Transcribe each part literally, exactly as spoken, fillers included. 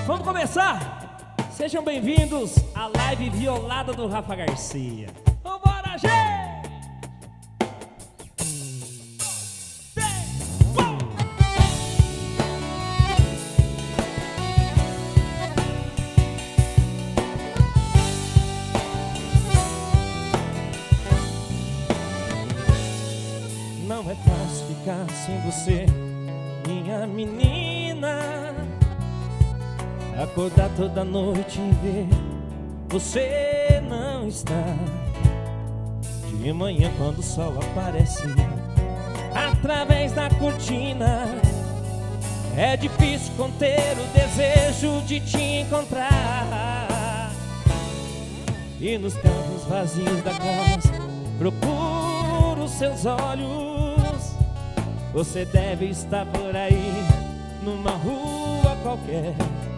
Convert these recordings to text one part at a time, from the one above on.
Vamos começar? Sejam bem-vindos à live violada do Rafa Garcia. Vambora, gente! Não é fácil ficar sem você, minha menina. Acordar toda noite e ver você não está. De manhã quando o sol aparece através da cortina, é difícil conter o desejo de te encontrar. E nos campos vazios da casa procuro seus olhos. Você deve estar por aí, numa rua qualquer.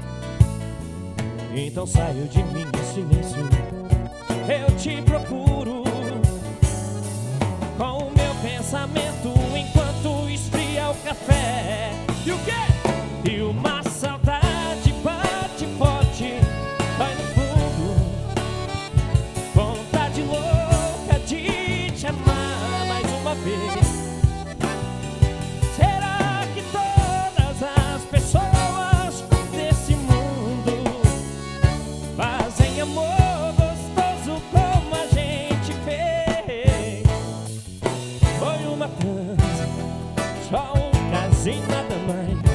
Então saio de mim em silêncio, eu te procuro com o meu pensamento enquanto esfria o café. E o quê? E uma saudade bate forte, vai no fundo, vontade louca de te amar mais uma vez. Será que todas as pessoas desse mundo fazem amor gostoso como a gente fez? Foi uma trança, só um caso e nada mais.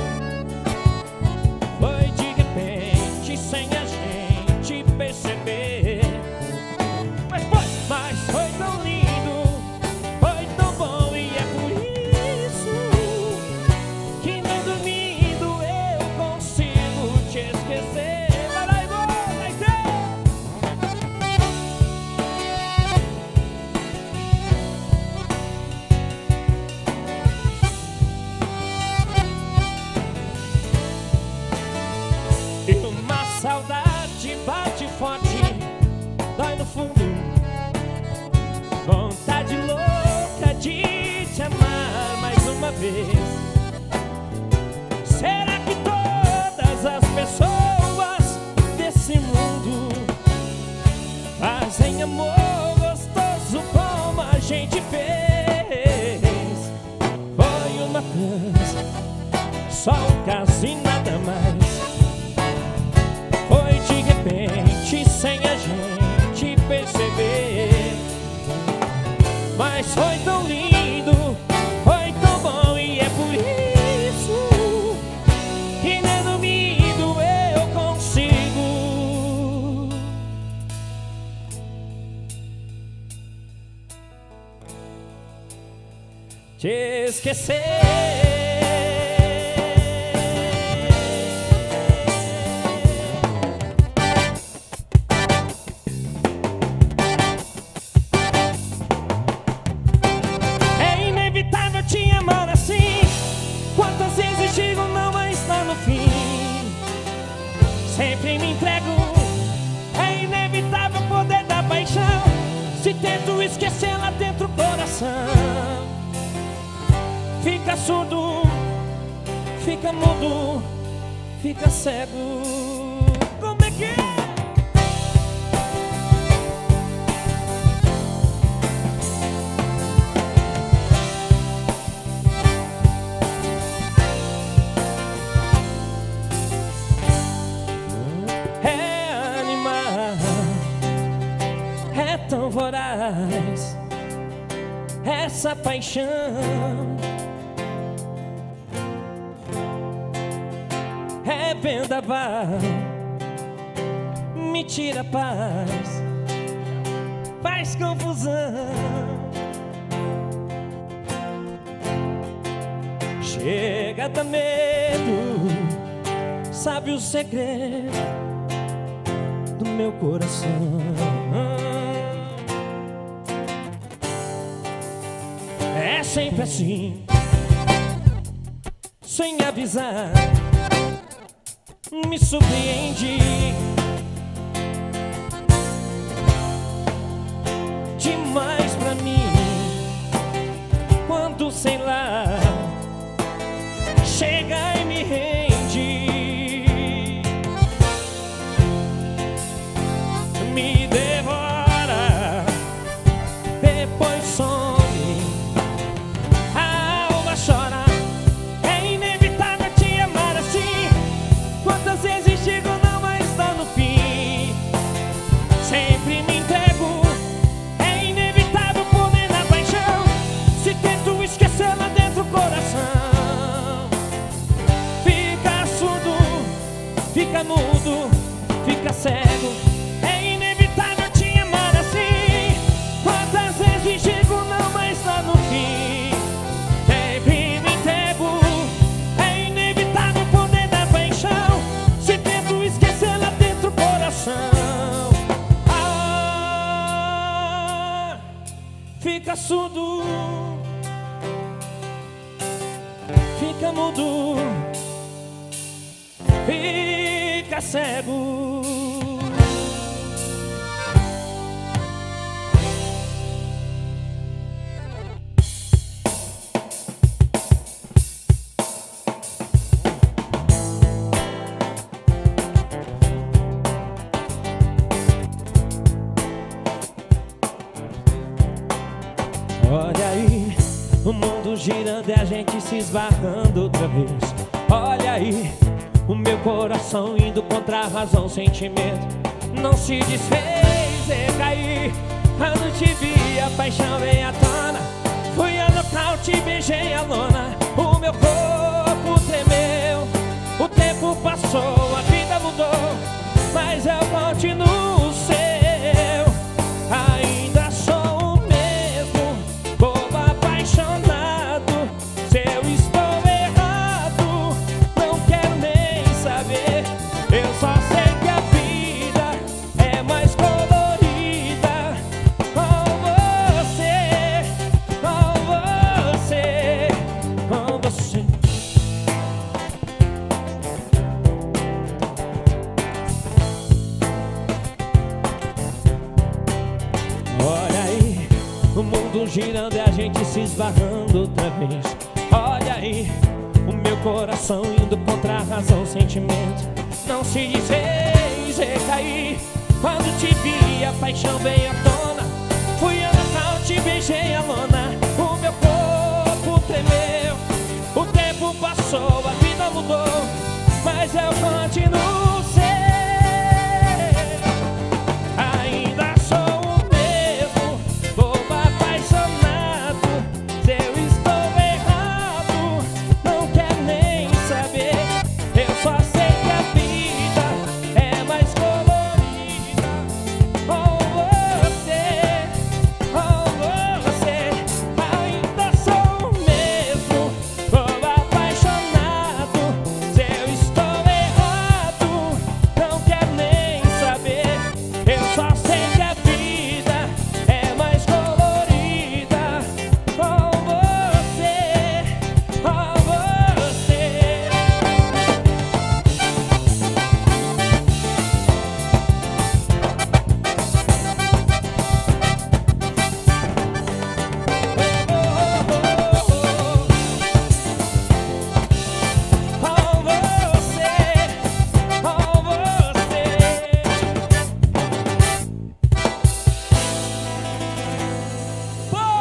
Foi de repente, sem a gente perceber. Mas foi, mas foi tão lindo, foi tão bom. E é por isso que nem dormindo eu consigo te esquecer. Vai lá e vai, vai ter. E uma saudade bate forte, dói no fundo, vontade louca de te amar mais uma vez. Será que todas as pessoas desse mundo fazem amor gostoso como a gente fez? Foi uma trança, só um caso e nada mais. Foi de repente, sem a gente perceber. Mas foi tão lindo, foi tão bom. E é por isso que nem dormindo eu consigo te esquecer. Te amar assim, quantas vezes digo não vai estar no fim. Sempre me entrego, é inevitável o poder da paixão. Se tento esquecer lá dentro do coração, fica surdo, fica mudo, fica cego. Como é que é? Tão voraz essa paixão, é vendaval, me tira a paz, faz confusão. Chega a dar medo, sabe o segredo do meu coração. É sempre assim, sem avisar, me surpreende. Demais pra mim, quando sei lá, chega e me rende. fica mudo, fica cego. É inevitável te amar assim. Quantas vezes digo não, mas lá no fim sempre me entrego. É inevitável o poder da paixão. Se tento esquecer lá dentro do coração, ah, fica surdo, fica mudo, fica cego. Olha aí, o mundo girando e a gente se esbarrando outra vez. Olha aí, o meu coração indo contra a razão, sentimento não se desfez, recaí. Quando te vi, a paixão veio à tona. Fui a nocaute, beijei a lona. O meu corpo tremeu. O tempo passou, a vida mudou, mas eu continuo seu. Ainda sou o mesmo, bobo apaixonado. Se eu estou errado, não quero nem saber. Eu só sei que a vida é mais colorida com você, com você, com você. Olha aí, o mundo girando e a gente se esbarrando outra vez. Olha aí, o meu coração indo contra a razão, sentimento não se desfez, recaí. Quando te vi, a paixão veio à tona. Fui a nocaute, beijei a lona. O meu corpo tremeu. O tempo passou, a vida mudou, mas eu continuo seu. Ainda sou o mesmo, bobo apaixonado. Se eu estou errado, não quero nem saber. Eu só sei que a vida é mais colorida com você, com você. Ainda sou o mesmo, bobo apaixonado. Se eu estou errado, não quero nem saber. Eu só sei que a vida é mais colorida com você, com você. Com você, com você. Pô!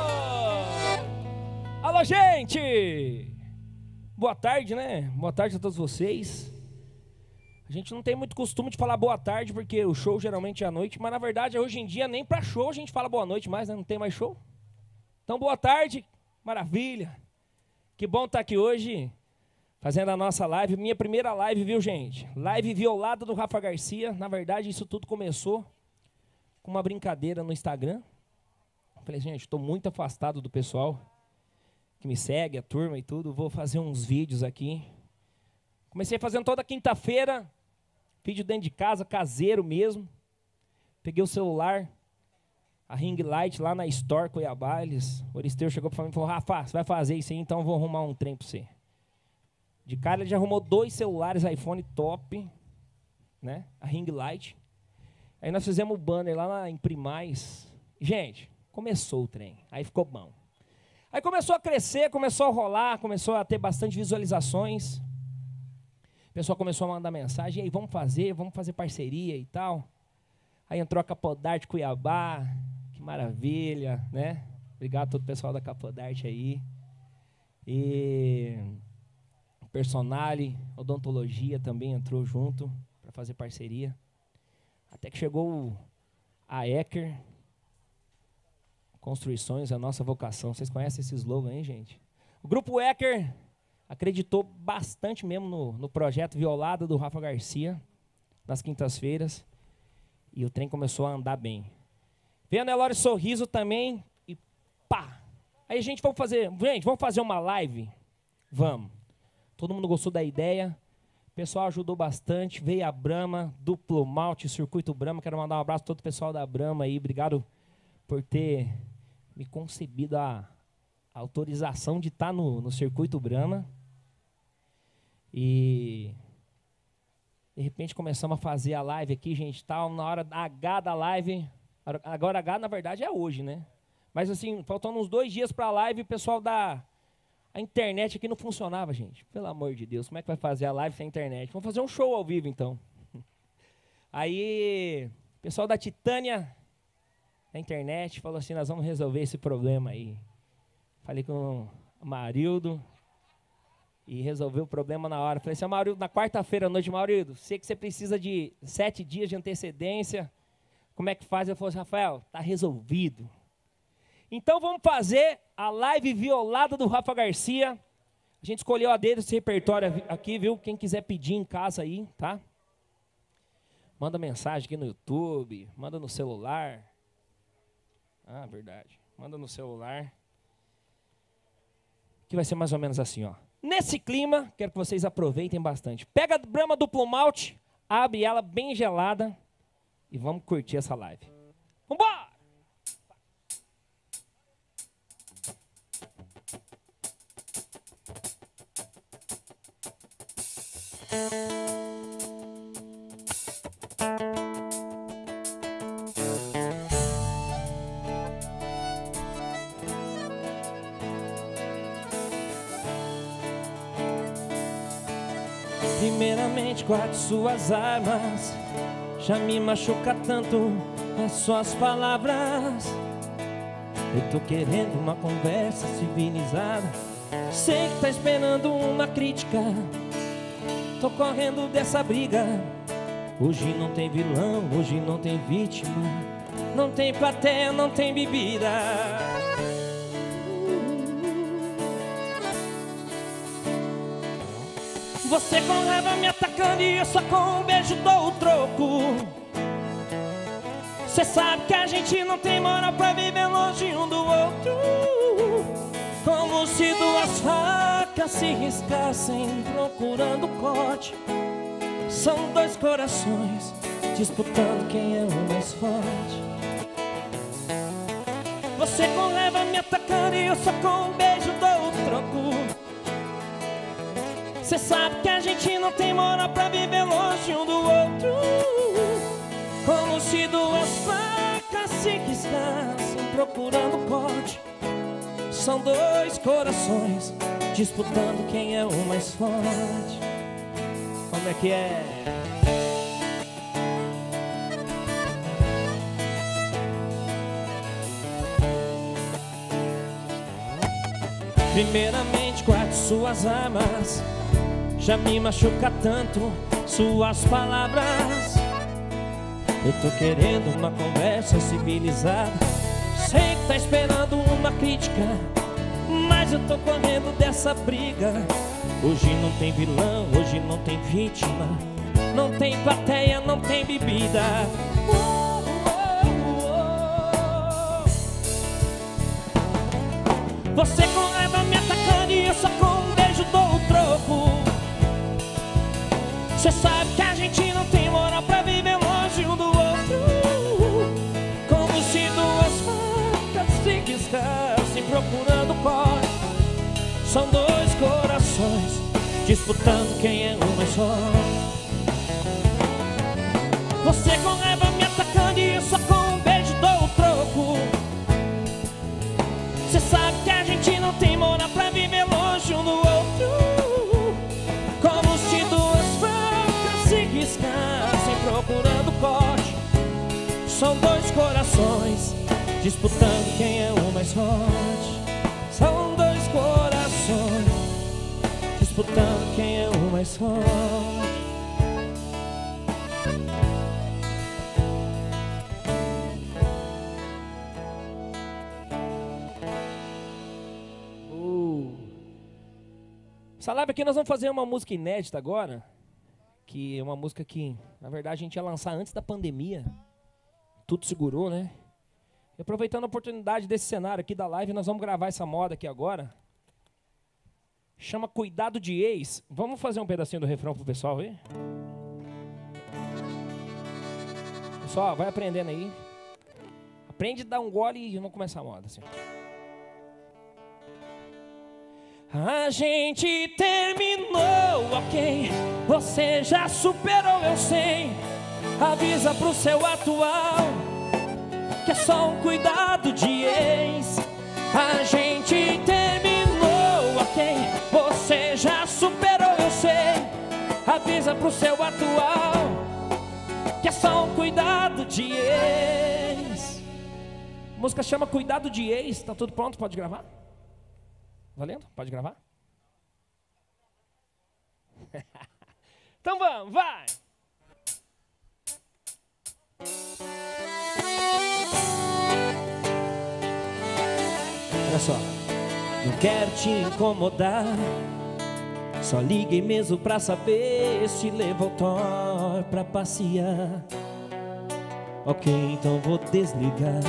Alô, gente! Boa tarde, né? Boa tarde a todos vocês. A gente não tem muito costume de falar boa tarde, porque o show geralmente é à noite, mas na verdade hoje em dia nem pra show a gente fala boa noite mais, né? Não tem mais show. Então boa tarde, maravilha. Que bom estar aqui hoje, fazendo a nossa live, minha primeira live, viu, gente? Live violada do Rafa Garcia. Na verdade isso tudo começou com uma brincadeira no Instagram. Falei, gente, estou muito afastado do pessoal que me segue, a turma e tudo. Vou fazer uns vídeos aqui. Comecei fazendo toda quinta-feira, vídeo dentro de casa, caseiro mesmo. Peguei o celular, a ring light lá na Store Cuiabá. Eles, o Oristeu chegou para mim e falou, Rafa, você vai fazer isso aí, então eu vou arrumar um trem para você. De cara ele já arrumou dois celulares iPhone top, né? A ring light. Aí nós fizemos o banner lá na Imprimais. Gente, começou o trem, aí ficou bom. Aí começou a crescer, começou a rolar, começou a ter bastante visualizações. O pessoal começou a mandar mensagem, e aí, vamos fazer, vamos fazer parceria e tal. Aí entrou a Capodarte Cuiabá, que maravilha, né? Obrigado a todo o pessoal da Capodarte aí. E Personale, Odontologia também entrou junto para fazer parceria. Até que chegou a Ecker Construções, a nossa vocação. Vocês conhecem esse slogan aí, gente? O Grupo Ecker, acreditou bastante mesmo no, no projeto Violada do Rafa Garcia, nas quintas-feiras, e o trem começou a andar bem. Veio a Nelore Sorriso também, e pá! Aí a gente, vamos fazer, gente, vamos fazer uma live? Vamos. Todo mundo gostou da ideia, o pessoal ajudou bastante, veio a Brahma, Duplo Malte, Circuito Brahma, quero mandar um abraço para todo o pessoal da Brahma aí, obrigado por ter me concebido a, a autorização de estar no, no Circuito Brahma. E de repente começamos a fazer a live aqui, gente, tal, na hora H da live, agora H na verdade é hoje, né? Mas assim, faltando uns dois dias para a live, o pessoal da a internet aqui não funcionava, gente. Pelo amor de Deus, como é que vai fazer a live sem internet? Vamos fazer um show ao vivo, então. Aí, o pessoal da Titânia, da internet, falou assim, nós vamos resolver esse problema aí. Falei com o Marildo e resolveu o problema na hora. Falei assim, Marildo, na quarta-feira à noite, Marildo, sei que você precisa de sete dias de antecedência. Como é que faz? Eu falei assim, Rafael, tá resolvido. Então vamos fazer a live Violada do Rafa Garcia. A gente escolheu a dele, esse repertório aqui, viu? Quem quiser pedir em casa aí, tá? Manda mensagem aqui no YouTube, manda no celular. Ah, verdade. Manda no celular. Que vai ser mais ou menos assim, ó. Nesse clima, quero que vocês aproveitem bastante. Pega a Brahma Duplo Malte, abre ela bem gelada e vamos curtir essa live. Vambora! Primeiramente guarde suas armas, já me machuca tanto as suas palavras. Eu tô querendo uma conversa civilizada, sei que tá esperando uma crítica. Tô correndo dessa briga, hoje não tem vilão, hoje não tem vítima, não tem plateia, não tem bebida. Você com raiva me atacando e eu só com um beijo dou o troco. Cê sabe que a gente não tem moral pra viver longe um do outro. Como se duas facas se riscassem procurando corte. São dois corações disputando quem é o mais forte. Você com raiva me atacando e eu só com um beijo dou o troco. Cê sabe que a gente não tem moral pra viver longe um do outro. Como se duas facas se riscassem procurando corte. São dois corações disputando quem é o mais forte. Como é que é? Primeiramente guarde suas armas, já me machuca tanto suas palavras. Eu tô querendo uma conversa civilizada, sei que tá esperando uma crítica, mas eu tô correndo dessa briga. Hoje não tem vilão, hoje não tem vítima, não tem plateia, não tem bebida. Oh, oh, oh. Você com raiva me atacando e eu só com um beijo dou o troco. Cê sabe que a gente não tem moral pra viver longe um do outro. Como se duas facas se riscassem procurando corte. São dois corações disputando quem é o mais forte. Você com raiva me atacando e eu só com um beijo dou o troco. Cê sabe que a gente não tem moral pra viver longe um do outro. Como se duas facas se riscassem procurando corte. São dois corações disputando quem é o mais forte. São dois corações disputando quem é o mais forte. Essa live aqui nós vamos fazer uma música inédita agora, que é uma música que, na verdade, a gente ia lançar antes da pandemia. Tudo segurou, né? E aproveitando a oportunidade desse cenário aqui da live, nós vamos gravar essa moda aqui agora. Chama Cuidado de Ex. Vamos fazer um pedacinho do refrão pro pessoal aí? Pessoal, vai aprendendo aí. Aprende a dar um gole e vamos começar a moda assim. A gente terminou, ok? Você já superou, eu sei. Avisa pro seu atual que é só um cuidado de ex. A gente terminou, ok? Você já superou, eu sei. Avisa pro seu atual que é só um cuidado de ex. A música chama Cuidado de Ex. Tá tudo pronto? Pode gravar? Valendo? Pode gravar? Então vamos, vai! Olha só. Não quero te incomodar, só liguei mesmo pra saber se levou o Thor pra passear. Ok, então vou desligar.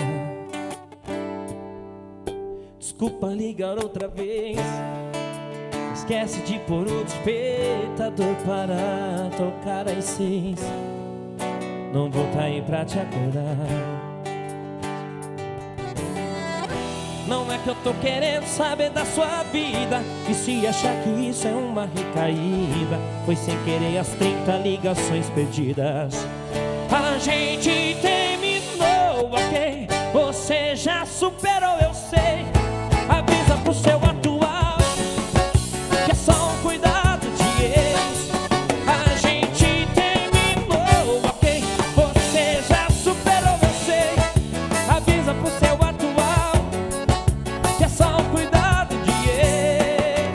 Desculpa ligar outra vez. Esquece de pôr o despertador para tocar às seis. Não vou tá aí pra te acordar. Não é que eu tô querendo saber da sua vida, e se achar que isso é uma recaída, foi sem querer as trinta ligações perdidas. A gente terminou, ok? Você já superou, eu sei. Avisa pro seu atual que é só um cuidado de ex. A gente terminou, ok? Você já superou, eu sei. Avisa pro seu atual que é só um cuidado de ex.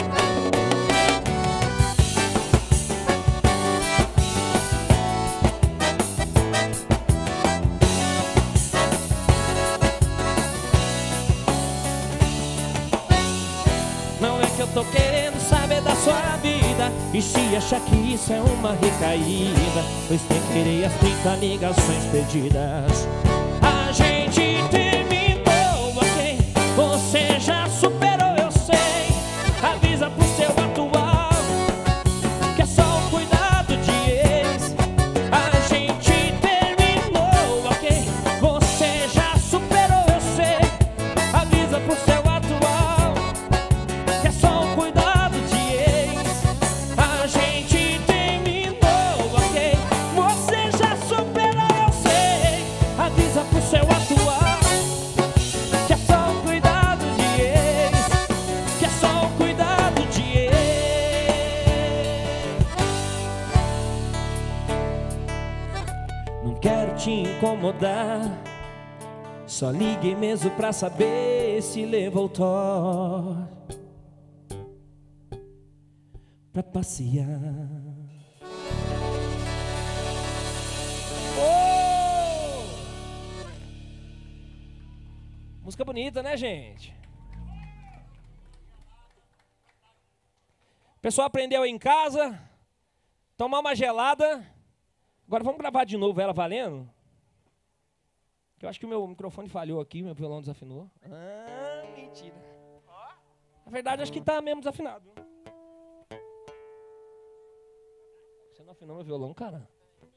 Não é que eu tô querendo saber da sua vida, e se achar que isso é uma recaída, pois tem que querer as trinta ligações perdidas. A gente terminou, ok? Você já superou, eu sei. Avisa pro seu atual que é só um cuidado de ex. A gente terminou, ok? Você já superou, eu sei. Avisa pro seu atual que é só um cuidado de ex. A gente terminou, ok? Você já superou, eu sei. Avisa pro seu atual que é só um cuidado de ex. Que é só um cuidado de ex. Não quero te incomodar, só liguei mesmo pra saber se levou o Thor pra passear. Oh! Música bonita, né, gente? O pessoal aprendeu aí em casa, tomar uma gelada. Agora vamos gravar de novo ela valendo? Eu acho que o meu microfone falhou aqui, meu violão desafinou. Ah, mentira. Na verdade, acho que tá mesmo desafinado. Você não afinou meu violão, cara?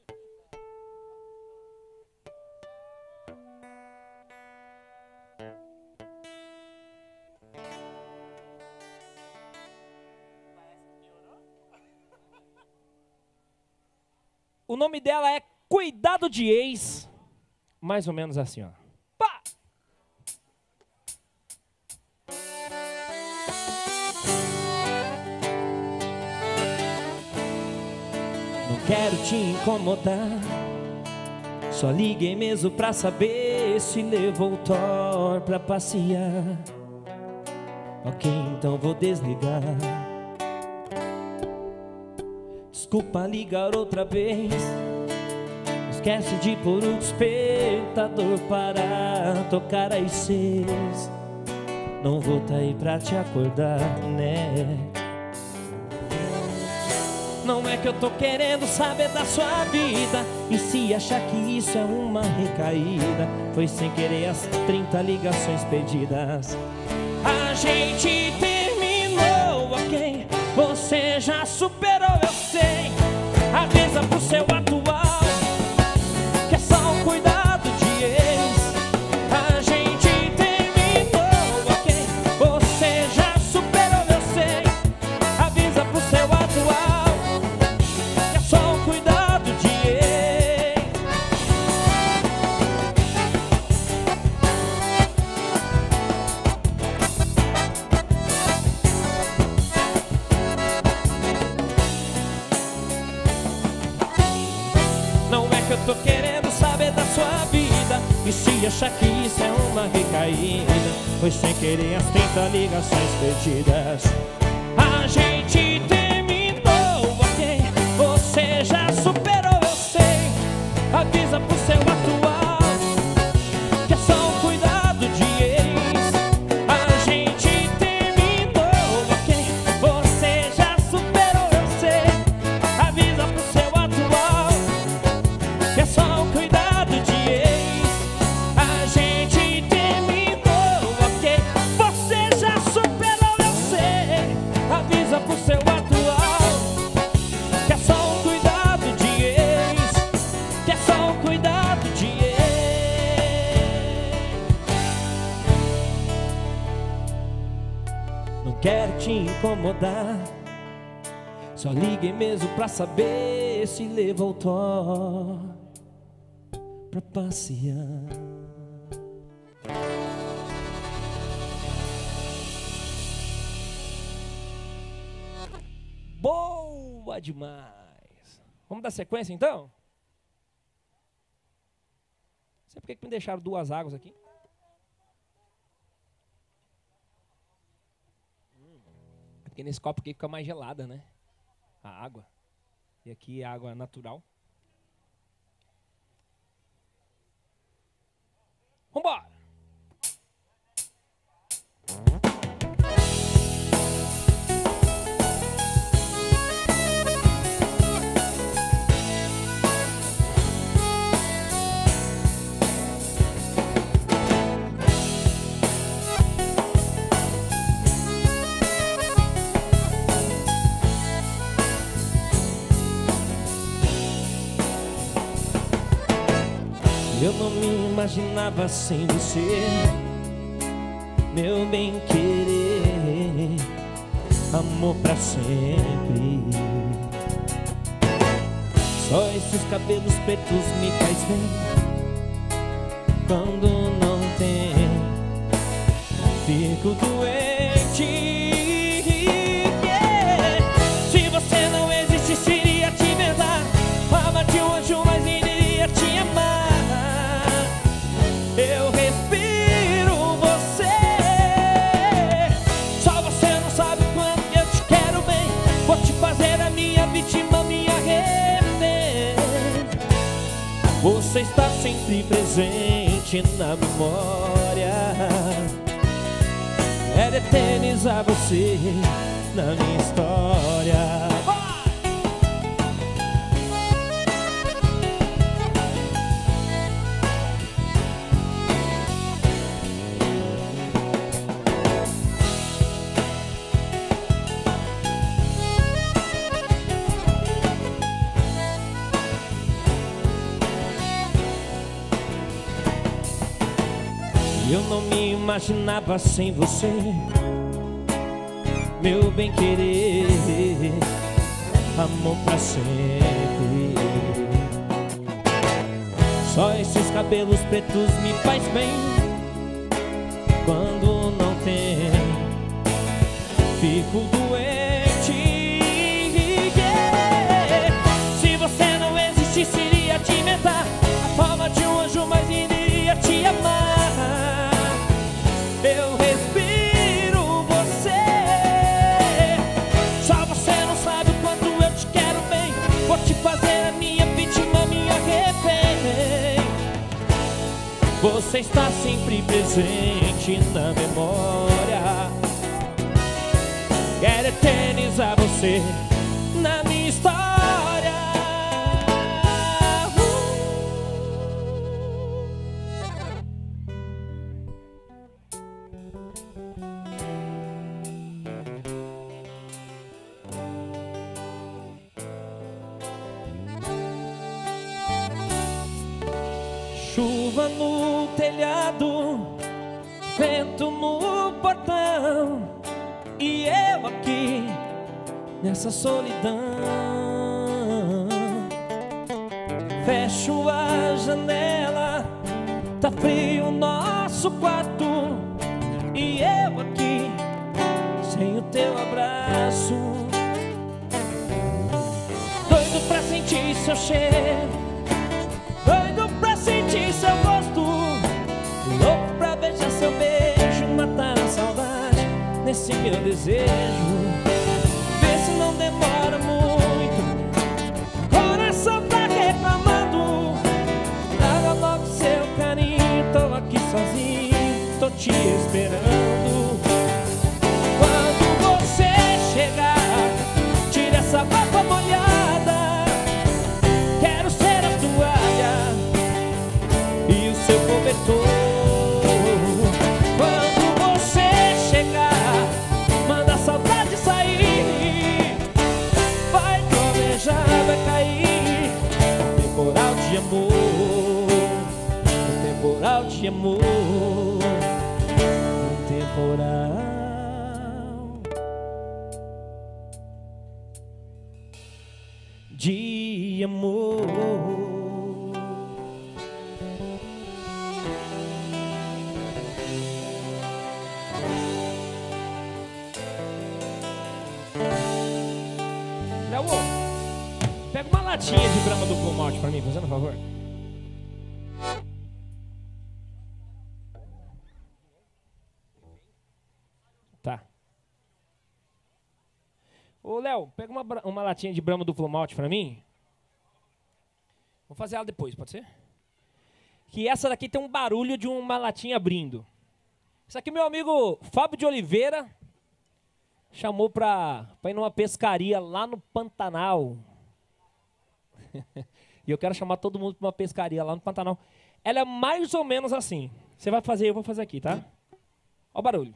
O nome dela é Cuidado de Ex. Mais ou menos assim, ó. Pá! Não quero te incomodar, só liguei mesmo pra saber se levou o Thor pra passear. Ok, então vou desligar. Desculpa ligar outra vez. Esquece de pôr o despertador para tocar às seis. Não vou tá aí pra te acordar, né? Não é que eu tô querendo saber da sua vida, e se achar que isso é uma recaída, foi sem querer as trinta ligações perdidas. A gente terminou, ok? Você já superou, eu sei. Avisa pro seu atual que é só um cuidado de ex. A gente terminou, ok? Você já superou, eu sei. Avisa pro seu atual que é só um cuidado de ex. Não é que eu tô querendo saber da sua vida, e se achar que isso é uma recaída, foi sem querer as trinta ligações perdidas. A gente terminou, ok? Você já superou, eu sei. Avisa pro seu atual que é só um cuidado de ex. A gente terminou, ok? Você já superou, eu sei. Avisa pro seu atual que é só um cuidado de ex. A gente terminou, ok? Você já superou, eu sei. Avisa pro seu atual que é só um cuidado de ex. Que é só um cuidado de ex. Não quero te incomodar, só liguei mesmo pra saber se levou o Thor pra passear. Boa demais! Vamos dar sequência então? Não sei por que que me deixaram duas águas aqui. É porque nesse copo aqui fica mais gelada, né? A água. E aqui é água natural. Vambora! Eu não me imaginava sem você, meu bem querer, amor pra sempre. Só esses cabelos pretos me faz bem quando não tem. Fico doente, yeah. Se você não existisse, iria te besar. Alma de um anjo, mas iria te amar. Eu respiro você, só você não sabe o quanto eu te quero bem. Vou te fazer a minha vítima, me arrepender. Você está sempre presente na memória. Quero eternizar você na minha história. Eu não me imaginava sem você, meu bem querer, amor pra sempre. Só esses cabelos pretos me faz bem quando não tem. Fico doente, yeah. Se você não existisse, iria te inventar a forma de um anjo, mas iria te amar. Eu respiro você, só você não sabe o quanto eu te quero bem. Vou te fazer a minha vítima, me arrepender. Você está sempre presente na memória. Quero eternizar você na minha história. Chuva no telhado, vento no portão, e eu aqui nessa solidão. Fecho a janela, tá frio o nosso quarto, e eu aqui sem o teu abraço. Doido pra sentir seu cheiro, doido pra sentir seu gosto, louco pra beijar seu beijo, matar a saudade nesse meu desejo. Vê se não demora muito, coração tá reclamando. Traga logo seu carinho, tô aqui sozinho, tô te esperando. Quando você chegar, tira essa roupa molhada, quero ser a toalha e o seu cobertor. Quando você chegar, manda a saudade sair, vai trovejar, vai cair um temporal de amor, um temporal de amor, um temporal de amor. Léo, pega uma latinha de Brahma Duplo Malte pra mim, fazendo um favor. Tá. Ô, Léo, pega uma, uma latinha de Brahma Duplo Malte pra mim. Vou fazer ela depois, pode ser? Que essa daqui tem um barulho de uma latinha abrindo. Isso aqui meu amigo Fábio de Oliveira chamou pra, pra ir numa pescaria lá no Pantanal. E eu quero chamar todo mundo pra uma pescaria lá no Pantanal. Ela é mais ou menos assim. Você vai fazer, eu vou fazer aqui, tá? Ó o barulho.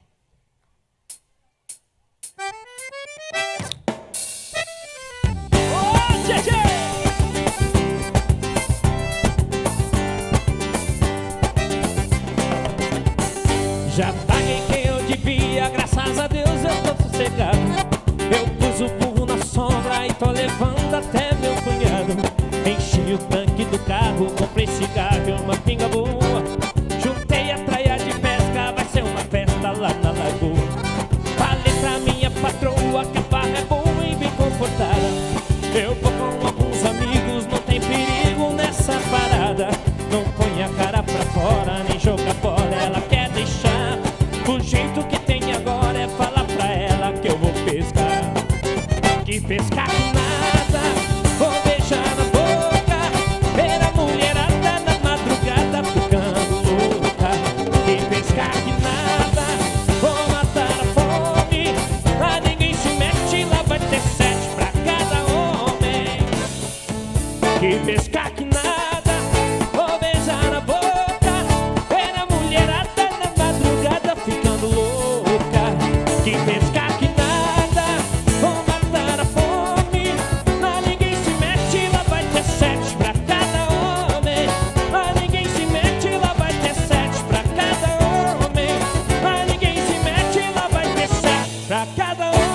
Já paguei quem eu devia, graças a Deus eu tô sossegado. Eu pus o burro na sombra e tô levando até meu cunhado. Enchi o tanque do carro, comprei cigarro e uma pinga boa. Juntei a traia de pesca, vai ser uma festa lá na lagoa. Falei pra minha patroa que a farra é boa e bem comportada. Eu vou com alguns amigos, não tem perigo nessa parada. Não põe a cara pra fora, nem joga bola, ela quer deixar. O jeito que tem agora é falar pra ela que eu vou pescar. Que pescar que nada, vou beijar na boca, ver a mulherada na madrugada ficando louca. Que pescar que nada, vou matar a fome, lá ninguém se mete, lá vai ter sete pra cada homem. Que pescar que nada, vou beijar na boca, ver a mulherada na madrugada ficando louca. Que pescar que nada, vou matar a fome, lá ninguém se mete, lá vai ter sete pra cada homem. Lá ninguém se mete, lá vai ter sete pra cada homem. Lá ninguém se mete, lá vai ter sete pra cada homem.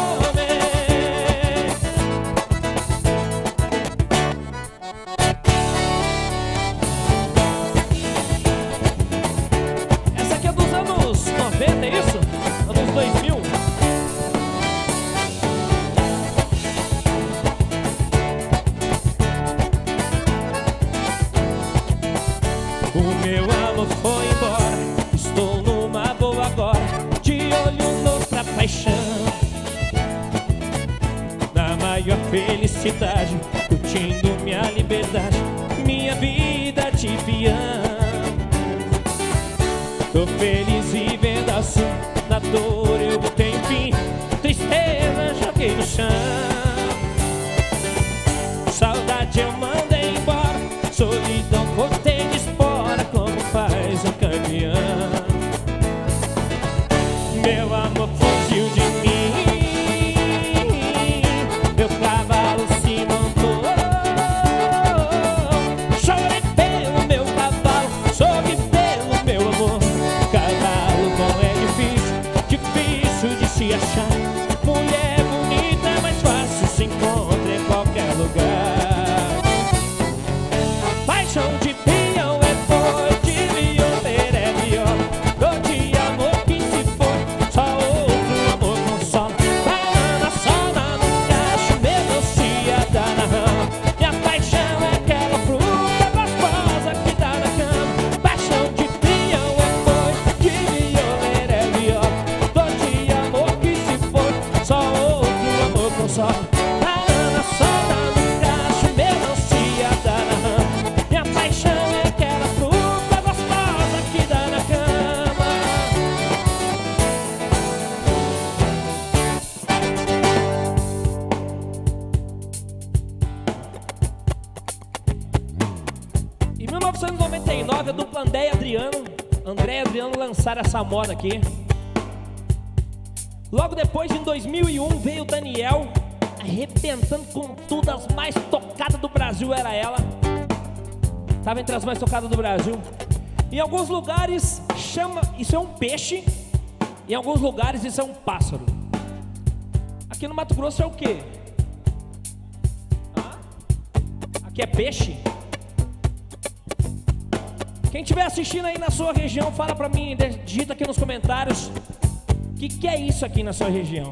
Essa aqui é dos anos noventa, é isso? Anos dois mil? O meu amor foi embora, estou numa boa agora, de olho noutra paixão. Na maior felicidade, curtindo minha liberdade, minha vida de peão. Tô feliz e vendo assim, na dor eu botei fim, tristeza joguei no chão. Saudade eu mandei embora, solidão cortei de espora, como faz um campeão. Meu amor fugiu de mim, meu cavalo se montou. Chorei pelo meu cavalo, soube mil novecentos e noventa e nove, a dupla André e Adriano, André e Adriano lançaram essa moda aqui. Logo depois, em dois mil e um, veio o Daniel, arrebentando com tudo. As mais tocadas do Brasil era ela. Tava entre as mais tocadas do Brasil. Em alguns lugares chama, isso é um peixe. Em alguns lugares isso é um pássaro. Aqui no Mato Grosso é o quê? Ah? Aqui é peixe. Quem estiver assistindo aí na sua região, fala pra mim, digita aqui nos comentários o que, que é isso aqui na sua região.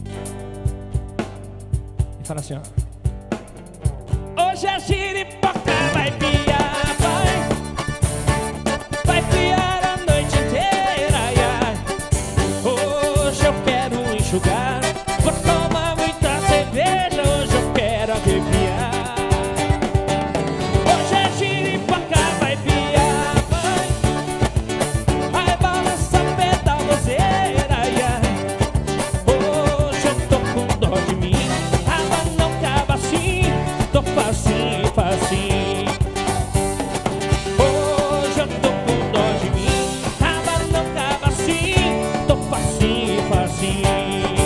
E fala assim, ó. Hoje a giripoca vai piar, vai. Vai piar a noite inteira, ai. Hoje eu quero enxugar. Vou tomar muita cerveja, hoje eu quero arrepiar. Hoje a giripoca vai piar, vai. Vai balançar o pé da roseira, ai. Hoje eu tô com dó de mim. Água não acaba assim, tô facinho, facinho. Hoje eu tô com dó de mim. Água não acaba assim, tô facinho, facinho.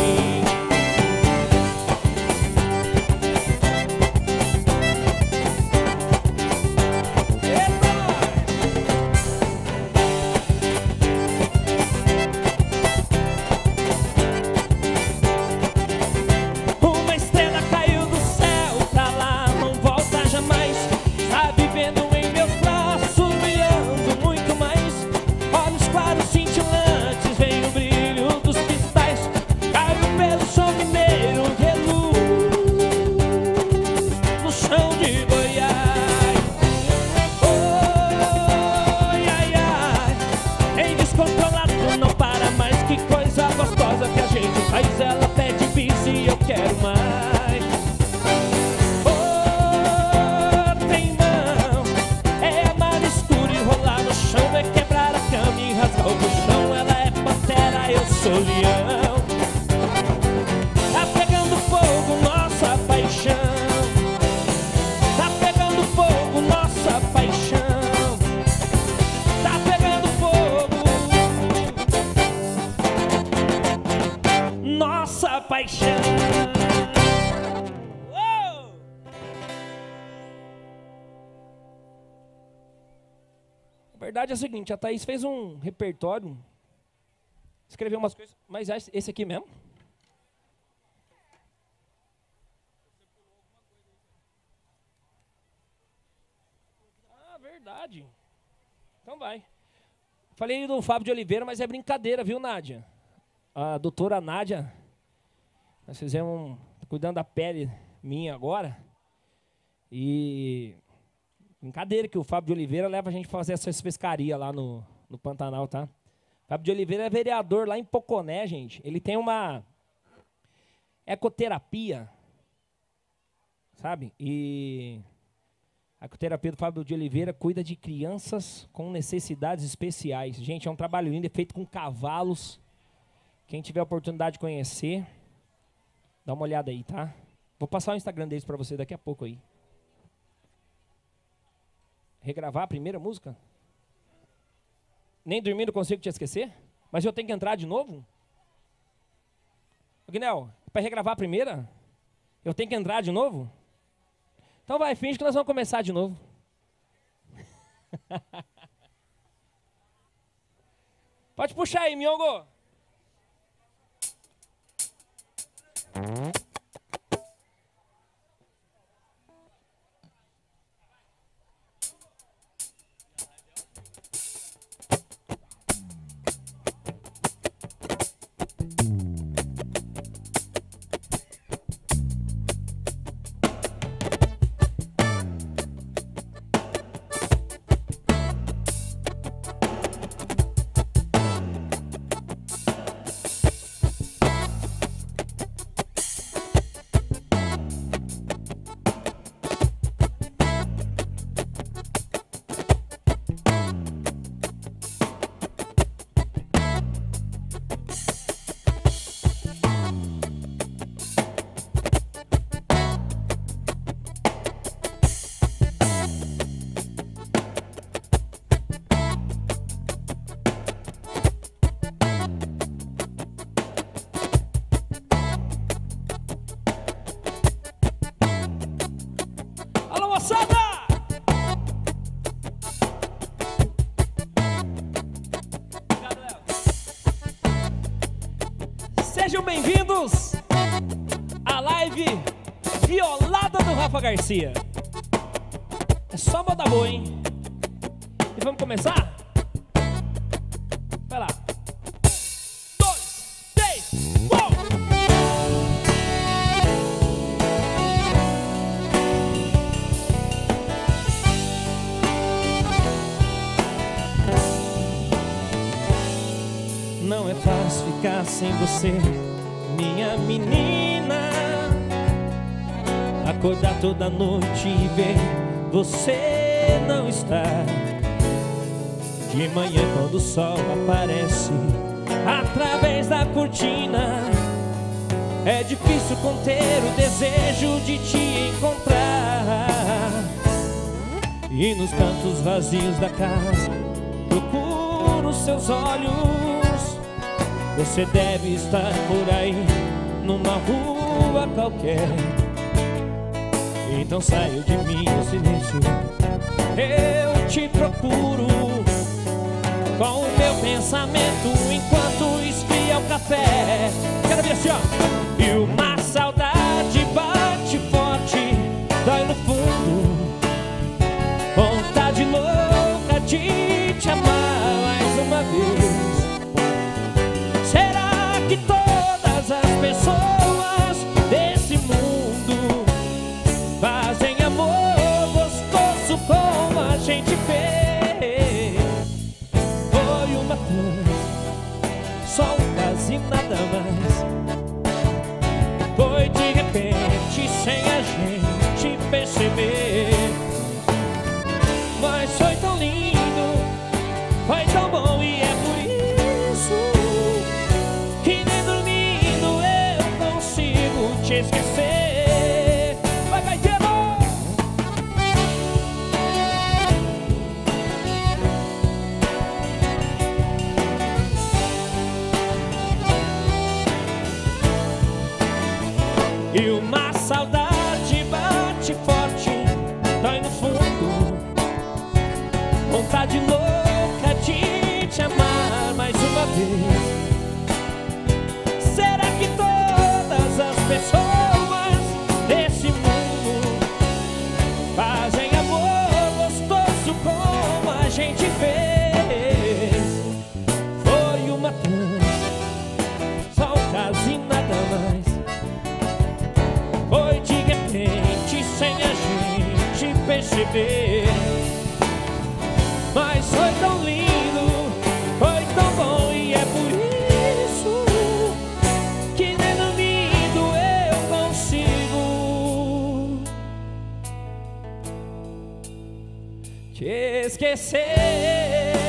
Uma estrela caiu do céu pra lá, não volta jamais. Tá vivendo em meus braços, brilhando muito mais. Olhos claros cintilantes, vem o brilho dos cristais. Caiu pelo chão mineiro, reluz no chão de Goiás. Oi, ai, ai, em descontrolado não para mais. Que coisa gostosa que a gente faz. Ela pede bis e eu quero mais. Oh, tem mão, é amar escuro e rolar no chão. É quebrar a cama e rasgar o colchão. Ela é pantera, eu sou leão. Tá pegando fogo nossa paixão. Tá pegando fogo nossa paixão. Tá pegando fogo nossa paixão. Uou! A verdade é a seguinte, a Thaís fez um repertório, escreveu umas coisas, mas é esse aqui mesmo? Ah, verdade. Então vai. Falei do Fábio de Oliveira, mas é brincadeira, viu, Nádia? A doutora Nádia, nós fizemos um, cuidando da pele minha agora. E brincadeira que o Fábio de Oliveira leva a gente fazer essas pescarias lá no, no Pantanal, tá? Fábio de Oliveira é vereador lá em Poconé, gente. Ele tem uma ecoterapia, sabe? E a ecoterapia do Fábio de Oliveira cuida de crianças com necessidades especiais. Gente, é um trabalho lindo, é feito com cavalos. Quem tiver a oportunidade de conhecer, dá uma olhada aí, tá? Vou passar o Instagram deles para você daqui a pouco aí. Regravar a primeira música? Nem dormindo consigo te esquecer? Mas eu tenho que entrar de novo? Ô, Guinel, para regravar a primeira, eu tenho que entrar de novo? Então vai, finge que nós vamos começar de novo. Pode puxar aí, Miongo. moçada! Obrigado, Léo. Sejam bem-vindos à live Violada do Rafa Garcia. É só moda boa, hein? E vamos começar? Vai lá. Dois, três, um! Não é fácil ficar sem você, minha menina. Acordar toda noite e ver você não está. De manhã quando o sol aparece através da cortina, é difícil conter o desejo de te encontrar. E nos cantos vazios da casa procuro seus olhos. Você deve estar por aí, numa rua qualquer. Então saio de mim o silêncio, eu te procuro com o meu pensamento enquanto esfria o café. Quero ver assim, ó. E uma saudade bate forte, dói no fundo, vontade louca de te amar mais uma vez. Será que todas as pessoas desse mundo fazem amor gostoso como a gente fez? Foi uma vez, só um caso e nada mais. Foi de repente, sem a gente perceber. Mas foi tão lindo, foi tão bom, e é por isso que nem dormindo eu consigo te esquecer. Vai, vai, Diego! E uma saudade bate forte, dói no fundo, vontade louca de te amar mais uma vez. Será que todas as pessoas desse mundo fazem amor gostoso como a gente fez? Foi uma vez, só um caso e nada mais. Foi de repente, sem a gente perceber. Mas foi tão lindo, foi tão bom, e é por isso que nem dormindo eu consigo te esquecer.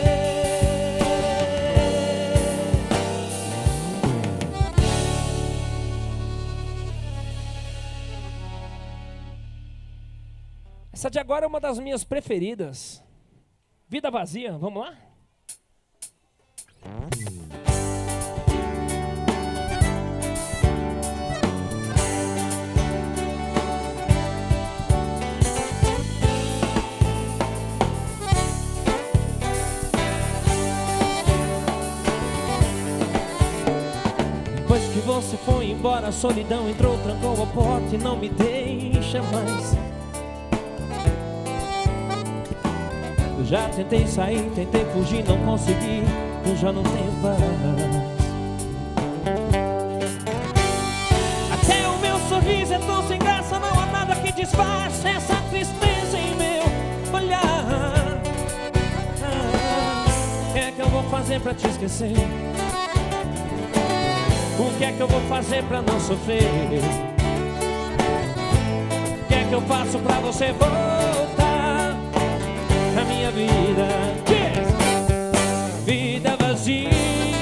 Essa de agora é uma das minhas preferidas. Vida Vazia, vamos lá? Depois que você foi embora, a solidão entrou, trancou a porta e não me deixa mais. Eu já tentei sair, tentei fugir, não consegui, eu já não tenho paz. Até o meu sorriso é tão sem graça, não há nada que disfarce essa tristeza em meu olhar. O que é que eu vou fazer pra te esquecer? O que é que eu vou fazer pra não sofrer? O que é que eu faço pra você voltar na minha vida? Yes! Vida vazia,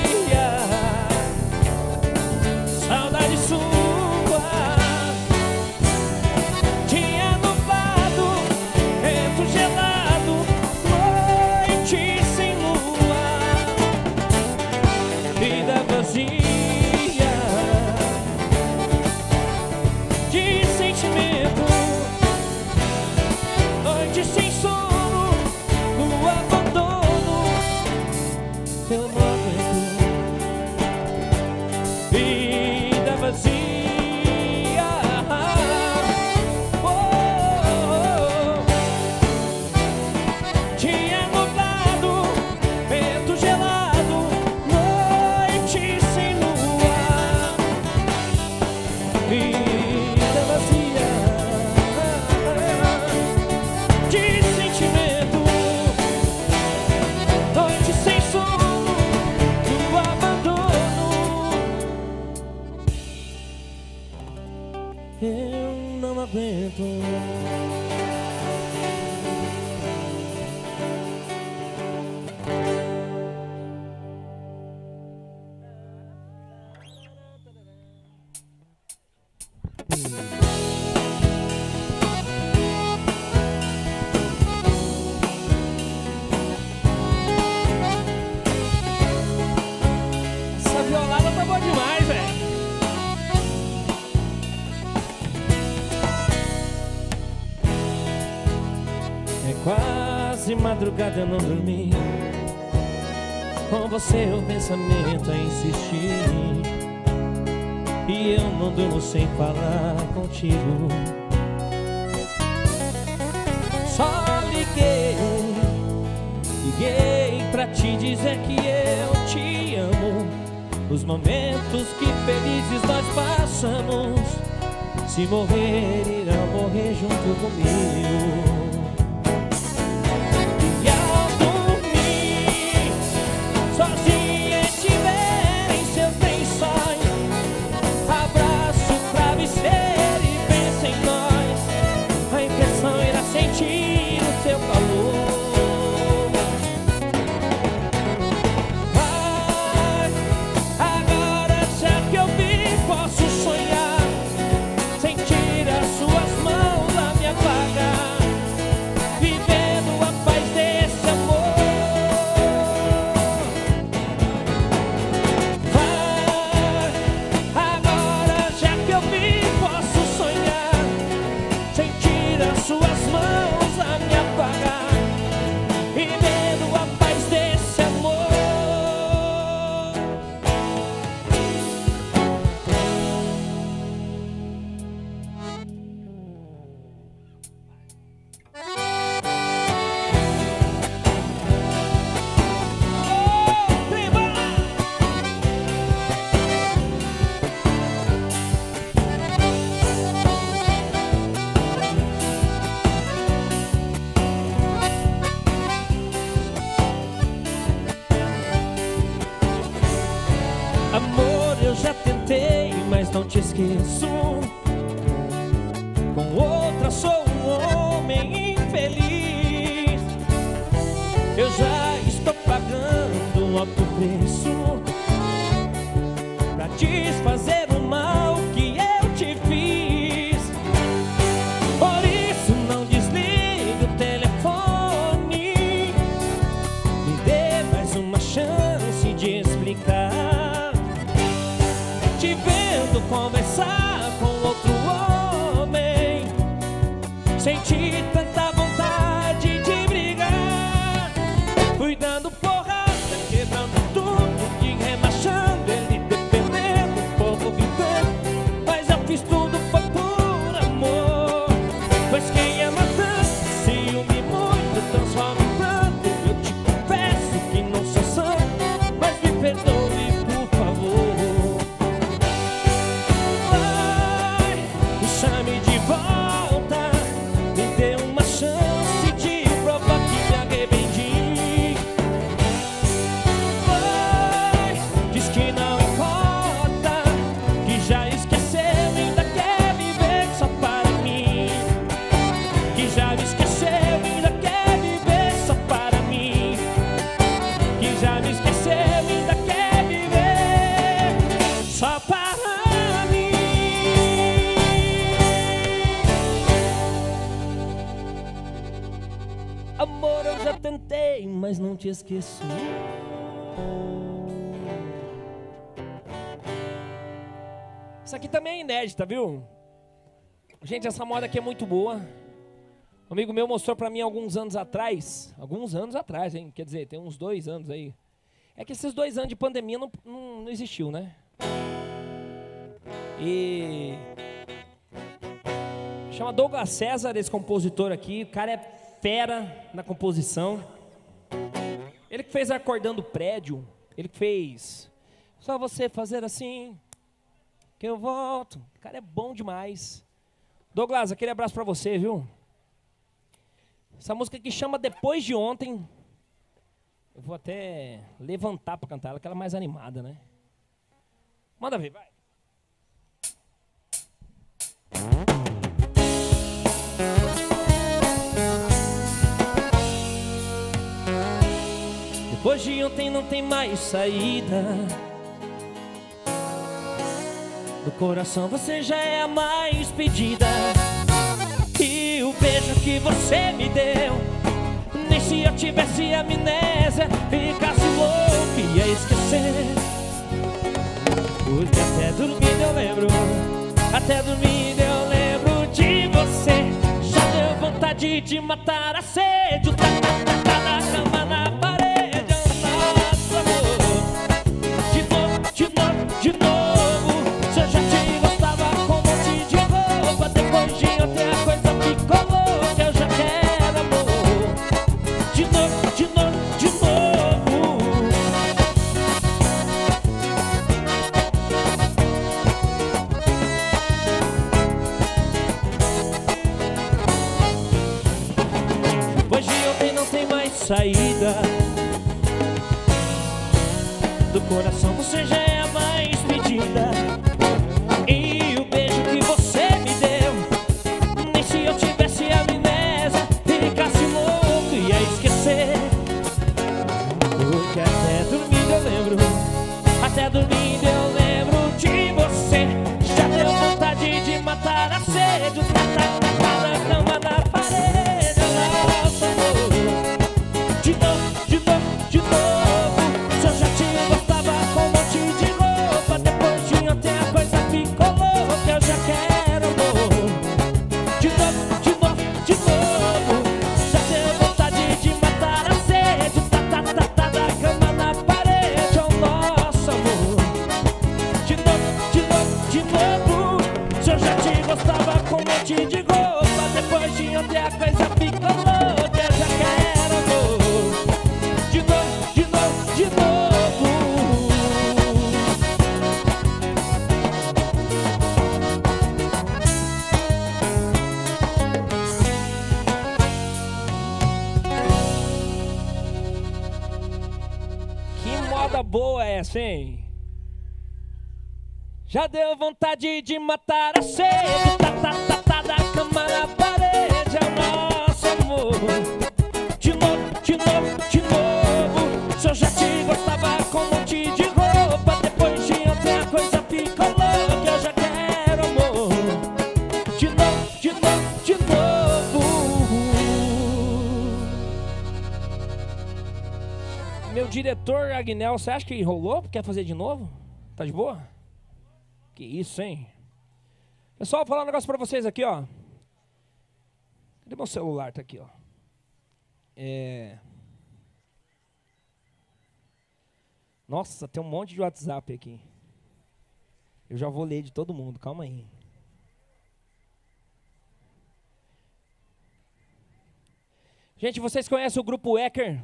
saudade sua, dia nublado, vento gelado, noite sem lua. Vida vazia de sentimento, Quase madrugada eu não dormi, com você o pensamento a insistir, e eu não durmo sem falar contigo. Só liguei, liguei pra te dizer que eu te amo. Os momentos que felizes nós passamos, se morrer, irão morrer junto comigo. E ao dormir, sozinha estiver em seus lençóis, abraço o travesseiro e pensa em nós. A impressão irá sentir o seu calor. Amor, eu já tentei, mas não te esqueço. Com outra sou um homem infeliz. Eu já estou pagando um alto preço pra desfazer o mal que eu te fiz. Por isso não desligue o telefone, me dê mais uma chance de explicar. Te vendo conversar com outro homem, senti tanta vontade de brigar. Fui dando porrada, quebrando tudo, te remachando, ele defendendo, o povo gritando. Mas eu fiz tudo foi por amor. Pois quem ama tanto, ciúme muito, transforma em pranto. Eu te confesso que não sou santo, mas me perdoe, por favor. Chame de volta, me dê uma chance de provar que me arrependi. Pois diz que não importa, que já esqueceu e ainda quer viver só para mim. Que já me esqueceu e ainda quer viver só para mim. Que já me esqueceu e ainda quer viver só para mim. Amor, eu já tentei, mas não te esqueço. Isso aqui também é inédita, viu? Gente, essa moda aqui é muito boa. Um amigo meu mostrou pra mim alguns anos atrás. Alguns anos atrás, hein? Quer dizer, tem uns dois anos aí. É que esses dois anos de pandemia não, não, não existiu, né? E... chama Douglas César, esse compositor aqui. O cara é fera na composição. Ele que fez Acordando o Prédio. Ele que fez Só Você Fazer Assim que Eu Volto. O cara é bom demais. Douglas, aquele abraço pra você, viu? Essa música aqui chama Depois de Ontem. Eu vou até levantar pra cantar ela, que ela é mais animada, né? Manda ver, vai. Depois de ontem não tem mais saída. Do coração você já é a mais pedida. E o beijo que você me deu, nem se eu tivesse amnésia, ficasse louco e ia esquecer. Porque até dormindo eu lembro, até dormindo eu lembro de você. Já deu vontade vontade de matar a sede. O tá, tá, tá, tá na cama, na parede. Nosso amor. De novo, de novo, de novo. Se eu já te gostava com um monte de roupa, depois de ontem a coisa ficou louca. Eu já quero amor. De novo, de novo, de novo. Depois de ontem não tem mais saída. Do coração você já é a mais pedida. E o beijo que você me deu, nem se eu tivesse amnésia, ficasse louco e ia esquecer. Porque até dormindo eu lembro, até dormindo eu lembro de você. Já deu vontade de matar a sede. Tá, tá, tá, tá na cama, na parede. Nosso amor. De novo, de novo, de novo. Se eu já te gostava com um monte de roupa, depois de ontem a coisa ficou louca. Eu já quero amor. De novo, de novo, de novo. Já deu vontade de matar a sede. Tá, tá, tá, tá da cama na parede. É o nosso amor. De novo, de novo, de novo. Se eu já te gostava com um monte de roupa, depois de ontem a coisa ficou louca. Eu já quero amor. De novo, de novo, de novo. Que moda boa é essa, hein? Já deu vontade de matar a sede. Tá, tá, tá, tá da cama na parede. É o nosso amor. De novo, de novo, de novo. Se eu já te gostava com um monte de roupa, depois de ontem a coisa ficou louca. Eu já quero amor. De novo, de novo, de novo. Meu diretor Agnel, você acha que rolou? Quer fazer de novo? Tá de boa? Que isso, hein? Pessoal, vou falar um negócio pra vocês aqui, ó. Cadê meu celular? Tá aqui, ó. É... Nossa, tem um monte de WhatsApp aqui. Eu já vou ler de todo mundo, calma aí. Gente, vocês conhecem o Grupo Ecker?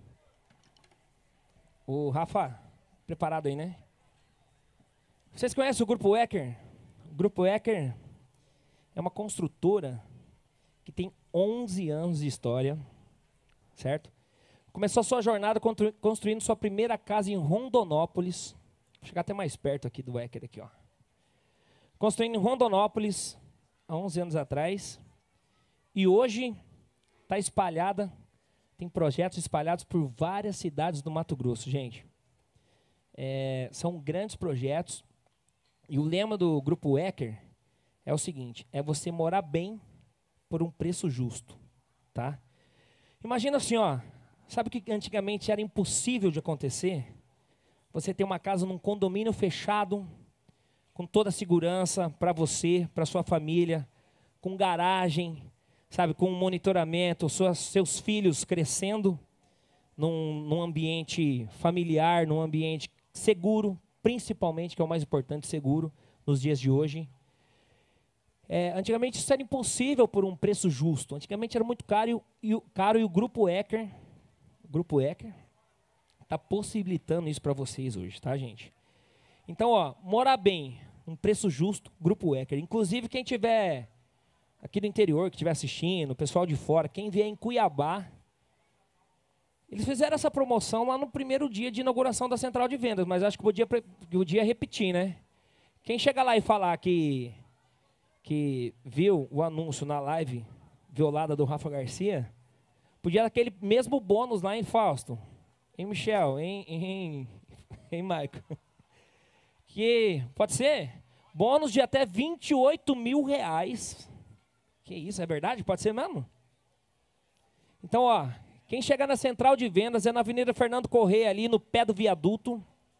O Rafa, preparado aí, né? Vocês conhecem o Grupo Ecker? O Grupo Ecker é uma construtora que tem onze anos de história, certo? Começou a sua jornada construindo sua primeira casa em Rondonópolis. Vou chegar até mais perto aqui do Ecker, aqui, ó. Construindo em Rondonópolis, há onze anos atrás. E hoje está espalhada, tem projetos espalhados por várias cidades do Mato Grosso, gente. É, são grandes projetos. E o lema do Grupo Ecker é o seguinte: é você morar bem por um preço justo, tá? Imagina assim, ó, sabe o que antigamente era impossível de acontecer? Você ter uma casa num condomínio fechado, com toda a segurança para você, para sua família, com garagem, sabe, com monitoramento, suas, seus filhos crescendo num, num ambiente familiar, num ambiente seguro, principalmente, que é o mais importante, seguro, nos dias de hoje. É, antigamente isso era impossível por um preço justo. Antigamente era muito caro e, e, caro, e o Grupo Ecker, o Grupo Ecker está possibilitando isso para vocês hoje, tá, gente? Então, ó, morar bem, um preço justo, Grupo Ecker. Inclusive, quem tiver aqui do interior, que estiver assistindo, o pessoal de fora, quem vier em Cuiabá, eles fizeram essa promoção lá no primeiro dia de inauguração da central de vendas, mas acho que podia, podia repetir, né? Quem chega lá e falar que, que viu o anúncio na live violada do Rafa Garcia, podia dar aquele mesmo bônus lá em Fausto, em Michel, em, em, em Michael. Que pode ser bônus de até vinte e oito mil reais. Que isso, é verdade? Pode ser mesmo? Então, ó, quem chegar na central de vendas é na Avenida Fernando Corrêa, ali no pé do viaduto.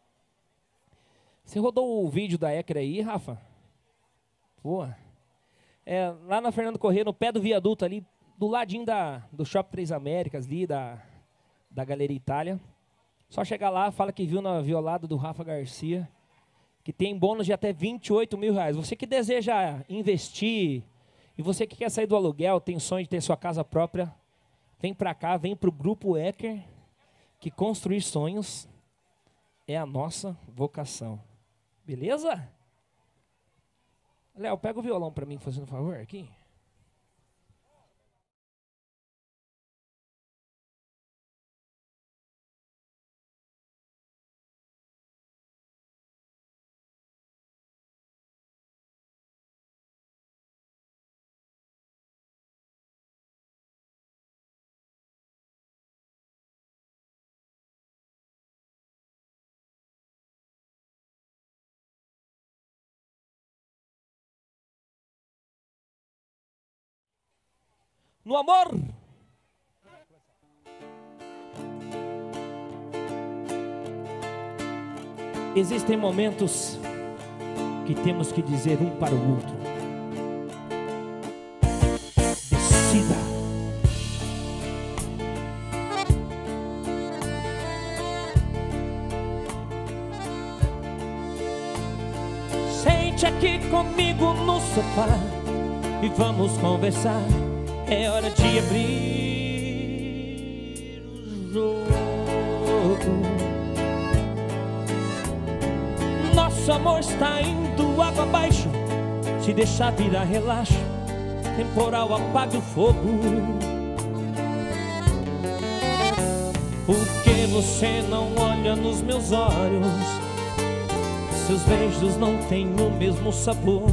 Você rodou o vídeo da Ecker aí, Rafa? Pô. É, lá na Fernando Corrêa, no pé do viaduto ali, do ladinho da, do Shopping Três Américas, ali, da, da Galeria Itália. Só chegar lá, fala que viu na violada do Rafa Garcia, que tem bônus de até vinte e oito mil reais. Você que deseja investir, e você que quer sair do aluguel, tem sonho de ter sua casa própria, vem para cá, vem para o Grupo Ecker, que construir sonhos é a nossa vocação. Beleza? Léo, pega o violão para mim, fazendo um favor aqui. No amor, existem momentos que temos que dizer um para o outro: decida. Sente aqui comigo no sofá e vamos conversar. É hora de abrir o jogo. Nosso amor está indo água abaixo. Se deixar virar relaxo, temporal apaga o fogo. Por que você não olha nos meus olhos? Seus beijos não têm o mesmo sabor.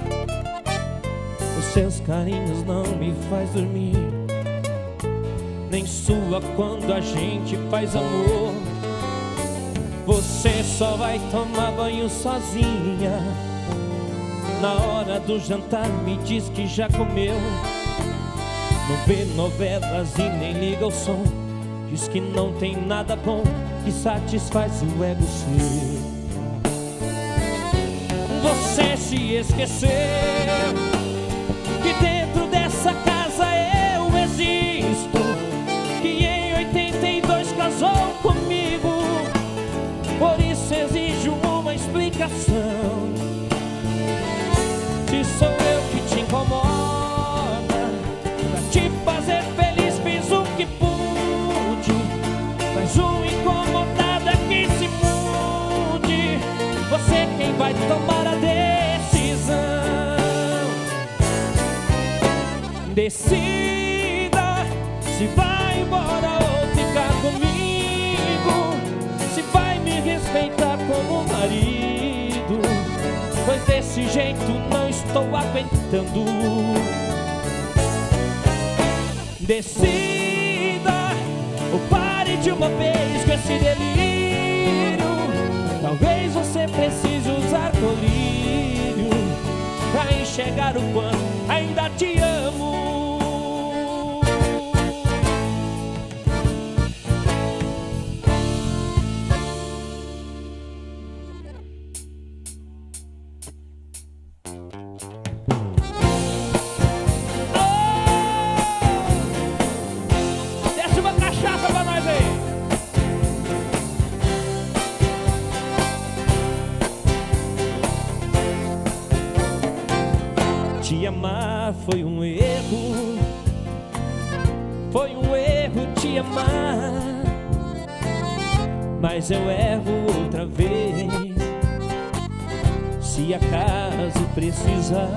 Seus carinhos não me faz dormir, nem sua quando a gente faz amor. Você só vai tomar banho sozinha. Na hora do jantar me diz que já comeu. Não vê novelas e nem liga o som. Diz que não tem nada bom que satisfaz o ego seu. Você se esqueceu que dentro dessa casa eu existo, que em oitenta e dois casou comigo. Por isso exijo uma explicação. Se sou eu que te incomoda, pra te fazer feliz fiz o que pude, mas o incomodado é que se mude. Você quem vai tomar a decisão. Decida se vai embora ou ficar comigo, se vai me respeitar como marido, pois desse jeito não estou aguentando. Decida ou pare de uma vez com esse delírio. Talvez você precise usar colírio pra enxergar o quanto ainda te amo. Oh! Desce uma cachaça pra nós aí. Te amar foi um erro, foi um erro te amar, mas eu erro outra vez, se acaso precisar.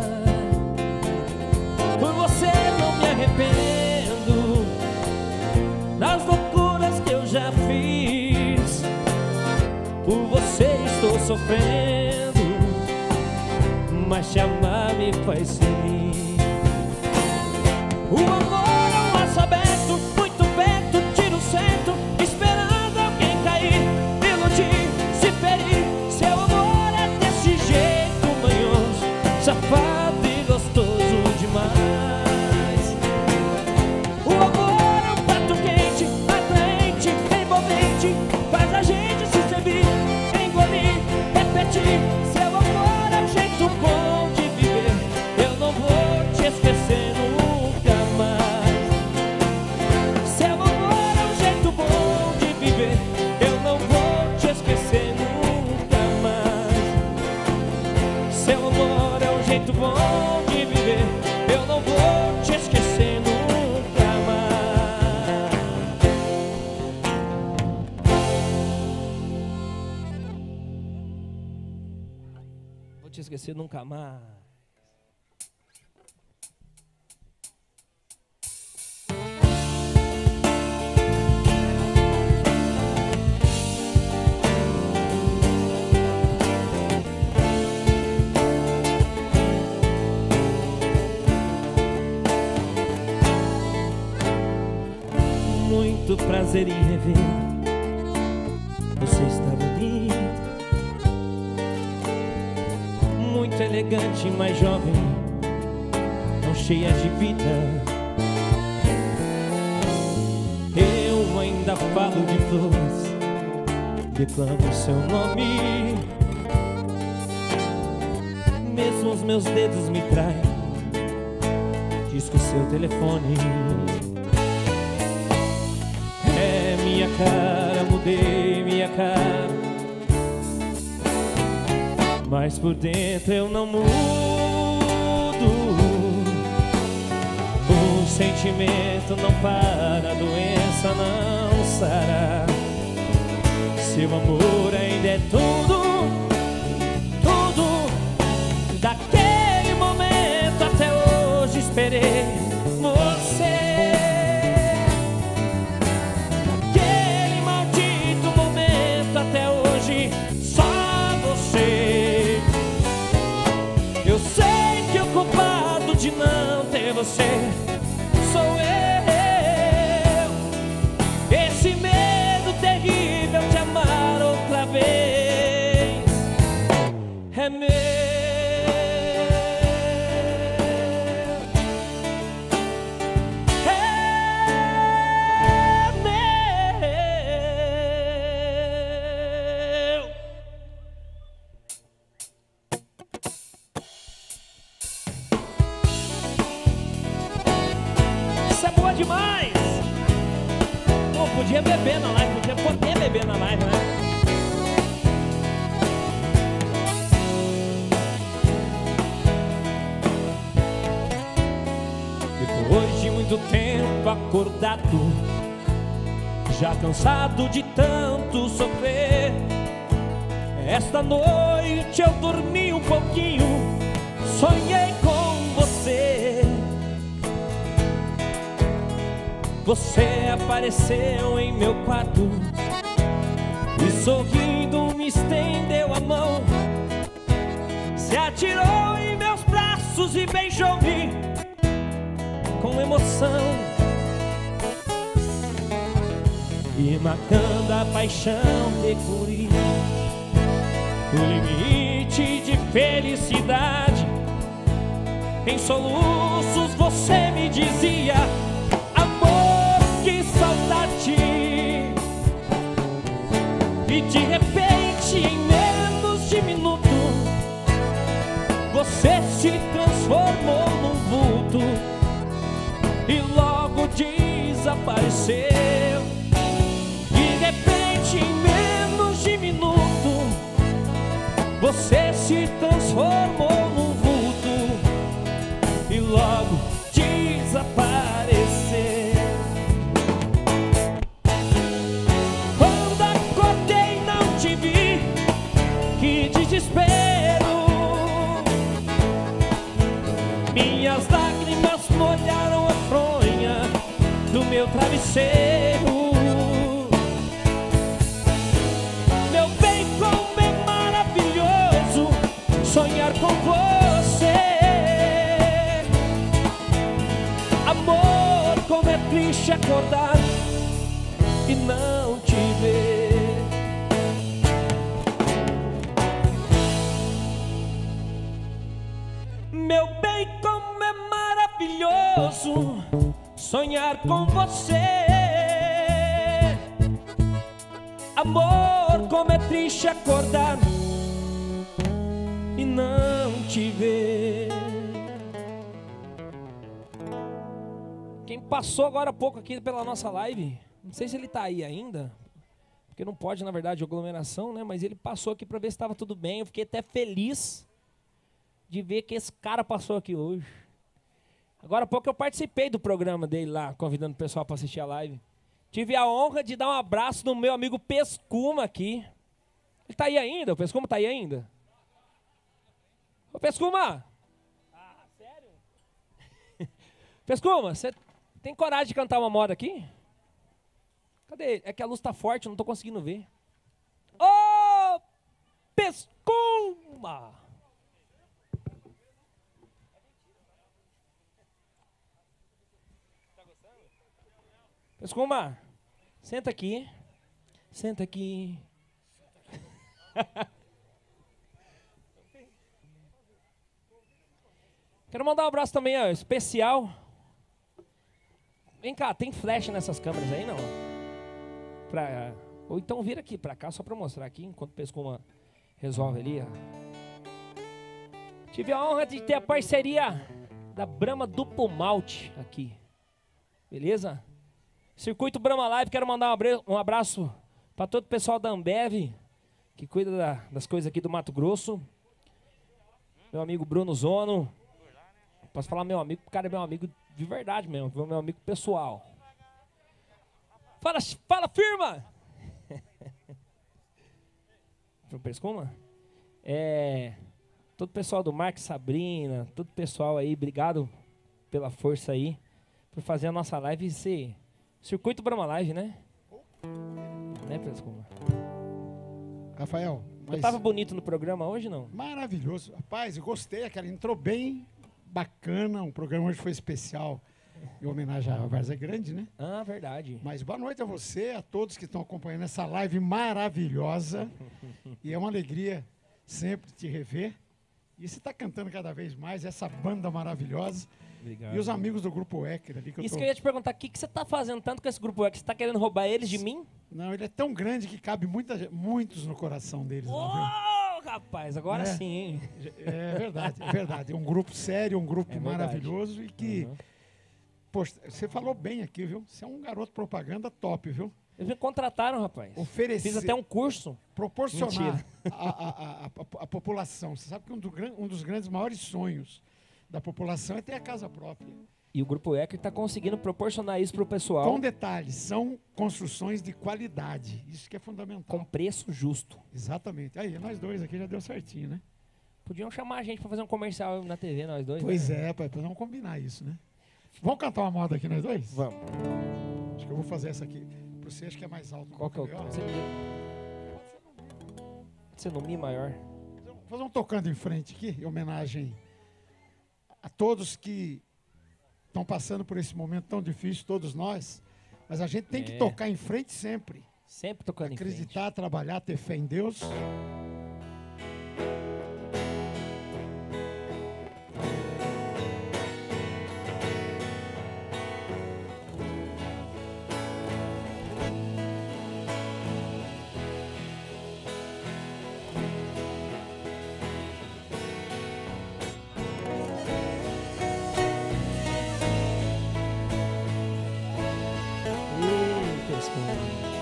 Por você não me arrependo das loucuras que eu já fiz, por você estou sofrendo, mas te amar me faz feliz. O amor é um laço aberto, muito perto, tiro certo, esperando alguém cair, iludir, se ferir. Seu amor é desse jeito manhoso, safado e gostoso demais. O amor é um prato quente, atraente, envolvente, faz a gente se servir, engolir, repetir. Seu amor é um jeito bom de viver. Eu não esquecer nunca mais. Muito prazer em rever. Você está bonita, muito elegante, mais jovem, tão cheia de vida. Eu ainda falo de flores, declamo seu nome. Mesmo os meus dedos me traem, disco seu telefone. É minha cara, mudei minha cara, mas por dentro eu não mudo. O sentimento não para, a doença não sara. Seu amor ainda é tudo, tudo. Daquele momento até hoje esperei você. Daquele maldito momento até hoje só você. Eu sei que o culpado de não ter você sou eu. Esse medo terrível de amar outra vez é meu. Demais! Pô, podia beber na live, podia poder beber na live, né? Depois de muito tempo acordado, já cansado de tanto sofrer, esta noite eu dormi um pouquinho, sonhei com você. Você apareceu em meu quarto e sorrindo me estendeu a mão, se atirou em meus braços e beijou-me com emoção, e matando a paixão descobri o limite de felicidade. Em soluços você me dizia: que saudade. E de repente, em menos de minuto, você se transformou num vulto e logo desapareceu. De repente, em menos de minuto, você se transformou num vulto e logo desapareceu. Que desespero, minhas lágrimas molharam a fronha do meu travesseiro. Meu bem, como é maravilhoso sonhar com você. Amor, como é triste acordar e não te ver. Meu bem, como é maravilhoso sonhar com você. Amor, como é triste acordar e não te ver. Quem passou agora há pouco aqui pela nossa live, não sei se ele tá aí ainda, porque não pode, na verdade, aglomeração, né? Mas ele passou aqui para ver se estava tudo bem. Eu fiquei até feliz de ver que esse cara passou aqui hoje. Agora há pouco eu participei do programa dele lá, convidando o pessoal para assistir a live. Tive a honra de dar um abraço no meu amigo Pescuma aqui. Ele tá aí ainda? O Pescuma tá aí ainda? Ô, Pescuma! Ah, sério? Pescuma, você tem coragem de cantar uma moda aqui? Cadê ele? É que a luz tá forte, eu não tô conseguindo ver. Ô, Pescuma! Pescuma, senta aqui. Senta aqui. Quero mandar um abraço também, ó, especial. Vem cá, tem flash nessas câmeras aí, não? Pra, ou então vira aqui pra cá, só pra mostrar aqui, enquanto o Pescuma resolve ali, ó. Tive a honra de ter a parceria da Brahma Duplo Malte aqui. Beleza? Circuito Brahma Live, quero mandar um abraço para todo o pessoal da Ambev, que cuida da, das coisas aqui do Mato Grosso. Meu amigo Bruno Zono. Posso falar meu amigo, o cara é meu amigo de verdade mesmo, meu amigo pessoal. Fala, fala firma! Pro Pescuma? É, todo o pessoal do Marcos Sabrina, todo o pessoal aí, obrigado pela força aí, por fazer a nossa live ser Circuito Brahma Live, né? Né, Pescuma? Rafael, mas... Eu tava bonito no programa hoje, não? Maravilhoso. Rapaz, eu gostei, aquela entrou bem bacana, o programa hoje foi especial em homenagem à Várzea Grande, né? Ah, verdade. Mas boa noite a você, a todos que estão acompanhando essa live maravilhosa. E é uma alegria sempre te rever. E você está cantando cada vez mais, essa banda maravilhosa. Obrigado. E os amigos do Grupo Équer ali que eu Isso tô... que eu ia te perguntar, o que, que você tá fazendo tanto com esse Grupo Équer? Você tá querendo roubar eles de mim? Não, ele é tão grande que cabe muita, gente- muitos no coração deles. Ô, lá, rapaz, agora É. sim, hein? viu? É verdade, é verdade. É um grupo sério, um grupo É verdade. maravilhoso e que... Uhum. Poxa, você falou bem aqui, viu? Você é um garoto propaganda top, viu? Eles me contrataram, rapaz. Oferecer, Fiz até um curso. proporcionar a, a, a, a, a população. Você sabe que um, do, gran- um dos grandes maiores sonhos da população é ter a casa própria. E o Grupo Équer tá conseguindo proporcionar isso pro pessoal Com detalhes, são construções de qualidade. Isso que é fundamental. com preço justo. Exatamente. Aí, nós dois aqui já deu certinho, né? Podiam chamar a gente pra fazer um comercial na T V, nós dois. Pois né? é, pai, vamos combinar isso, né? Vamos cantar uma moda aqui nós dois? Vamos. Acho que eu vou fazer essa aqui. Pra você, acho que é mais alto. Qual que é o... Ó, Você... Você no Mi maior. Vou fazer um tocando em frente aqui, em homenagem a todos que estão passando por esse momento tão difícil, todos nós. Mas a gente tem que É. tocar em frente sempre. Sempre tocando em frente. Acreditar, trabalhar, ter fé em Deus. Eita, Pescuma.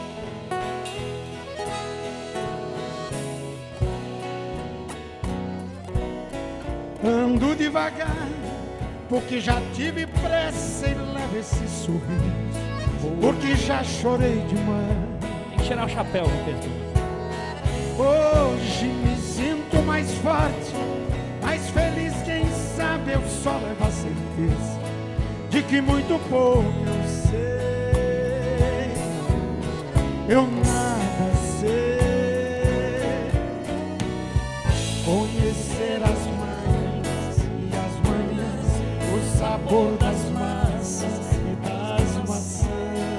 Ando devagar, porque já tive pressa e levo esse sorriso. Porque já chorei demais. Tem que tirar o chapéu, viu, Pescuma? Hoje me sinto mais forte, mais feliz, quem sabe eu só levo a certeza de que muito pouco eu sei, eu nada sei. Conhecer as manhas e as manhãs, o sabor das massas e das maçãs.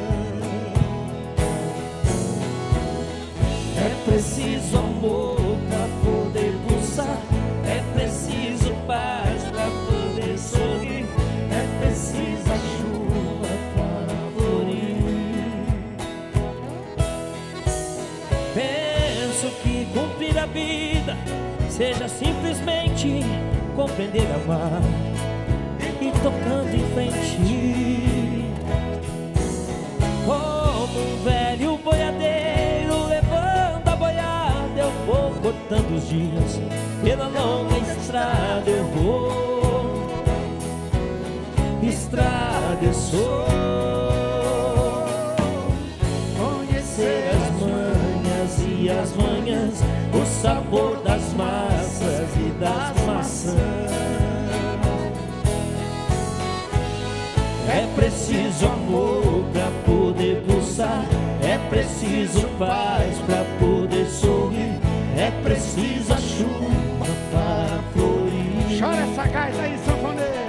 É preciso amor pra poder pulsar. É preciso paz pra poder sorrir. É preciso a chuva para florir. Penso que cumprir a vida seja simplesmente compreender amar e tocando em frente. Como um velho boiadeiro levando a boiada, eu vou cortando os dias, pela longa estrada eu vou, estrada eu sou. Conhecer as manhas e as manhãs, o sabor das massas e das maçãs. É preciso amor pra poder pulsar, é preciso paz pra poder sorrir, é preciso a chuva para florir. Chora essa gaita aí, sanfoneiro.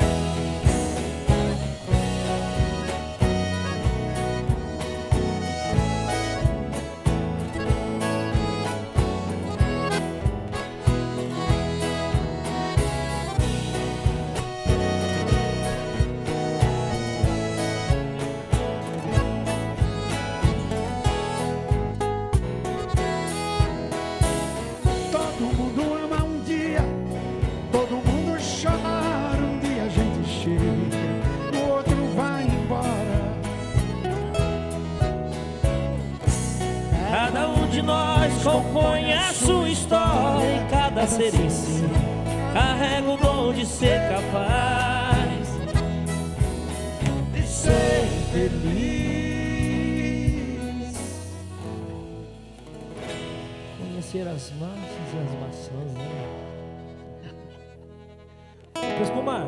Compõe a sua história e cada ser em si carrega o dom de ser capaz de ser feliz. Conhecer as massas e as maçãs, né? Pescuma,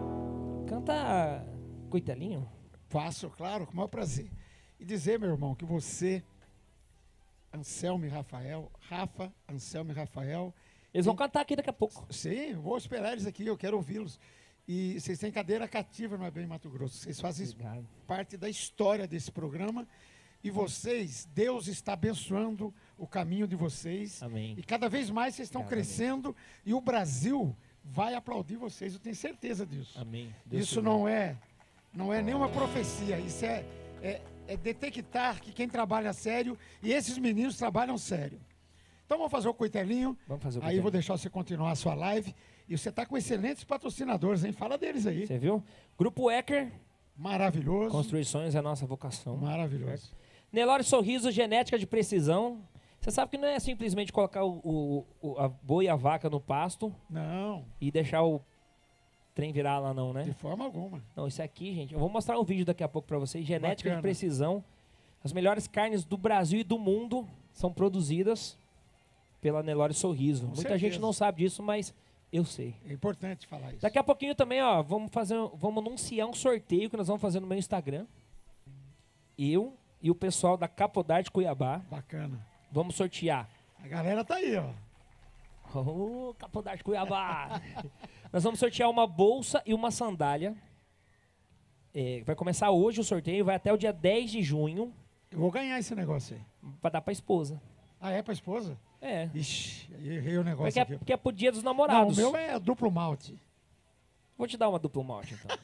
canta Coitelinho? Faço, claro, com o maior prazer. E dizer, meu irmão, que você... Anselmo e Rafael, Rafa, Anselmo e Rafael. Eles vão cantar aqui daqui a pouco. Sim, vou esperar eles aqui, eu quero ouvi-los. E vocês têm cadeira cativa no É Bem Mato Grosso. Vocês fazem Obrigado. parte da história desse programa. E vocês, Deus está abençoando o caminho de vocês. Amém. E cada vez mais vocês estão Obrigado, crescendo. Amém. E o Brasil vai aplaudir vocês, eu tenho certeza disso. Amém. Deus isso não é, não é nenhuma profecia, isso é... é É detectar que quem trabalha sério, e esses meninos trabalham sério. Então vamos fazer o coitelinho. Vamos fazer o Aí coitelinho. Vou deixar você continuar a sua live. E você está com excelentes patrocinadores, hein? Fala deles aí. Você viu? Grupo Ecker. Maravilhoso. Construções é a nossa vocação. Maravilhoso. Nelore Sorriso, genética de precisão. Você sabe que não é simplesmente colocar o, o, o, a boi e a vaca no pasto. Não. E deixar o trem virar lá não, né? De forma alguma. Não, isso aqui, gente, eu vou mostrar um vídeo daqui a pouco pra vocês. Genética Bacana. de precisão. As melhores carnes do Brasil e do mundo são produzidas pela Nelore Sorriso. Com Muita certeza. gente não sabe disso, mas eu sei. É importante falar isso. Daqui a pouquinho também, ó, vamos fazer, vamos anunciar um sorteio que nós vamos fazer no meu Instagram. Eu e o pessoal da Capodarte Cuiabá. Bacana. Vamos sortear. A galera tá aí, ó. Ô, Capodarte Cuiabá. Nós vamos sortear uma bolsa e uma sandália. É, vai começar hoje o sorteio, vai até o dia dez de junho. Eu vou ganhar esse negócio aí. Pra dar pra esposa. Ah, é pra esposa? É. Ixi, aí errei o negócio Porque é, aqui. porque é pro dia dos Não, namorados. o meu é duplo malte. Vou te dar uma duplo malte, então.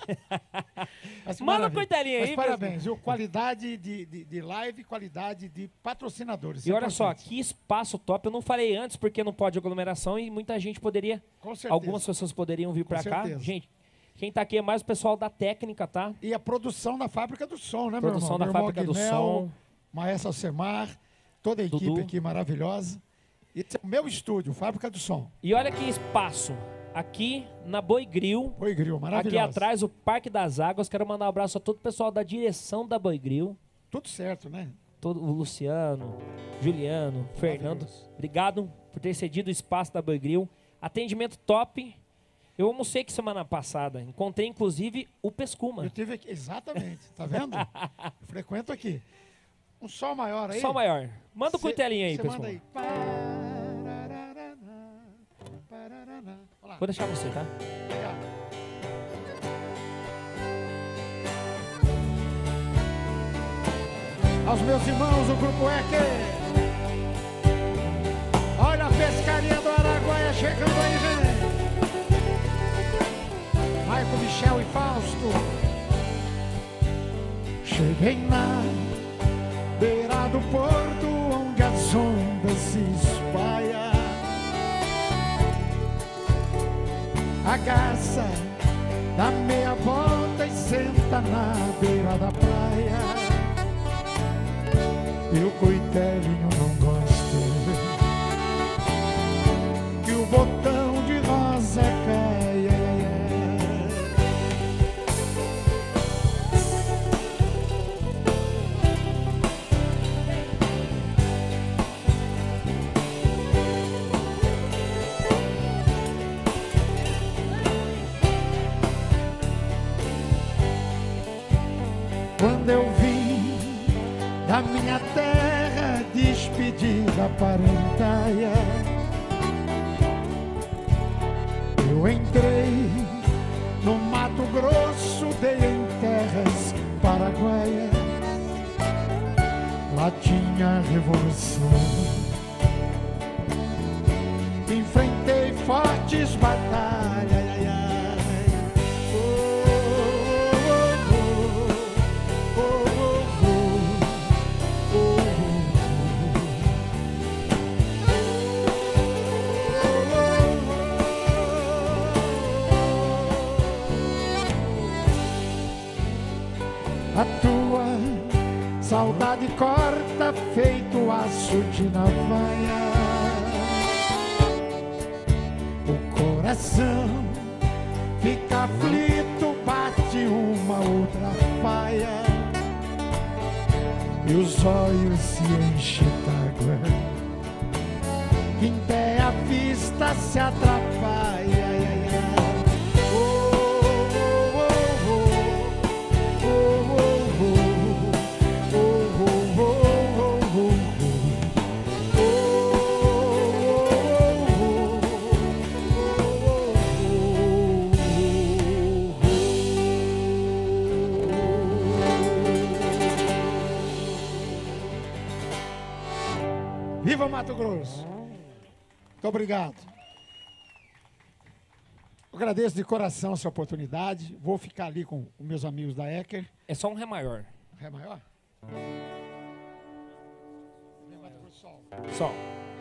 Mas, Manda maravilha. um coitelinho Mas aí. parabéns, viu? Qualidade de, de, de live, qualidade de patrocinadores. E é olha só, importante. que espaço top. Eu não falei antes porque não pode aglomeração e muita gente poderia... Com certeza. Algumas pessoas poderiam vir Com pra cá. certeza. Gente, quem tá aqui é mais o pessoal da técnica, tá? E a produção da Fábrica do Som, né, Produção meu irmão? da Meu irmão Fábrica do Guinel, Som. Maestro Alcemar, toda a equipe Dudu. aqui maravilhosa. Esse é o meu estúdio, Fábrica do Som. E olha que espaço. Aqui na Boi Grill. Boi Grill, Aqui maravilhoso. atrás o Parque das Águas. Quero mandar um abraço a todo o pessoal da direção da Boi Grill. Tudo certo, né? Todo, o Luciano, Juliano, Fernando. Maravilhoso. Obrigado por ter cedido o espaço da Boi Grill. Atendimento top. Eu almocei aqui semana passada. Encontrei, inclusive, o Pescuma. Eu tive aqui, exatamente, tá vendo? Frequento aqui. Um sol maior aí. Sol maior. Manda o Cê- cutelinho aí, cê Pescuma. manda aí. Parararana, parararana. Olha lá. Vou deixar você, tá? Obrigado. Aos meus irmãos do Grupo Ecker. Olha a pescaria do Araguaia chegando aí, gente. Marco, Michel e Fausto. Cheguei na beira do porto onde as ondas se espalham. A garça dá meia volta e senta na beira da praia. E o coitelinho não gosta que o botão de rosa caia. a minha terra despedida parantaia. Eu entrei no Mato Grosso, dei em terras paraguaias. Lá tinha revolução, enfrentei fortes batalhas. Ai, ai. Oh, oh, oh, oh, oh, oh, oh. A tua saudade corta feito aço de navalha. O coração fica aflito, bate uma outra faia e os olhos se enchem d'água. Quem tem a vista se atrapalha. Ai, ai, ai. Viva Mato Grosso! Muito obrigado. Eu agradeço de coração essa oportunidade. Vou ficar ali com os meus amigos da Ecker. É só um Ré maior. Ré maior? Ré Mato Grosso, sol. Sol.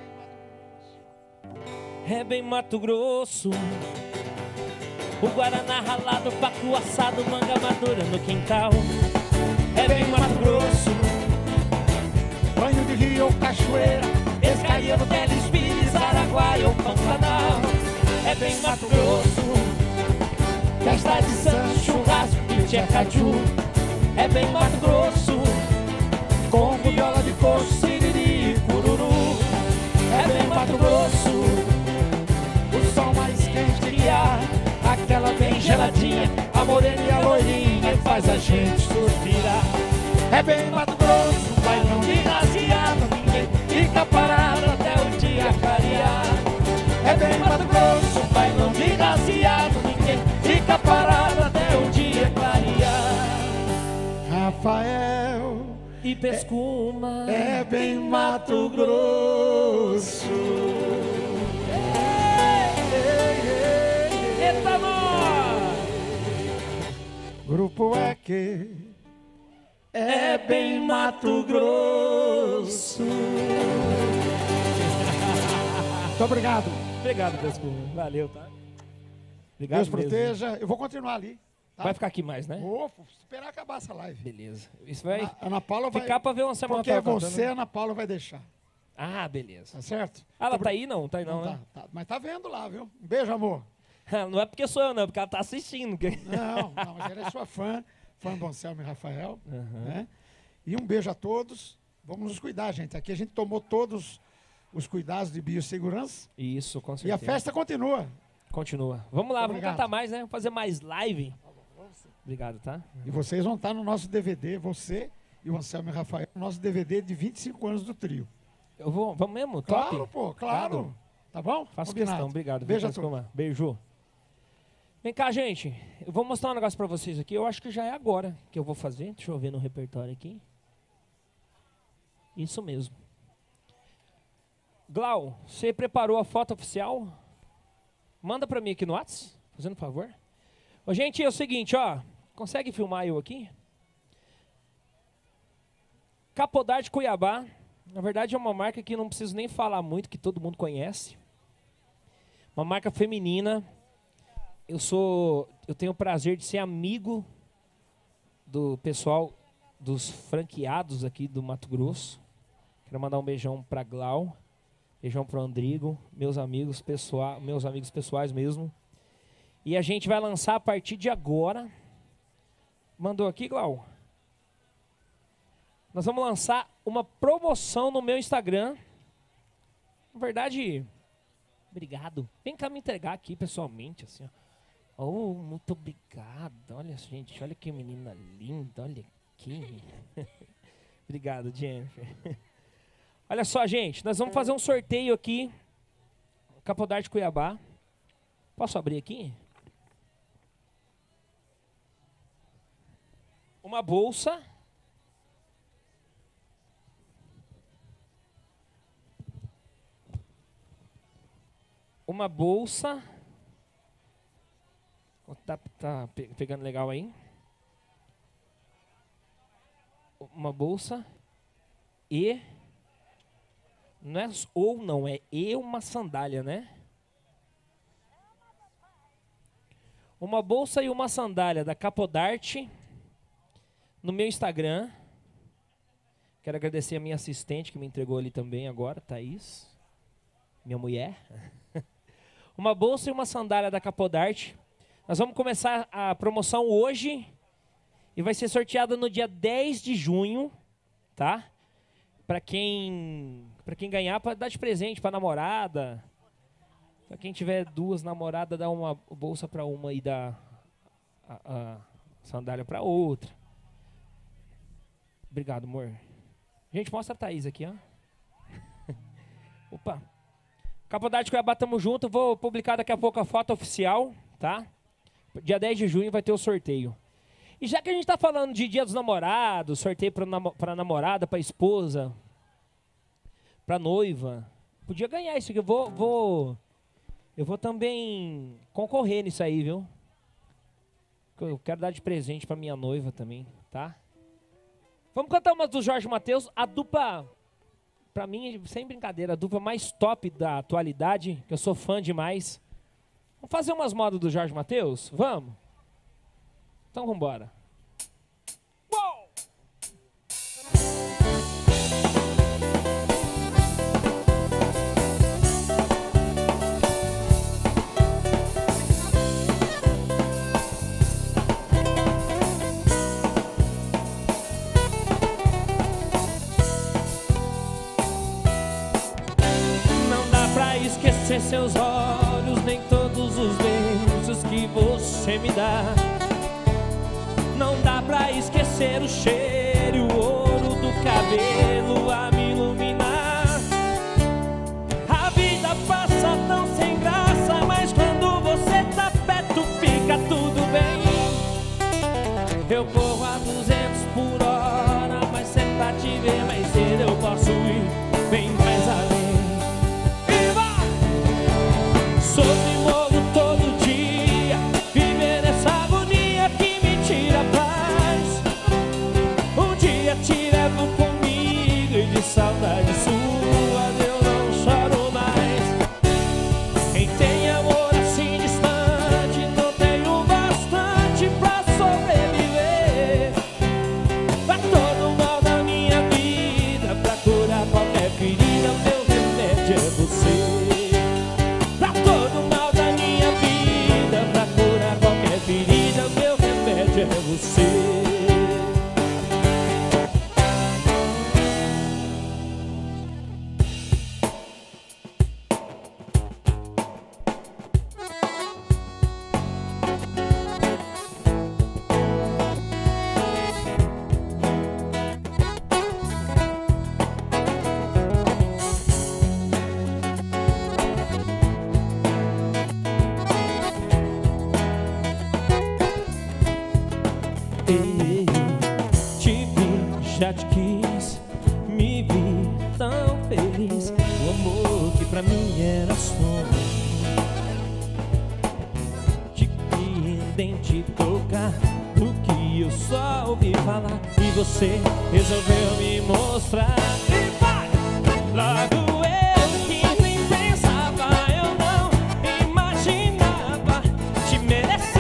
Ré bem Mato Grosso. O Guaraná ralado, pacu assado, manga madura no quintal. Ré bem Mato Grosso. Banho de rio ou cachoeira, Escariano, Teles, Pires, Araguaia ou Pantanal. É bem Mato Grosso. Festa de Santos, churrasco e tchecaju. É bem Mato Grosso. Com viola de coxo, siriri e cururu. É bem Mato Grosso. o sol mais quente Que há, aquela bem geladinha, a morena e a loirinha faz a gente suspirar. é bem Mato Grosso. Vai não me rasgueado, ninguém fica parado até o dia clarear. É bem Mato Grosso, vai não me rasgueado, ninguém fica parado até o dia clarear. Rafael E Pescuma é bem Mato Grosso. Eita nós! Grupo é que É bem Mato Grosso. muito obrigado. Obrigado, Pescuma. Valeu, tá? Obrigado Deus mesmo. proteja. Eu vou continuar ali. Tá? Vai ficar aqui mais, né? Vou esperar acabar essa live. Beleza. Isso vai A Ana Paula vai ficar pra ver uma semana. porque você, Ana Paula, vai deixar. Ah, beleza. Tá certo? Ah, ela Tô tá aí? Não, tá aí não, Não, né? tá, tá. Mas tá vendo lá, viu? Um beijo, amor. Não é porque sou eu, não, é porque ela tá assistindo. Não, não, mas ela é sua fã, fã do Anselmo e Rafael. Uhum. Né? E um beijo a todos. Vamos nos cuidar, gente. Aqui a gente tomou todos os cuidados de biossegurança. Isso, com E certeza. a festa continua. Continua. Vamos lá, Obrigado. vamos cantar mais, né? Vamos fazer mais live. Obrigado, tá? E vocês vão estar no nosso D V D, você e o Anselmo e Rafael, no nosso D V D de vinte e cinco anos do trio. Eu vou, vamos mesmo? Top? Claro, pô, claro. Obrigado. Tá bom? Faço Combinado. questão, obrigado. Beijo a Viu, todos. Pescuma? Beijo. Vem cá, gente. Eu vou mostrar um negócio pra vocês aqui. Eu acho que já é agora que eu vou fazer. Deixa eu ver no repertório aqui. Isso mesmo. Glau, você preparou a foto oficial? Manda pra mim aqui no WhatsApp, fazendo um favor. Ô, gente, é o seguinte, ó. Consegue filmar eu aqui? Capodar de Cuiabá. Na verdade é uma marca que não preciso nem falar muito, que todo mundo conhece. Uma marca feminina. Eu sou, eu tenho o prazer de ser amigo do pessoal, dos franqueados aqui do Mato Grosso. Quero mandar um beijão pra Glau, beijão pro Andrigo, meus amigos pessoal, meus amigos pessoais mesmo. E a gente vai lançar a partir de agora. Mandou aqui, Glau? Nós vamos lançar uma promoção no meu Instagram. Na verdade, obrigado. Vem cá me entregar aqui pessoalmente, assim, ó. Oh, muito obrigado. Olha, gente, olha que menina linda, olha aqui. Obrigado, Jennifer. Olha só, gente, nós vamos fazer um sorteio aqui. Capodarte Cuiabá. Posso abrir aqui? Uma bolsa. Uma bolsa. Tá, tá pegando legal aí. Uma bolsa. E... Não é ou não, é e uma sandália, né? Uma bolsa e uma sandália da Capodarte no meu Instagram. Quero agradecer a minha assistente que me entregou ali também agora, Thaís, minha mulher. Uma bolsa e uma sandália da Capodarte. Nós vamos começar a promoção hoje e vai ser sorteada no dia dez de junho, tá? Para quem, para quem ganhar, para dar de presente para namorada. Para quem tiver duas namoradas, dá uma bolsa para uma e dá a, a sandália para outra. Obrigado, amor. Gente, mostra a Thaís aqui, ó. Opa. Capodarte Cuiabá, tamo junto. Vou publicar daqui a pouco a foto oficial, tá? Dia dez de junho vai ter o sorteio. E já que a gente está falando de Dia dos Namorados, sorteio para namorada, para esposa, para noiva, podia ganhar isso aqui. Eu vou, vou, eu vou também concorrer nisso aí, viu? Eu quero dar de presente para minha noiva também, tá? Vamos cantar umas do Jorge Mateus, a dupla, para mim, sem brincadeira, a dupla mais top da atualidade, que eu sou fã demais. Vamos fazer umas modas do Jorge Mateus? Vamos? Então vamos embora. Uou! Não dá pra esquecer seus olhos, nem todos os beijos que você me dá. Não dá pra esquecer o cheiro e o ouro do cabelo a me iluminar. A vida passa tão sem graça, mas quando você tá perto fica tudo bem. Eu corro a duzentos por hora, mas sempre pra te ver mais cedo eu posso ir bem mais além. E vai! Sobre morro todo dia, viver essa agonia que me tira a paz. Um dia te levo comigo e de saudade sua eu não choro mais. Quem tem amor assim distante não tem o bastante pra sobreviver. Pra todo mal da minha vida, pra curar qualquer ferida, meu remédio é você. Pra todo mal da minha vida, pra curar qualquer ferida, meu remédio é você. Ei, te vi, já te quis, me vi tão feliz. O amor que pra mim era sonho, te identificar do que eu só ouvi falar. E você resolveu me mostrar. E vai! Logo eu que nem pensava, eu não imaginava te merecer.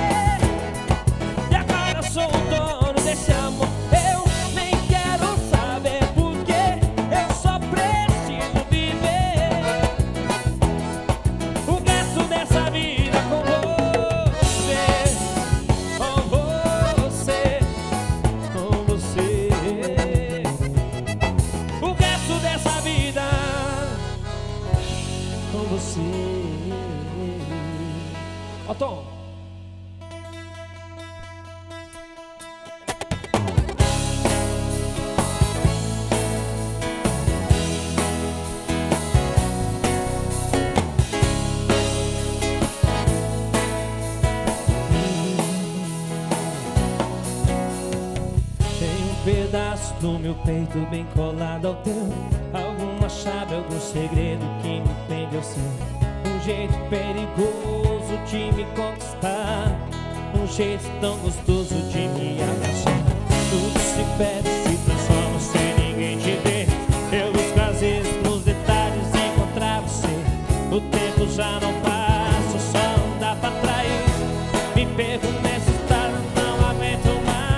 Sou o dono desse amor, eu nem quero saber porque eu só preciso viver o resto dessa vida com você, com você, com você. O resto dessa vida com você. Ó, Tom. no meu peito bem colado ao teu. Alguma chave, algum segredo que me prende ao seu. Um jeito perigoso de me conquistar, um jeito tão gostoso de me abraçar. Tudo se perde, se transforma sem ninguém te ver. Eu busco às vezes nos detalhes encontrar você. O tempo já não passa, só anda pra trás. Me perco nessa estrada, não aguento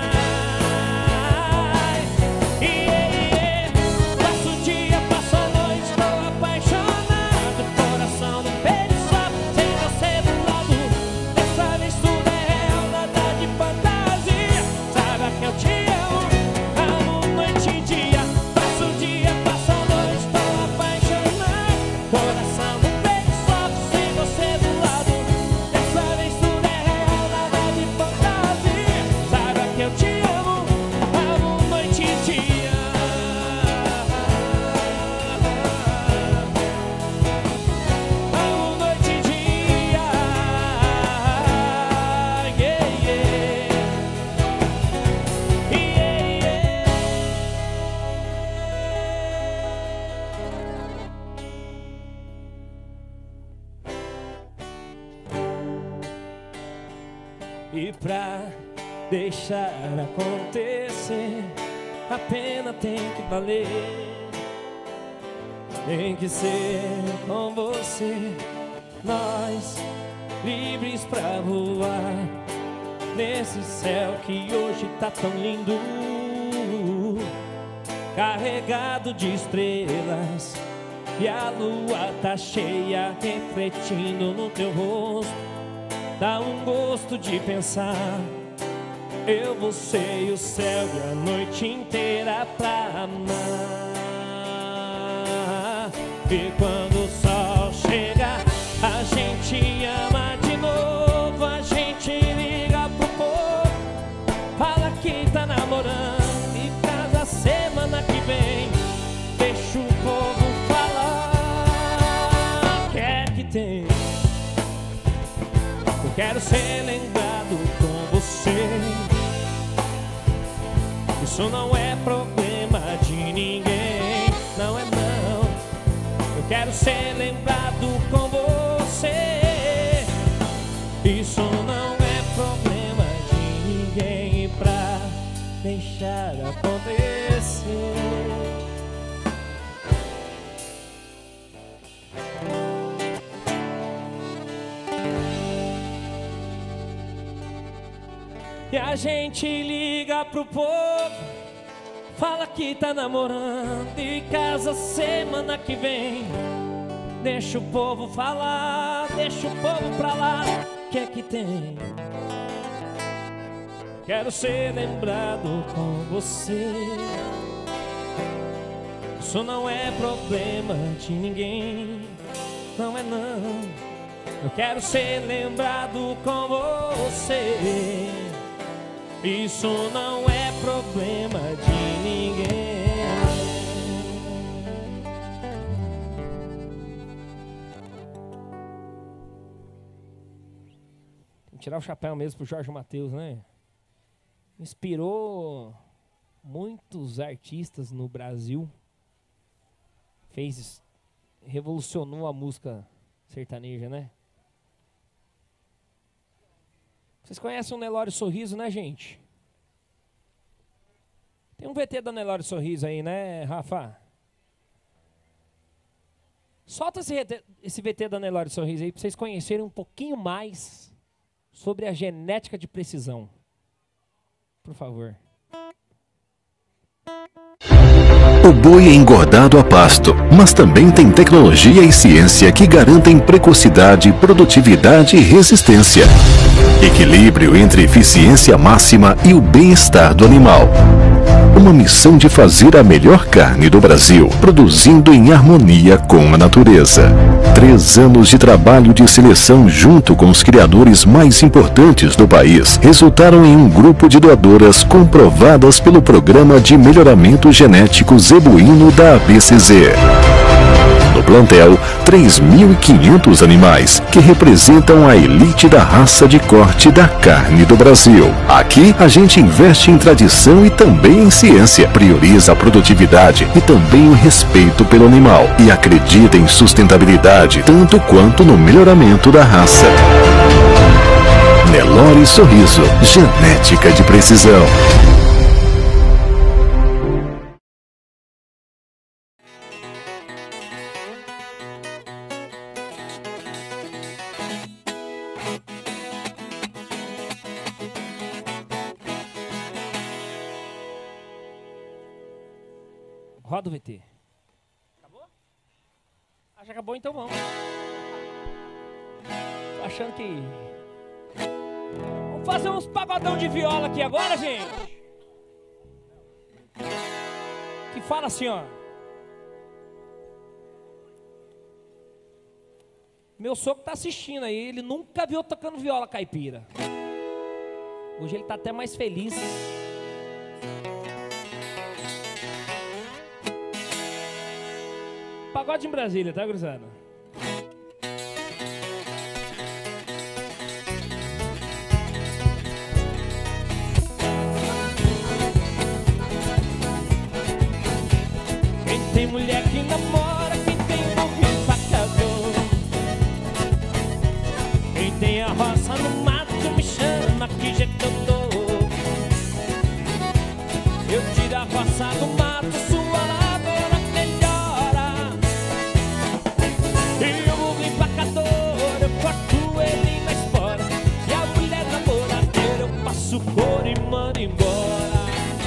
mais. Yeah, yeah. Passo o dia, passo a noite, estou apaixonado. Coração no peito só sem você do lado. Dessa vez tudo é real, nada de fantasia. Saiba que eu te amo, amo noite e dia. Passo o dia, passo a noite, estou apaixonado. Coração no peito só sem você do lado. Dessa vez tudo é real, nada de fantasia. Saiba que eu te amo, amo noite e dia. Amo noite e dia. Yeah, yeah. Yeah, yeah. E pra deixar acontecer, a pena tem que valer. Tem que ser com você, nós livres pra voar nesse céu que hoje tá tão lindo, carregado de estrelas. E a lua tá cheia, refletindo no teu rosto. Dá um gosto de pensar, eu, você e o céu e a noite inteira pra amar. E quando o sol chega, a gente ama de novo. A gente liga pro povo, fala que tá namorando e casa semana que vem. Deixa o povo falar, que é que tem? Eu quero ser lembrado com você. Isso não é problema de ninguém, não é não. Eu quero ser lembrado com você. Isso não é problema de ninguém. E pra deixar acontecer, e a gente liga pro povo, fala que tá namorando e casa semana que vem. Deixa o povo falar, deixa o povo pra lá, que é que tem? Quero ser lembrado com você. Isso não é problema de ninguém, não é não. Eu quero ser lembrado com você. Isso não é problema de ninguém. Tem que tirar o chapéu mesmo pro Jorge Mateus, né? Inspirou muitos artistas no Brasil. Fez, revolucionou a música sertaneja, né? Vocês conhecem o Nelório Sorriso, né, gente? Tem um V T da Nelório Sorriso aí, né, Rafa? Solta esse, esse V T da Nelório Sorriso aí para vocês conhecerem um pouquinho mais sobre a genética de precisão. Por favor. O boi é engordado a pasto, mas também tem tecnologia e ciência que garantem precocidade, produtividade e resistência. Equilíbrio entre eficiência máxima e o bem-estar do animal. Uma missão de fazer a melhor carne do Brasil, produzindo em harmonia com a natureza. Três anos de trabalho de seleção junto com os criadores mais importantes do país resultaram em um grupo de doadoras comprovadas pelo Programa de Melhoramento Genético Zebuíno da A B C Z. No plantel três mil e quinhentos animais, que representam a elite da raça de corte da carne do Brasil. Aqui a gente investe em tradição e também em ciência, prioriza a produtividade e também o respeito pelo animal e acredita em sustentabilidade tanto quanto no melhoramento da raça. Nelore Sorriso, genética de precisão. Roda o V T. Acabou? Ah, já acabou, então vamos. Tô achando que... Vamos fazer uns pagodão de viola aqui agora, gente. Que fala assim, ó. Meu sogro tá assistindo aí, ele nunca viu eu tocando viola caipira. Hoje ele tá até mais feliz. Pagode em Brasília, tá, gurizada? Quem tem mulher que namora, quem tem burro empacador, quem tem a roça no mato me chama que jeito eu tô. Eu tiro a roça do mato, sua lavoura melhora. E o burro empacador, eu corto ele na espora. E a mulher namoradeira, eu passo por e mando embora.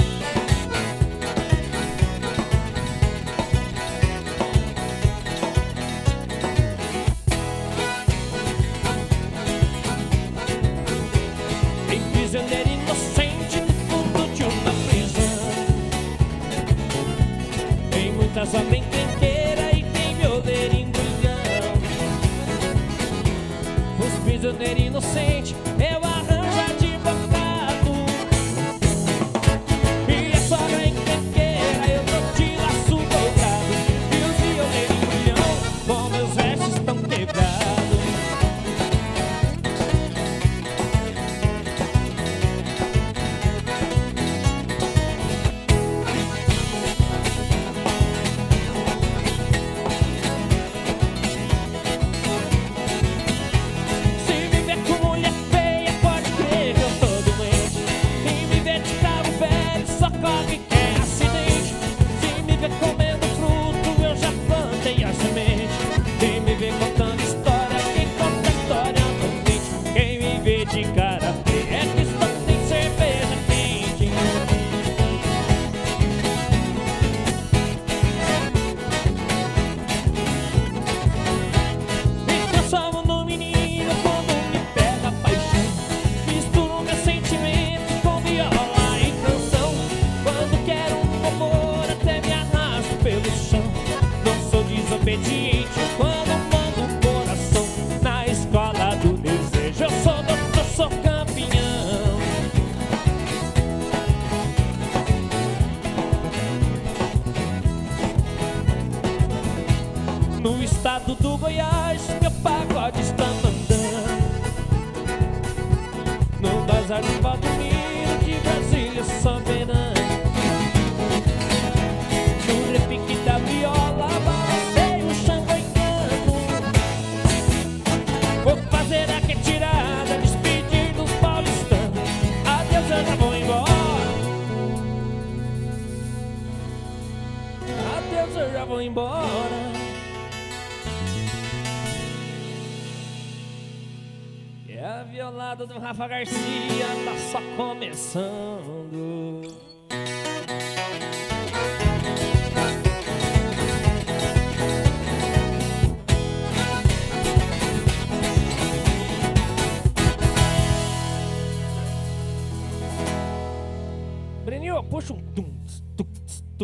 Prisioneiro inocente no fundo de uma prisão. Tem muitas homens encrenqueira e tem violeiro engulhão. Os prisioneiros inocentes eu arranjo advogado. E a sogra encrenqueira eu dou de laço dobrado. E os violeiros engulhão com meus versos estão quebrados. De cara feia é que só tem cerveja quente. Me transformo no menino quando me pega a paixão. Misturo meu sentimento com viola e canção. Quando quero um amor até me arrasto pelo chão. Não sou desobediente quando mando o coração. Na escola do desejo eu sou do sou campeão. No estado do Goiás, meu pagode está mandando. No bazar do Valdomiro, de Brasília soberano. No repique da viola, balancei o chão goiano. Vou fazer a retirada, despedir dos paulistanos. Adeus, eu já vou embora. Adeus, eu já vou embora. E a violada do Rafa Garcia tá só começando. Breninho, puxa um tum, tum, tum.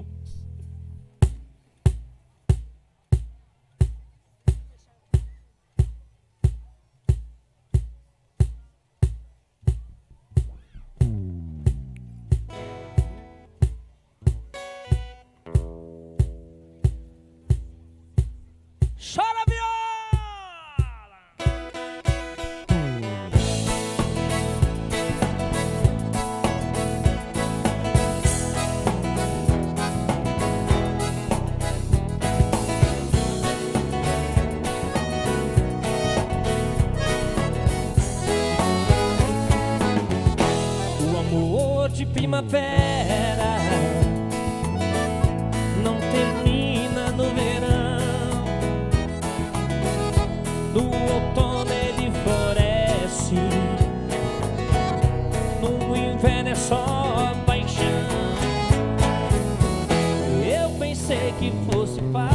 pensei que fosse paz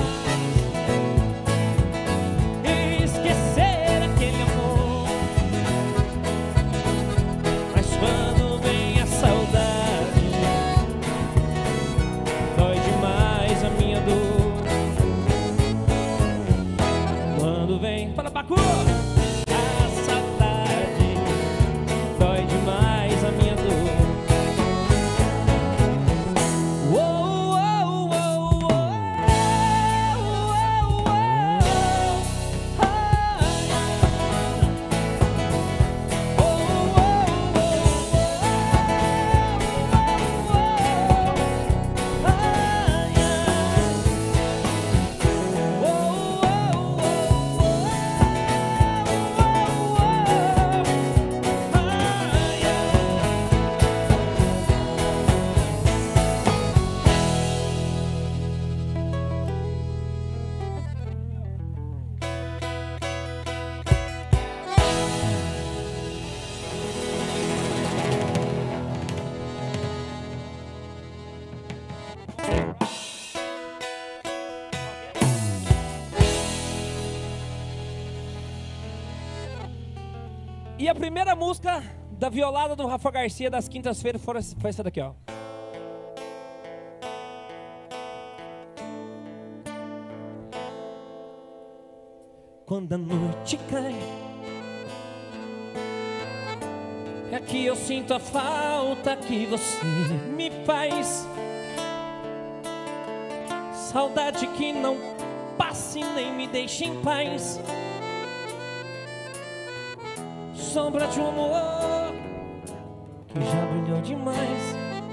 e esquecer aquele amor. Mas quando vem a saudade, dói demais a minha dor. Quando vem, fala Bacu! A saudade dói demais a minha dor. E a primeira música da violada do Rafa Garcia das quintas-feiras foi essa daqui, ó. Quando a noite cai, é que eu sinto a falta que você me faz. Saudade que não passa e nem me deixa em paz. Sombra de um amor que já brilhou demais.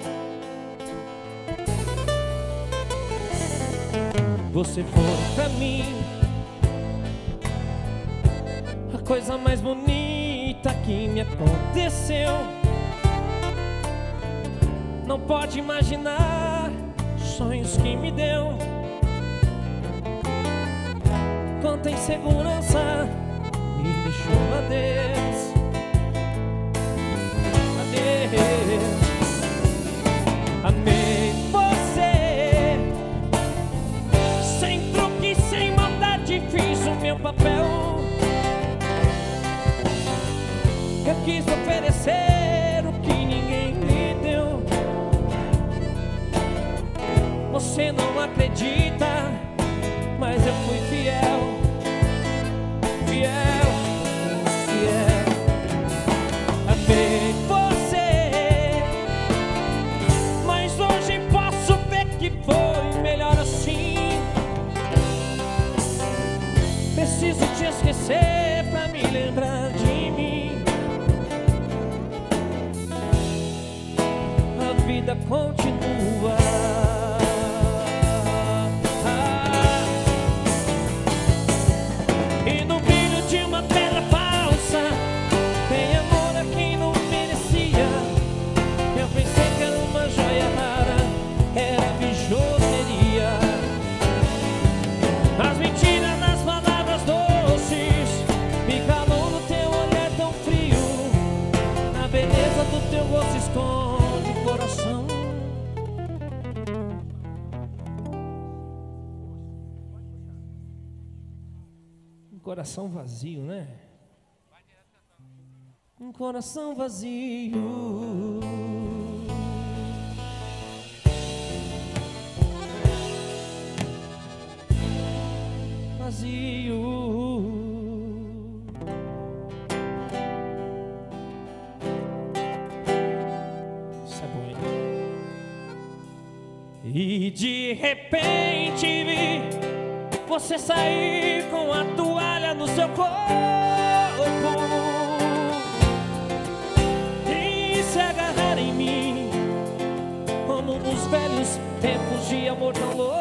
Você foi pra mim a coisa mais bonita que me aconteceu. Não pode imaginar sonhos que me deu. Quanta insegurança me deixou. Adeus, adeus. Amei você, sem truque, sem maldade, fiz o meu papel. Eu quis oferecer o que ninguém me deu. Você não acredita, mas eu fui fiel, fiel. Amei você, mas hoje posso ver que foi melhor assim. Preciso te esquecer pra me lembrar de mim. A vida continua. E no brilho de uma pedra falsa tem amor a quem não merecia. Eu pensei que era uma joia rara, era bijuteria. As mentiras nas palavras doces me calam no teu olhar tão frio. A beleza do teu rosto esconde o coração. Um coração vazio, né? Um coração vazio. Vazio. Isso é bom, hein? E de repente vi você sair com a toalha no seu corpo e se agarrar em mim como nos velhos tempos de amor tão louco.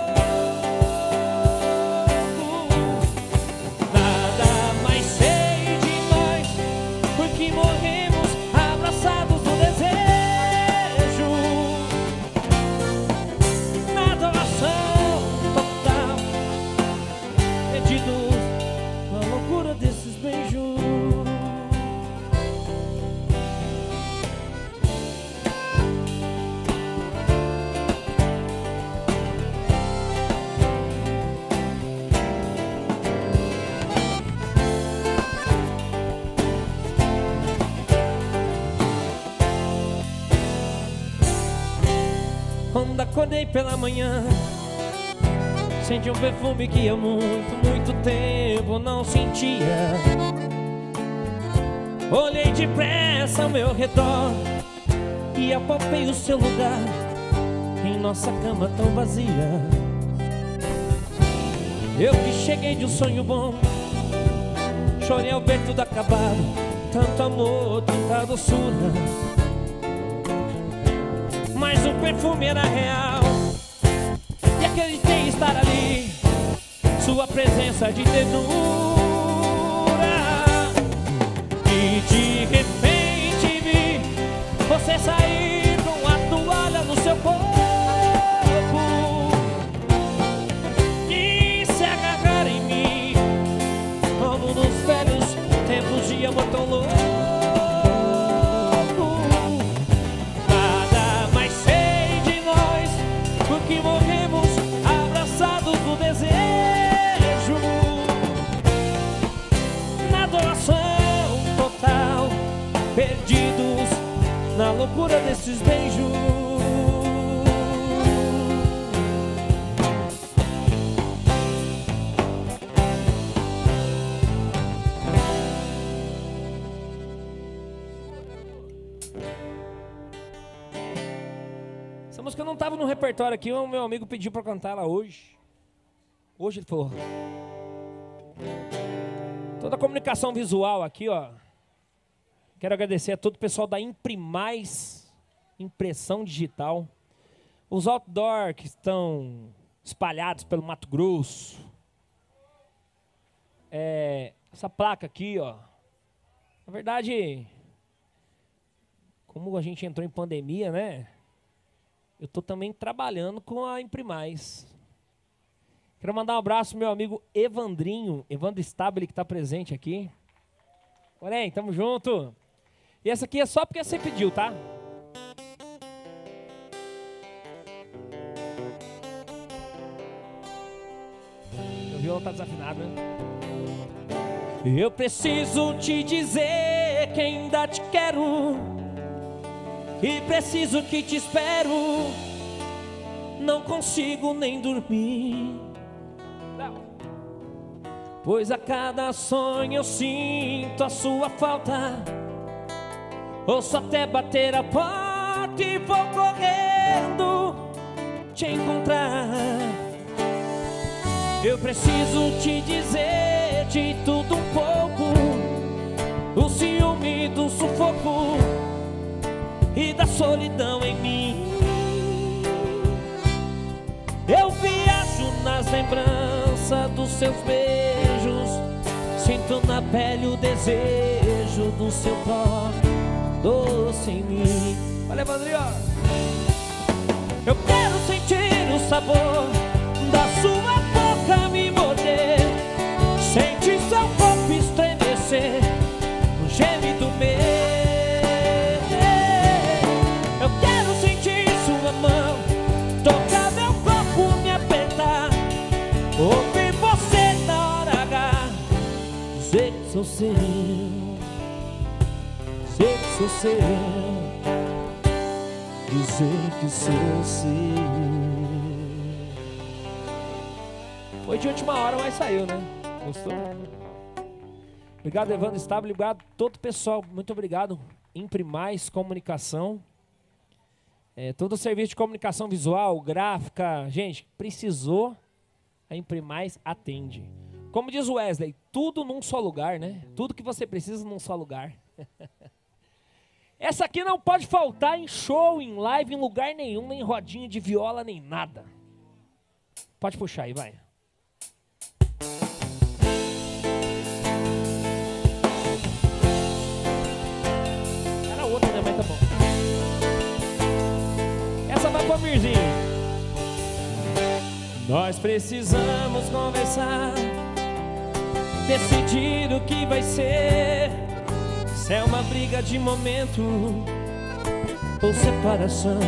Nada mais sei de nós, porque morremos abraçados no desejo. Na adoração total, perdidos na loucura desses beijos. acordei pela manhã, senti um perfume que há muito, muito tempo não sentia. Olhei depressa ao meu redor e apalpei o seu lugar em nossa cama tão vazia. Eu que cheguei de um sonho bom, chorei ao ver tudo acabado, tanto amor, tanta doçura. Mas o perfume era real e acreditei em estar ali, sua presença de ternura. E de repente vi você sair com a toalha no seu corpo e se agarrar em mim, como nos velhos tempos de amor tão louco. Nada mais sei de nós, porque morremos abraçados no desejo, na doação total, perdidos na loucura desses beijos. Essa música não estava no repertório aqui, o meu amigo pediu para cantar ela hoje. Hoje ele falou. Toda a comunicação visual aqui, ó. Quero agradecer a todo o pessoal da Imprimais Impressão Digital. Os outdoor que estão espalhados pelo Mato Grosso. É, essa placa aqui, ó. Na verdade, como a gente entrou em pandemia, né? Eu estou também trabalhando com a Imprimais. Quero mandar um abraço pro meu amigo Evandrinho, Evandro Stabile, que está presente aqui. Porém, tamo junto. E essa aqui é só porque você pediu, tá? O violão tá desafinado, né? Eu preciso te dizer que ainda te quero e preciso que te espero. Não consigo nem dormir, pois a cada sonho eu sinto a sua falta. Ouço até bater a porta e vou correndo te encontrar. Eu preciso te dizer de tudo um pouco, o ciúme do sufoco e da solidão em mim. Eu viajo nas lembranças dos seus beijos, sinto na pele o desejo do seu toque doce em mim. Valeu, Evandrinho. Eu quero sentir o sabor da sua boca me morder, sentir seu corpo estremecer no gemido meu. Eu quero sentir sua mão tocar meu corpo, me apertar, ouvir você na hora H, dizer que sou seu, dizer que sou seu, dizer que sou seu. Foi de última hora, mas saiu, né? Gostou? Obrigado, Evandro Stabile. Obrigado todo o pessoal. Muito obrigado. Imprimais Comunicação. É, todo o serviço de comunicação visual, gráfica. Gente, precisou, a Imprimais atende. Como diz o Wesley, tudo num só lugar, né? Tudo que você precisa num só lugar. Essa aqui não pode faltar em show, em live, em lugar nenhum, nem rodinha de viola, nem nada. Pode puxar aí, vai. Era outra, né? Mas tá bom. Essa vai pro Mirzinho. Nós precisamos conversar, decidir o que vai ser. Se é uma briga de momento ou separação,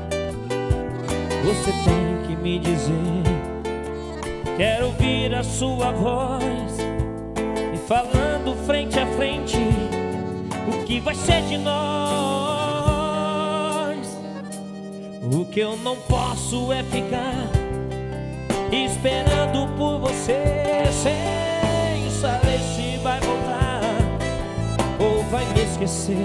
você tem que me dizer. Quero ouvir a sua voz e falando frente a frente o que vai ser de nós. O que eu não posso é ficar esperando por você, sem saber se vai voltar ou vai me esquecer.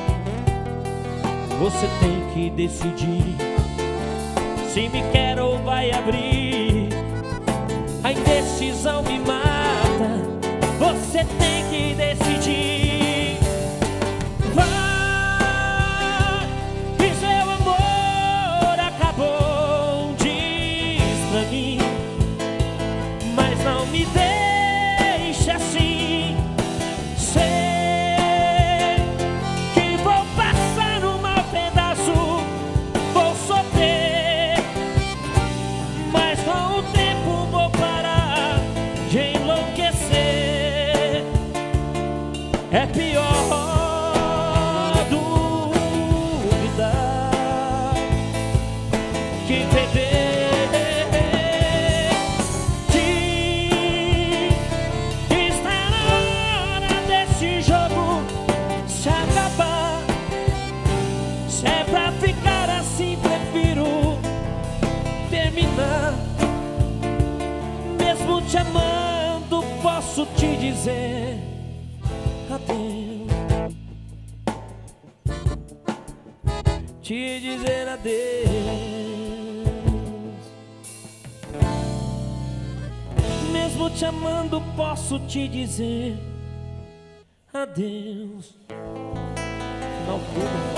Você tem que decidir se me quer ou vai abrir. A indecisão me mata. Você tem que decidir. Vai, e seu amor acabou, diz pra mim, mas não me deixe assim. Sei que vou passar um mau pedaço, vou sofrer, mas com o tempo vou parar de enlouquecer. É pior duvidar que perder. Que está na hora desse jogo se acabar. Se é pra ficar assim, prefiro terminar. Mesmo te amando, posso te dizer adeus. Te dizer adeus. Mesmo te amando, posso te dizer adeus. Não pulo.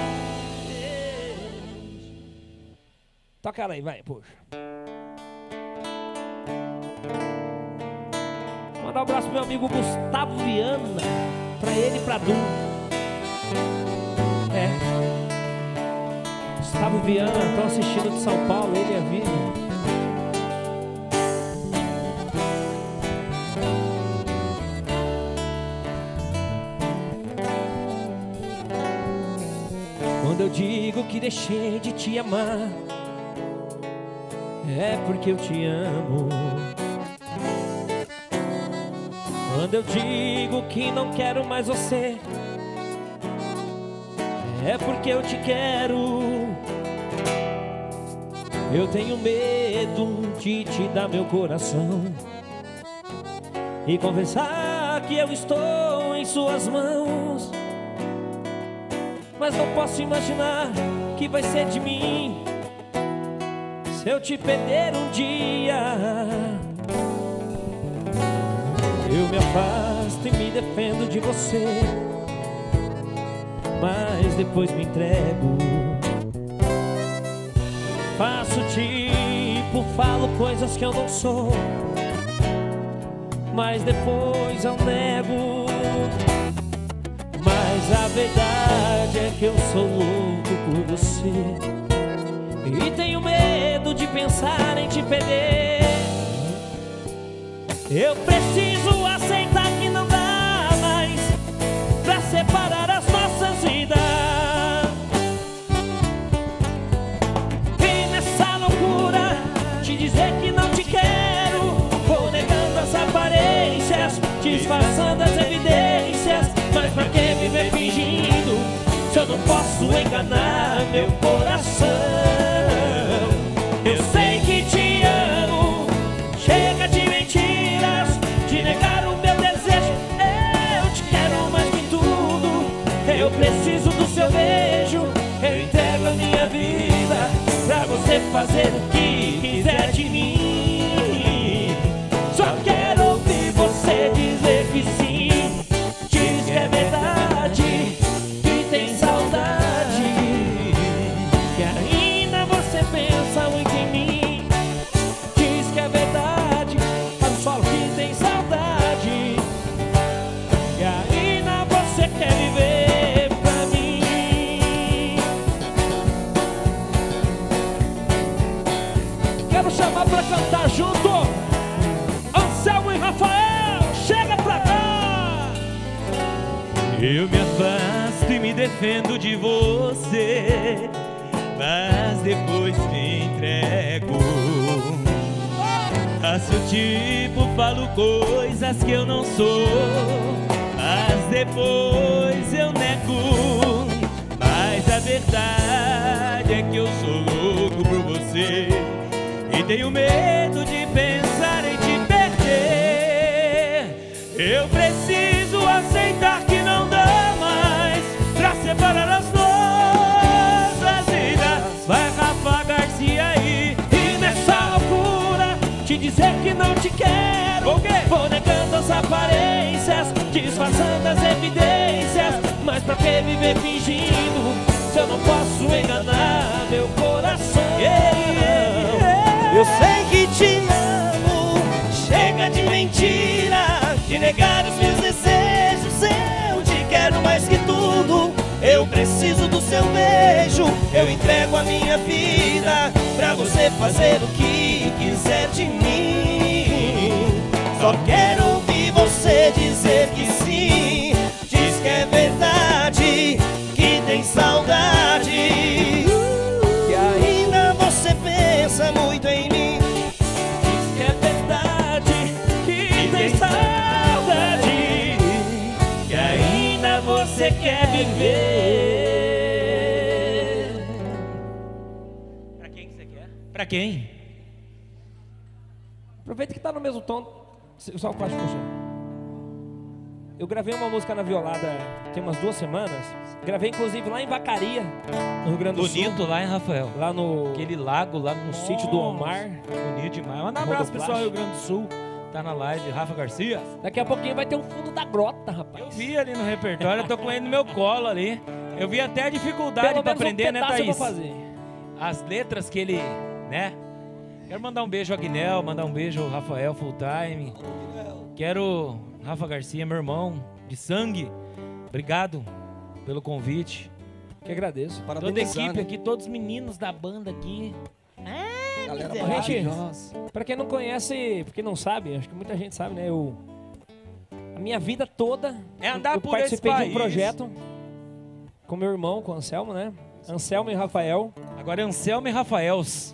Toca ela aí, vai, puxa. Mandar um abraço pro meu amigo Gustavo Viana, pra ele e pra Du. É, Gustavo Viana, estão assistindo de São Paulo, ele e a Vivian. Quando eu digo que deixei de te amar, é porque eu te amo. Quando eu digo que não quero mais você, é porque eu te quero. Eu tenho medo de te dar meu coração e confessar que eu estou em suas mãos, mas não posso imaginar que vai ser de mim se eu te perder um dia. Eu me afasto e me defendo de você, mas depois me entrego. Faço tipo, falo coisas que eu não sou, mas depois eu nego. Mas a verdade é que eu sou louco por você e tenho medo de pensar em te perder. Eu preciso aceitar que não dá mais pra separar as nossas vidas. Vem nessa loucura te dizer que não te quero, vou negando as aparências, disfarçando as evidências. Mas pra que viver fingindo se eu não posso enganar meu coração? Eu sei que te amo, chega de mentiras, de negar o meu desejo. Eu te quero mais que tudo, eu preciso do seu beijo. Eu entrego a minha vida pra você fazer o que quiser de mim. Só quero ouvir você dizer que sim. Diz que é verdade, que tem saudade, que ainda você pensa muito em mim. Diz que é verdade, faz o solo, que tem saudade, que ainda você quer viver pra mim. Quero chamar pra cantar junto Anselmo e Rafael, chega pra cá. Eu me afasto e me defendo de você, mas depois me entrego. Faço tipo, falo coisas que eu não sou, mas depois eu nego. Mas a verdade é que eu sou louco você. E tenho medo de pensar em te perder. Eu preciso aceitar que não dá mais pra separar as nossas vidas. Vai, Rafa Garcia aí, e nessa loucura te dizer que não te quero. Vou negando as aparências, disfarçando as evidências. Mas pra que viver fingindo se eu não posso enganar meu coração? Yeah, yeah, yeah. Eu sei que te amo, chega de mentira, de negar os meus desejos. Eu te quero mais que tudo, eu preciso do seu beijo. Eu entrego a minha vida pra você fazer o que quiser de mim. Só quero ouvir você dizer que sim. Diz que é verdade, que tem saudade, que ainda você pensa muito em mim. Diz que é verdade, que, que tem saudade, que ainda você quer viver. Pra quem que você quer? Pra quem? Aproveita que tá no mesmo tom. Só o plástico funciona. Eu gravei uma música na Violada tem umas duas semanas. Gravei inclusive lá em Vacaria, no Rio Grande do Sul. Bonito lá, hein, Rafael? Lá no... Aquele lago lá no sítio do Omar. Bonito demais. Manda um abraço pessoal do Rio Grande do Sul. Tá na live, Rafa Garcia. Daqui a pouquinho vai ter um fundo da grota, rapaz. Eu vi ali no repertório, eu tô com ele no meu colo ali. Eu vi até a dificuldade Pelo pra menos aprender, um né, pedaço Thaís? eu vou fazer. As letras que ele, né? Quero mandar um beijo ao Guinel, mandar um beijo ao Rafael Full Time. Quero, Rafa Garcia, meu irmão de sangue. Obrigado pelo convite. Que agradeço. Toda a equipe aqui, todos os meninos da banda aqui. Ah, galera, gente, pra quem não conhece, pra quem não sabe, acho que muita gente sabe, né? Eu, a minha vida toda é andar eu por participei esse de um projeto com meu irmão, com o Anselmo, né? Anselmo e Rafael. Agora é Anselmo e Rafaels.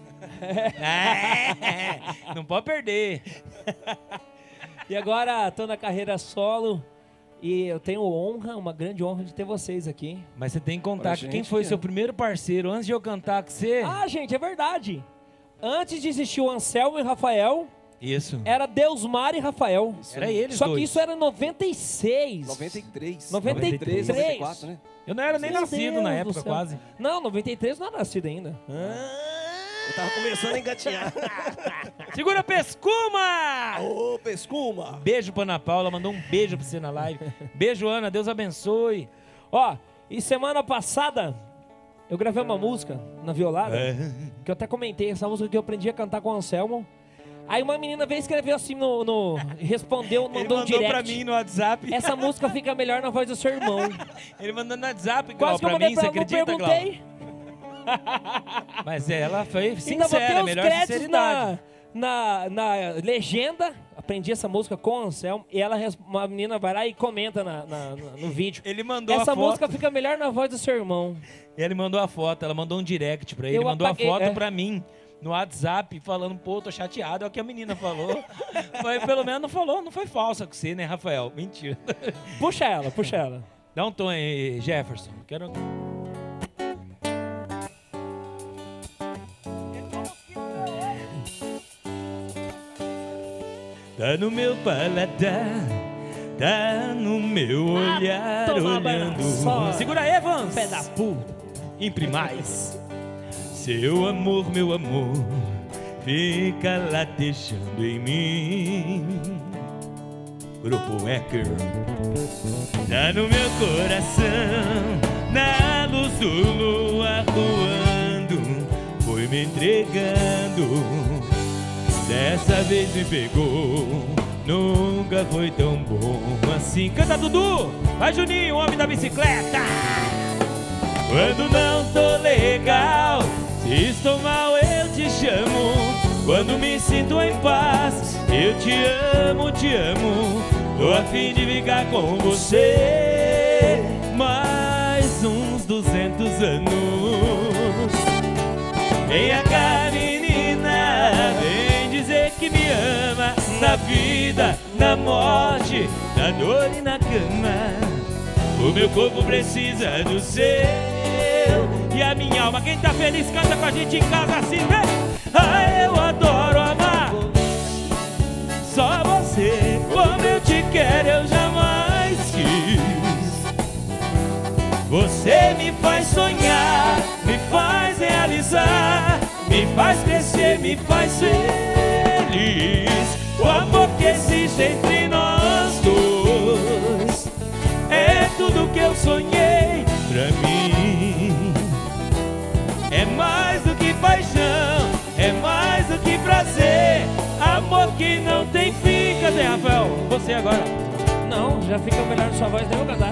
É, não pode perder. E agora tô na carreira solo e eu tenho honra, uma grande honra de ter vocês aqui. Mas você tem que contar que quem foi seu primeiro parceiro antes de eu cantar com você. Ah, gente, é verdade. Antes de existir o Anselmo e Rafael, isso. Era Deusmar e Rafael. Isso. Era eles Só dois. que isso era em noventa e seis. noventa e três. noventa e três. noventa e quatro, né? Eu não era nem Meu nascido Deus na do época, céu. quase. Não, noventa e três não era nascido ainda. Eu tava começando a engatinhar. Segura, Pescuma! Ô, Pescuma! Beijo pra Ana Paula, mandou um beijo pra você na live. Beijo, Ana, Deus abençoe. Ó, e semana passada eu gravei uma música na Violada, É. que eu até comentei, essa música que eu aprendi a cantar com o Anselmo. Aí uma menina veio escrever assim no... no respondeu, mandou, Ele mandou um direct. pra mim no WhatsApp. Essa música fica melhor na voz do seu irmão. Ele mandou no WhatsApp, Quase Glau, que eu pra mandei mim, pra você ela, não acredita, Glau? perguntei. Mas ela foi Ainda sincera, botei os melhor créditos sinceridade. na, na, na legenda. Aprendi essa música com o Anselmo. E ela, res- uma menina vai lá e comenta na, na- na- no vídeo. Ele mandou Essa a foto. música fica melhor na voz do seu irmão. Ele mandou a foto, ela mandou um direct pra ele, Eu mandou apaguei, a foto é. pra mim no WhatsApp, falando, pô, tô chateado, é o que a menina falou. Foi, pelo menos não falou, não foi falsa com você, né, Rafael? Mentira. Puxa ela, puxa ela. Dá um tom aí, Jefferson. Quero... Tá no meu paladar, tá no meu olhar, toma olhando. banana só. Segura aí, Evans. Pé da puta. Imprimais. Seu amor, meu amor, fica latejando em mim. Grupo Ecker. Tá no meu coração, na luz do luar voando, foi me entregando. Dessa vez me pegou, nunca foi tão bom assim. Canta, Dudu! Vai, Juninho, o homem da bicicleta! Quando não tô legal, se estou mal eu te chamo. Quando me sinto em paz, eu te amo, te amo. Tô a fim de ficar com você mais uns duzentos anos. Venha cá, menina, vem dizer que me ama. Na vida, na morte, na dor e na cama. O meu corpo precisa do seu e a minha alma. Quem tá feliz canta com a gente em casa assim, vem! Ai, eu adoro amar só você, como eu te quero eu jamais quis. Você me faz sonhar, me faz realizar, me faz crescer, me faz feliz. O amor que existe entre nós dois é tudo que eu sonhei pra mim. É mais do que paixão, é mais do que prazer, amor que não tem fim. Cadê, Rafael? Você agora. Não, já fica melhor na sua voz, nem vou cantar.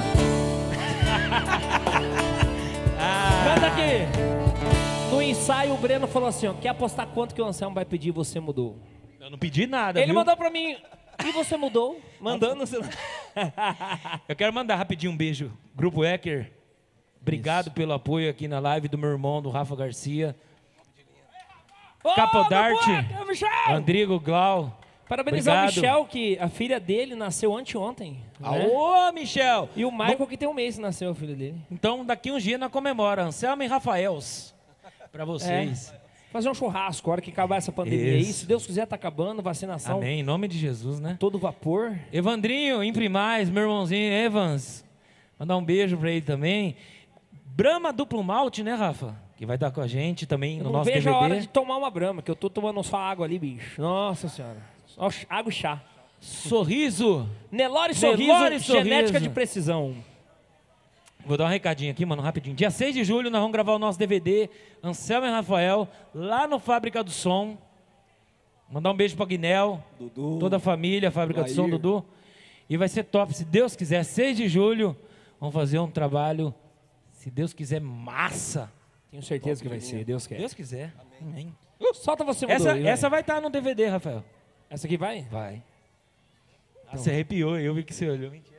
Ah. Canta aqui. No ensaio o Breno falou assim, ó, quer apostar quanto que o Anselmo vai pedir e você mudou? Eu não pedi nada, Ele viu? mandou pra mim, e você mudou? Mandando. Eu quero mandar rapidinho um beijo. Grupo Ecker, obrigado Isso. pelo apoio aqui na live do meu irmão, do Rafa Garcia. Oh, Capodarte, boa, Andrigo Glau. Parabenizar obrigado. o Michel, que a filha dele nasceu anteontem. Né? Ô, Michel! E o Michael, Bom, que tem um mês que nasceu, o filho dele. então, daqui uns dias nós comemora Anselmo e Rafaels. Pra vocês. É. Fazer um churrasco, a hora que acabar essa pandemia Isso. aí. Se Deus quiser, tá acabando, vacinação. Amém, em nome de Jesus, né? Todo vapor. Evandrinho, Imprimais, meu irmãozinho Evans. Mandar um beijo pra ele também. Brahma Duplo Malte, né, Rafa? Que vai estar com a gente também Eu no não nosso vejo D V D. a hora de tomar uma Brahma, que eu tô tomando só água ali, bicho. Nossa senhora. Só água e chá. Sorriso. Nelore Sorriso, Nelore genética Sorriso. de precisão. Vou dar um recadinho aqui, mano, rapidinho. Dia seis de julho nós vamos gravar o nosso D V D, Anselmo e Rafael, lá no Fábrica do Som. Mandar um beijo pra Guinel, Dudu, toda a família, Fábrica do Som, Lair. Dudu. E vai ser top, se Deus quiser. seis de julho, vamos fazer um trabalho, se Deus quiser, massa. Tenho certeza que vai ser, Deus quer. Deus quiser. Amém. Solta você, mudou Essa, aí, vai. essa vai estar no D V D, Rafael. Essa aqui vai? Vai. Ah, você arrepiou, eu vi que você olhou. Mentira.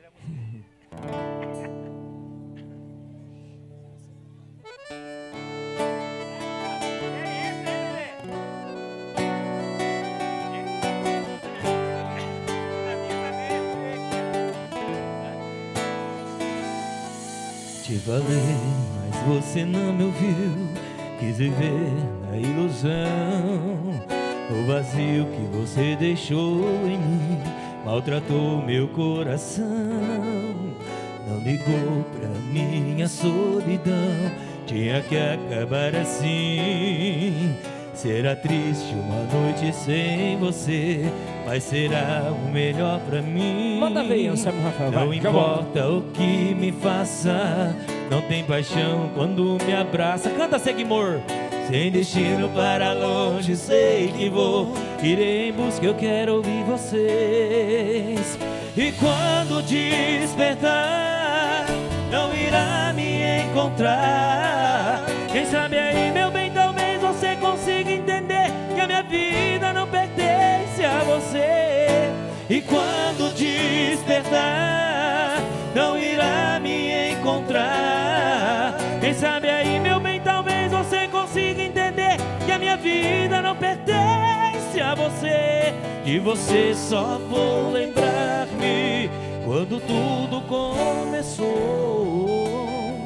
Te falei, mas você não me ouviu. Quis viver na ilusão. O vazio que você deixou em mim maltratou meu coração. Não ligou pra minha solidão. Tinha que acabar assim. Será triste uma noite sem você, mas será o melhor pra mim. Manda ver, Anselmo Rafael. Não vai, importa o que me faça, não tem paixão quando me abraça. Canta, Seguimor. Sem destino para longe, sei que vou. Irei em busca, eu quero ouvir vocês. E quando despertar, não irá me encontrar. Quem sabe aí, meu bem, talvez você consiga entender que a minha vida não pertence a você. E quando despertar, não irá me encontrar. Quem sabe aí, meu bem, talvez você consiga entender que a minha vida não pertence a você. Que você só vou lembrar-me quando tudo começou.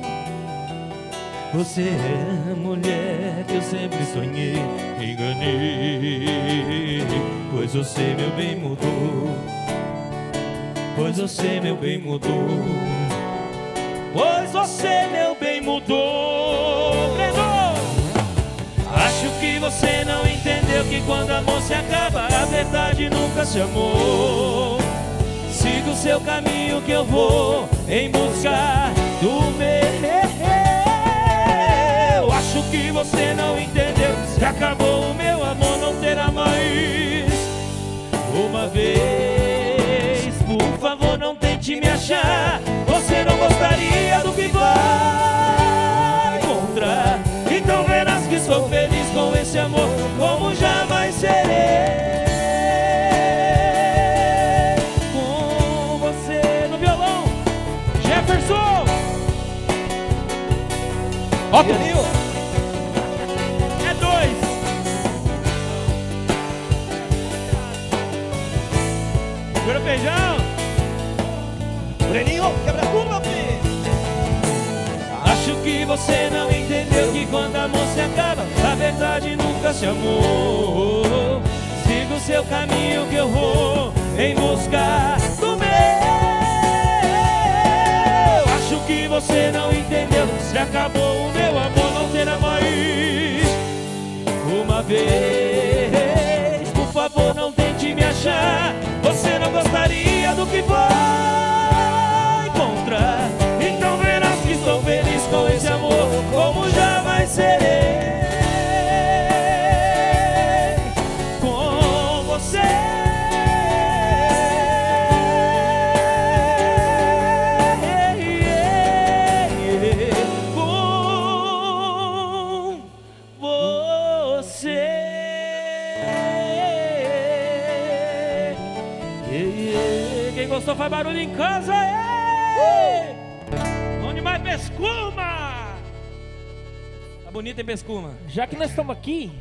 Você é a mulher que eu sempre sonhei, enganei. Pois você, meu bem, mudou. Pois você, meu bem, mudou. Pois você, meu bem, mudou. Breno! Acho que você não entendeu que quando amor se acaba, a verdade nunca se amou. Siga o seu caminho que eu vou em busca do meu. Acho que você não entendeu que acabou o meu amor, não terá mais uma vez. Por favor, não tente me achar. Você não gostaria do que vai encontrar. Então verás que sou feliz com esse amor, como jamais serei. Com você no violão, Jefferson. Otto. É dois. Segura feijão. Breninho, quebra tudo, meu filho. Acho que você não entendeu que quando a amor se acaba, a verdade nunca nunca se amou. Siga o seu caminho que eu vou em busca do meu. Acho que você não entendeu. Se acabou o meu amor, não terá mais uma vez. Por favor, não tente me achar. Você não gostaria do que vai encontrar. Então verás que estou feliz com esse amor, como jamais serei com você. Com você. Quem gostou faz barulho em casa. Ei! Bom demais, Pescuma! Tá bonita, hein, Pescuma? Já que nós estamos aqui,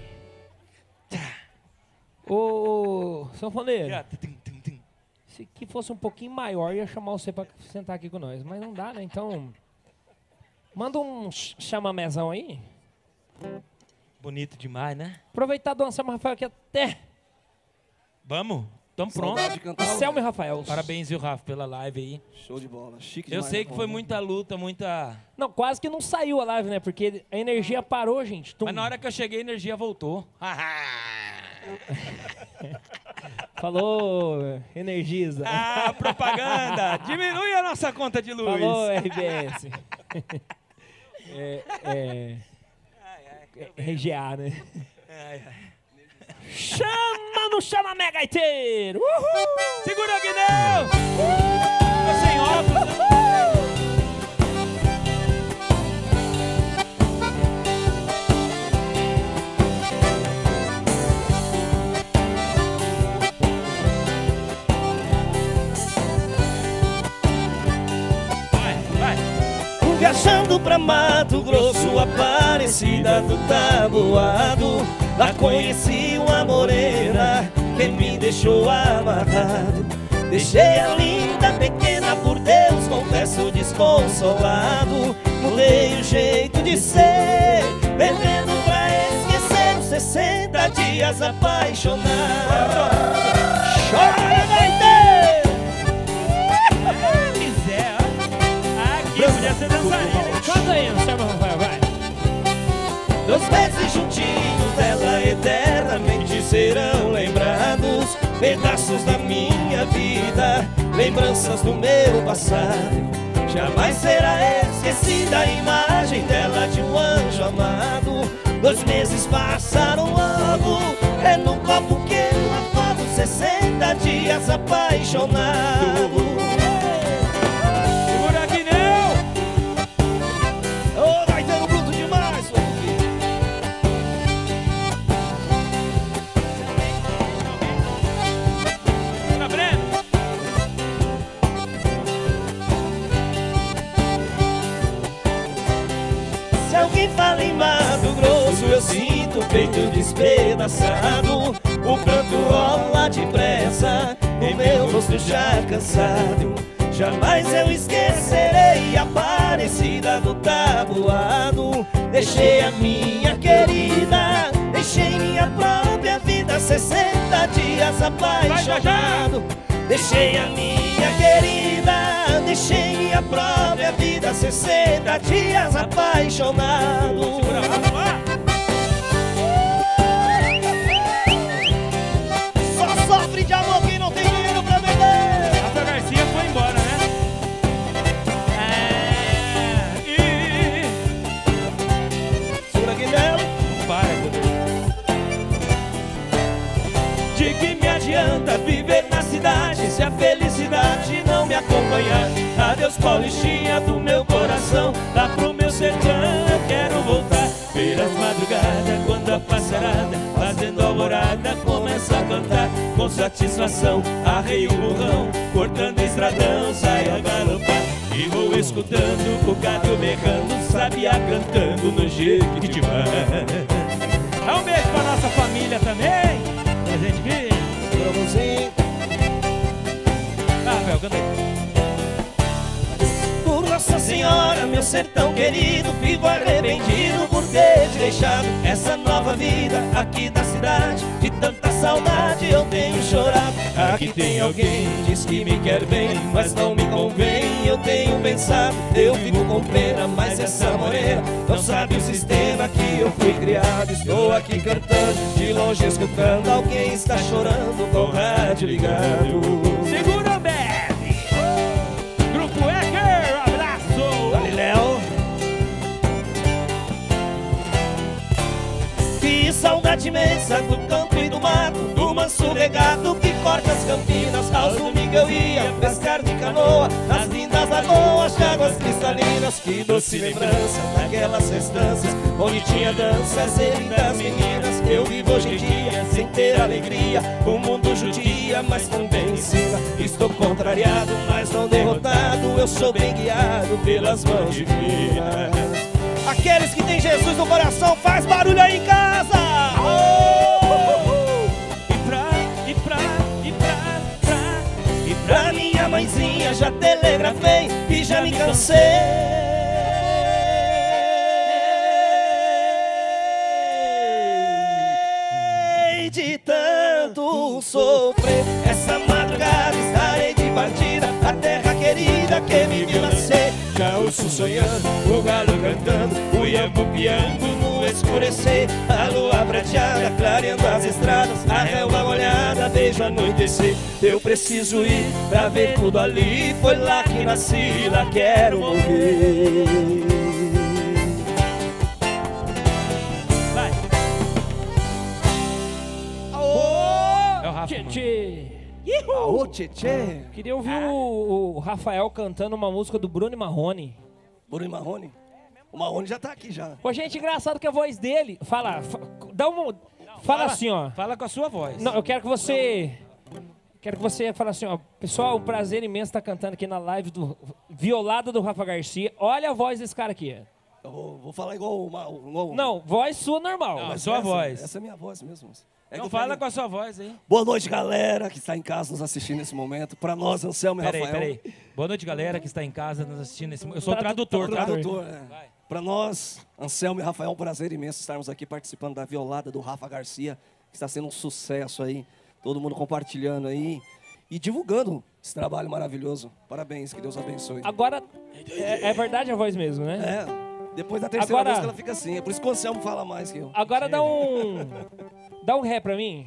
ô sanfoneiro, se que fosse um pouquinho maior, ia chamar você pra sentar aqui com nós. Mas não dá, né? Então, manda um chamamezão aí. Bonito demais, né? Aproveitar do Anselmo Rafael aqui até Vamos? Tamo pronto. Saudade de cantar. Anselmo e Rafael. Parabéns, viu, Rafa, pela live aí. Show de bola. Chique Eu demais, sei né, que foi Paulo? muita luta, muita... Não, quase que não saiu a live, né? Porque a energia parou, gente. Tum. Mas na hora que eu cheguei, a energia voltou. Falou, energiza. Ah, propaganda! Diminui a nossa conta de luz. Falou, R B S. é, é, é, R G A, né? Ai, ai. Chama no Chama Mega inteiro! Uhul! Segura aqui, não! Tô sem óculos. Vai, vai. Viajando pra Mato Grosso, Aparecida do Taboado, lá conheci uma morena que me deixou amarrado. Deixei a linda pequena, por Deus, confesso desconsolado. Mudei o jeito de ser, bebendo pra esquecer os sessenta dias apaixonado. Chora, gaiteiro! Quiser, ó. Aqui podia ser dançarina. Canta aí, Anselmo Rafael, vai. Dois meses juntinhos dela eternamente serão lembrados. Pedaços da minha vida, lembranças do meu passado. Jamais será esquecida a imagem dela de um anjo amado. Dois meses passaram logo, é num copo que eu afogo sessenta dias apaixonado. Segura aqui, não! Ô, gaiteiro bruto demais, ô. Tá Breno? Se alguém fala em Mato Grosso, eu sinto o peito despedaçado. O pranto rola depressa, o meu rosto já cansado. Jamais eu esquecerei a Aparecida do Taboado. Deixei a minha querida, deixei minha própria vida, sessenta dias apaixonado. Deixei a minha querida, deixei minha própria vida, sessenta dias apaixonado. Segura, vamos lá! Só sofre de amor quem não tem dinheiro pra beber. Rafa Garcia foi embora, né? É, e... Segura aqui nela. Para, Deus. De que me adianta viver na cidade se a felicidade não me acompanhar? Adeus, Paulistinha do meu coração, lá pro meu sertão eu quero voltar. Ver as madrugadas quando a passarada, fazendo alvorada, começa a cantar. Com satisfação, arrei o burrão, cortando estradão, saio a galopar. E vou escutando o gado berrando, sabiá cantando no Jequitibá. Dá um beijo pra nossa família também. Presente aqui. Pra você. Ah, Rafael, canta aí. Por Nossa Senhora, meu sertão querido, vivo arrependido por ter te deixado essa nova vida aqui da cidade. De tanta saudade eu tenho chorado. Aqui tem alguém, diz que me quer bem, mas não me convém. Eu tenho pensado, eu fico com pena, mas essa morena não sabe o sistema que eu fui criado. Estou aqui cantando, de longe escutando, alguém está chorando com o rádio ligado. Segura o Bebe! Grupo Ecker, abraço! Galileu. Que saudade imensa do campo e do mato, do manso regado que corta as campinas. Aos domingos eu ia pescar de canoa nas lindas lagoas de águas cristalinas. Que doce lembrança daquelas estâncias onde tinha danças e lindas meninas. Eu vivo hoje em dia sem ter alegria, o mundo judia, mas também ensina. Estou contrariado, mas não derrotado, eu sou bem guiado pelas mãos divinas. Aqueles que têm Jesus no coração, faz barulho aí em casa! Oh! E pra, e pra, e pra, pra, e pra, Pra minha mãezinha já telegrafei e já me cansei de tanto sofrer. Essa madrugada estarei de partida, a terra querida que me viu nascer. Já ouço sonhando, o galo cantando, o iambu piando no escurecer. A lua prateada clareando as estradas, a relva molhada vejo anoitecer. Eu preciso ir pra ver tudo ali, foi lá que nasci, lá quero morrer. vai! Aô! É o Rafa. Tchê, Aô, tchê. queria ouvir o, o Rafael cantando uma música do Bruno e Marrone. Bruno e Marrone? O Marrone já tá aqui já. Pô, gente, engraçado que a voz dele... Fala, fa- dá uma... Fala assim, ó. Fala com a sua voz. Não, eu quero que você... Quero que você fale assim, ó. Pessoal, um prazer imenso estar cantando aqui na live do Violada do Rafa Garcia. Olha a voz desse cara aqui. Eu vou, vou falar igual o... Ma- o- o- Não, voz sua normal. Não, Mas sua essa, voz. Essa é a minha voz mesmo. É que Não eu fala falei- com a sua voz aí. Boa noite, galera que está em casa nos assistindo nesse momento. Para nós, Anselmo e Peraí, Rafael. peraí. Boa noite, galera que está em casa nos assistindo nesse momento. Eu sou o tradutor, tá? Tradutor, é. Para nós, Anselmo e Rafael, é um prazer imenso estarmos aqui participando da Violada do Rafa Garcia, que está sendo um sucesso aí. Todo mundo compartilhando aí e divulgando esse trabalho maravilhoso. Parabéns, que Deus abençoe. Agora, é, é verdade a voz mesmo, né? É, depois da terceira Agora- música ela fica assim. É por isso que o Anselmo fala mais que eu. Agora dá um... Dá um ré pra mim.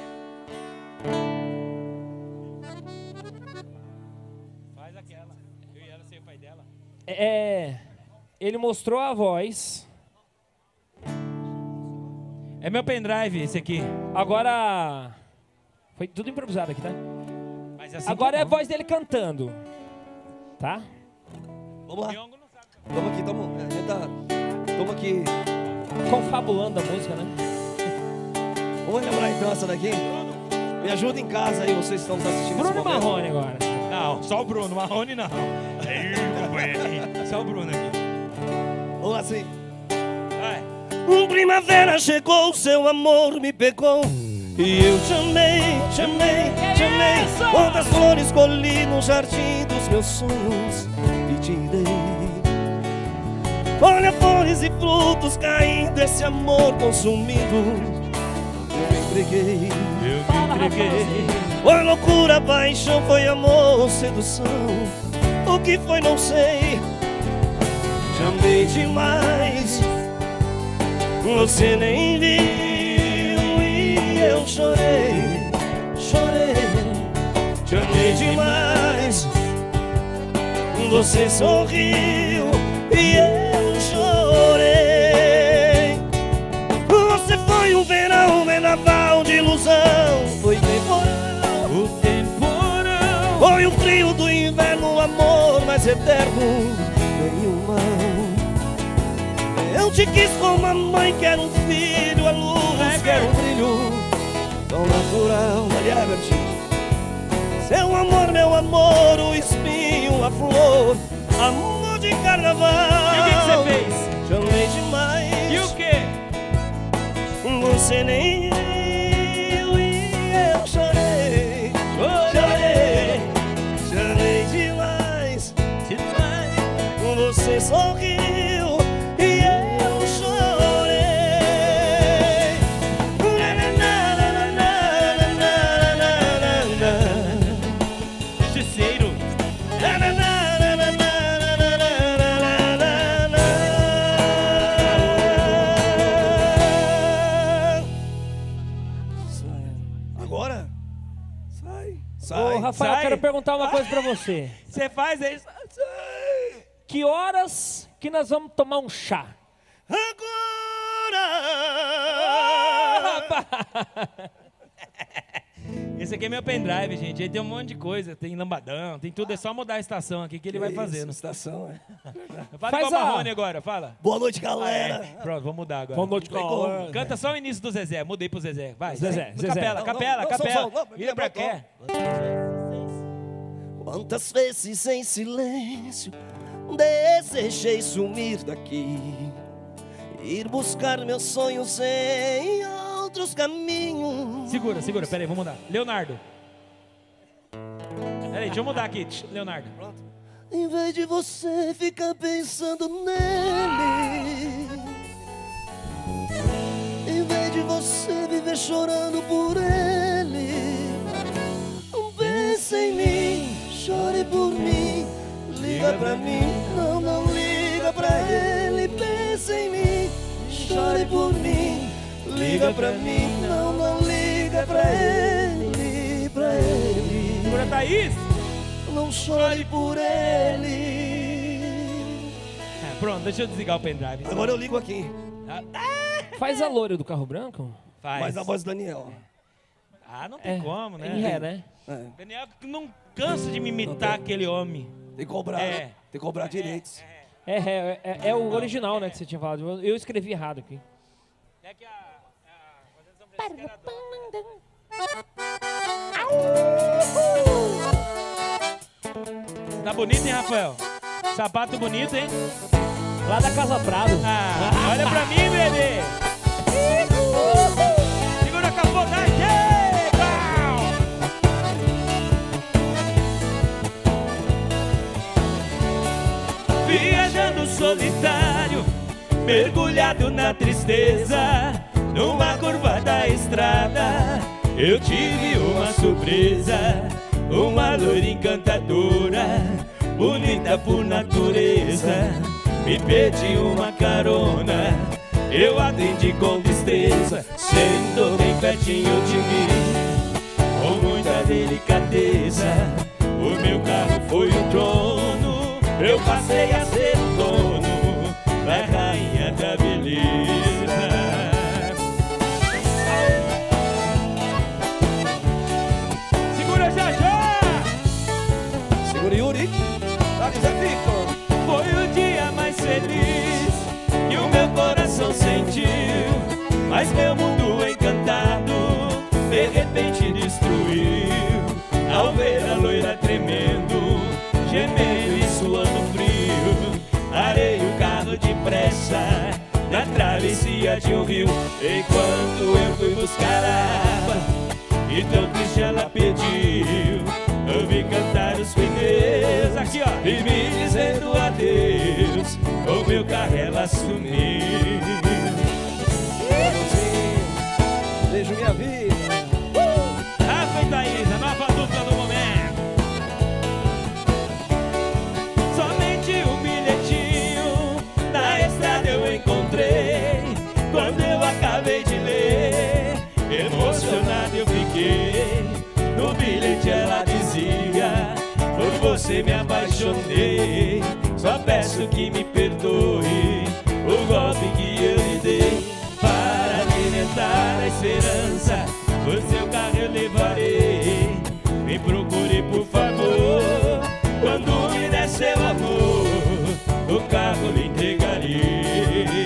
Faz aquela. Eu e ela sei o pai dela. É... Ele mostrou a voz. É meu pendrive esse aqui. Agora... Foi tudo improvisado aqui, tá? Mas assim Agora que é a bom. voz dele cantando. Tá? Vamos lá. Diongo não sabe. Tamo aqui, tamo. A gente tá. Tamo aqui. Confabulando a música, né? Vamos lembrar então essa daqui? Me ajuda em casa aí, vocês estão nos assistindo Bruno nesse momento. Marrone agora. Não, só o Bruno. Marrone não. Só o Bruno aqui. Vamos lá assim. Vai. Um primavera chegou, seu amor me pegou e eu te amei, te amei, te amei. Quantas flores colhi no jardim dos meus sonhos e te dei. Olha flores e frutos caindo, esse amor consumindo. Eu me entreguei. Eu me entreguei. Foi loucura, paixão, foi amor, sedução. O que foi, não sei. Te amei demais, você nem viu e eu chorei, chorei. Te amei demais, você sorriu e eu chorei. Você foi um verão, um vendaval de ilusão. Foi temporal, O temporão. foi o frio do inverno, o amor mais eterno. Nenhuma. Eu te quis como a mãe quer um filho, a luz quer um brilho tão natural. Ali é, Bertinho. Seu amor, meu amor, o espinho, a flor, amor de carnaval. E o que que você fez? Te amei demais. E o quê? Você nem viu e eu chorei, chorei, chorei demais. Sai, Ô, sai. Rafael, sai. eu quero perguntar uma coisa pra você. Você faz isso? Que horas que nós vamos tomar um chá? Agora! Esse aqui é meu pendrive, gente. Aí tem um monte de coisa. Tem lambadão, tem tudo. É só mudar a estação aqui que ele vai Isso, fazendo. estação, é. Fala Faz igual a- Marrone agora, fala. Boa noite, Ah, galera. é. Pronto, vamos mudar agora. Boa noite, galera. Canta só o início do Zezé. Mudei pro Zezé. Vai, Zezé, vai. Zezé. Capela, Não, capela, não, não, capela. som, som, não, Vira pra não, quê? Quantas vezes em silêncio desejei sumir daqui, ir buscar meus sonhos em outros caminhos. Segura, segura. Pera aí, vamos mudar. Leonardo. Pera aí, deixa eu mudar aqui. Leonardo. Em vez de você ficar pensando nele, em vez de você viver chorando por ele, pense em mim, chore por mim, liga pra mim, não, não liga pra ele, pense em mim, chore por mim, liga pra mim, não, não liga pra ele, pra ele. Segura, Thaís. Não chore por ele. É, pronto, deixa eu desligar o pendrive. Agora eu ligo aqui. Faz a loira do carro branco? Faz. Mas a voz do Daniel. Ah, não tem É, como, né? Em ré, né? É. Daniel não cansa de me imitar aquele homem. Tem que cobrar. É. Tem que cobrar direitos. É, é, é, é o original, né, que você tinha falado. Eu, eu escrevi errado aqui. É que a... Tá bonito, hein, Rafael? Sapato bonito, hein? Lá da Casa Prado. Ah, olha pra mim, bebê! Segura a capotagem! Viajando solitário, mergulhado na tristeza, numa curva da estrada, eu tive uma surpresa. Uma loira encantadora, bonita por natureza, me pediu uma carona, eu atendi com tristeza, sentou bem pertinho de mim, com muita delicadeza, o meu carro foi o trono, eu passei a ser o dono, da rainha da beleza. Segura já já! Segura Yuri. Tá, Zé Victor. Foi o dia mais feliz que o meu coração sentiu, mas meu mundo encantado de repente destruiu, ao ver a loira tremendo, gemendo e suando frio. Parei o carro depressa na travessia de um rio, enquanto eu fui buscar água, e tão triste ela pediu. Eu vi cantar os pneus aqui, ó, e me dizendo adeus. O meu carro ela sumiu. Beijo minha vida. Rafa e Thaís, a nova dupla do momento. Somente um bilhetinho na estrada eu encontrei. Quando eu acabei de ler, emocionado eu fiquei. No bilhete ela dizia: por você me apaixonei, só peço que me perdoe o golpe que eu lhe dei. Para alimentar a esperança, o seu carro eu levarei. Me procure por favor, quando me der seu amor, o carro lhe entregarei.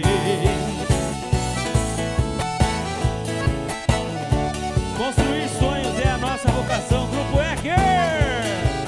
Construir sonhos é a nossa vocação, Grupo Ecker.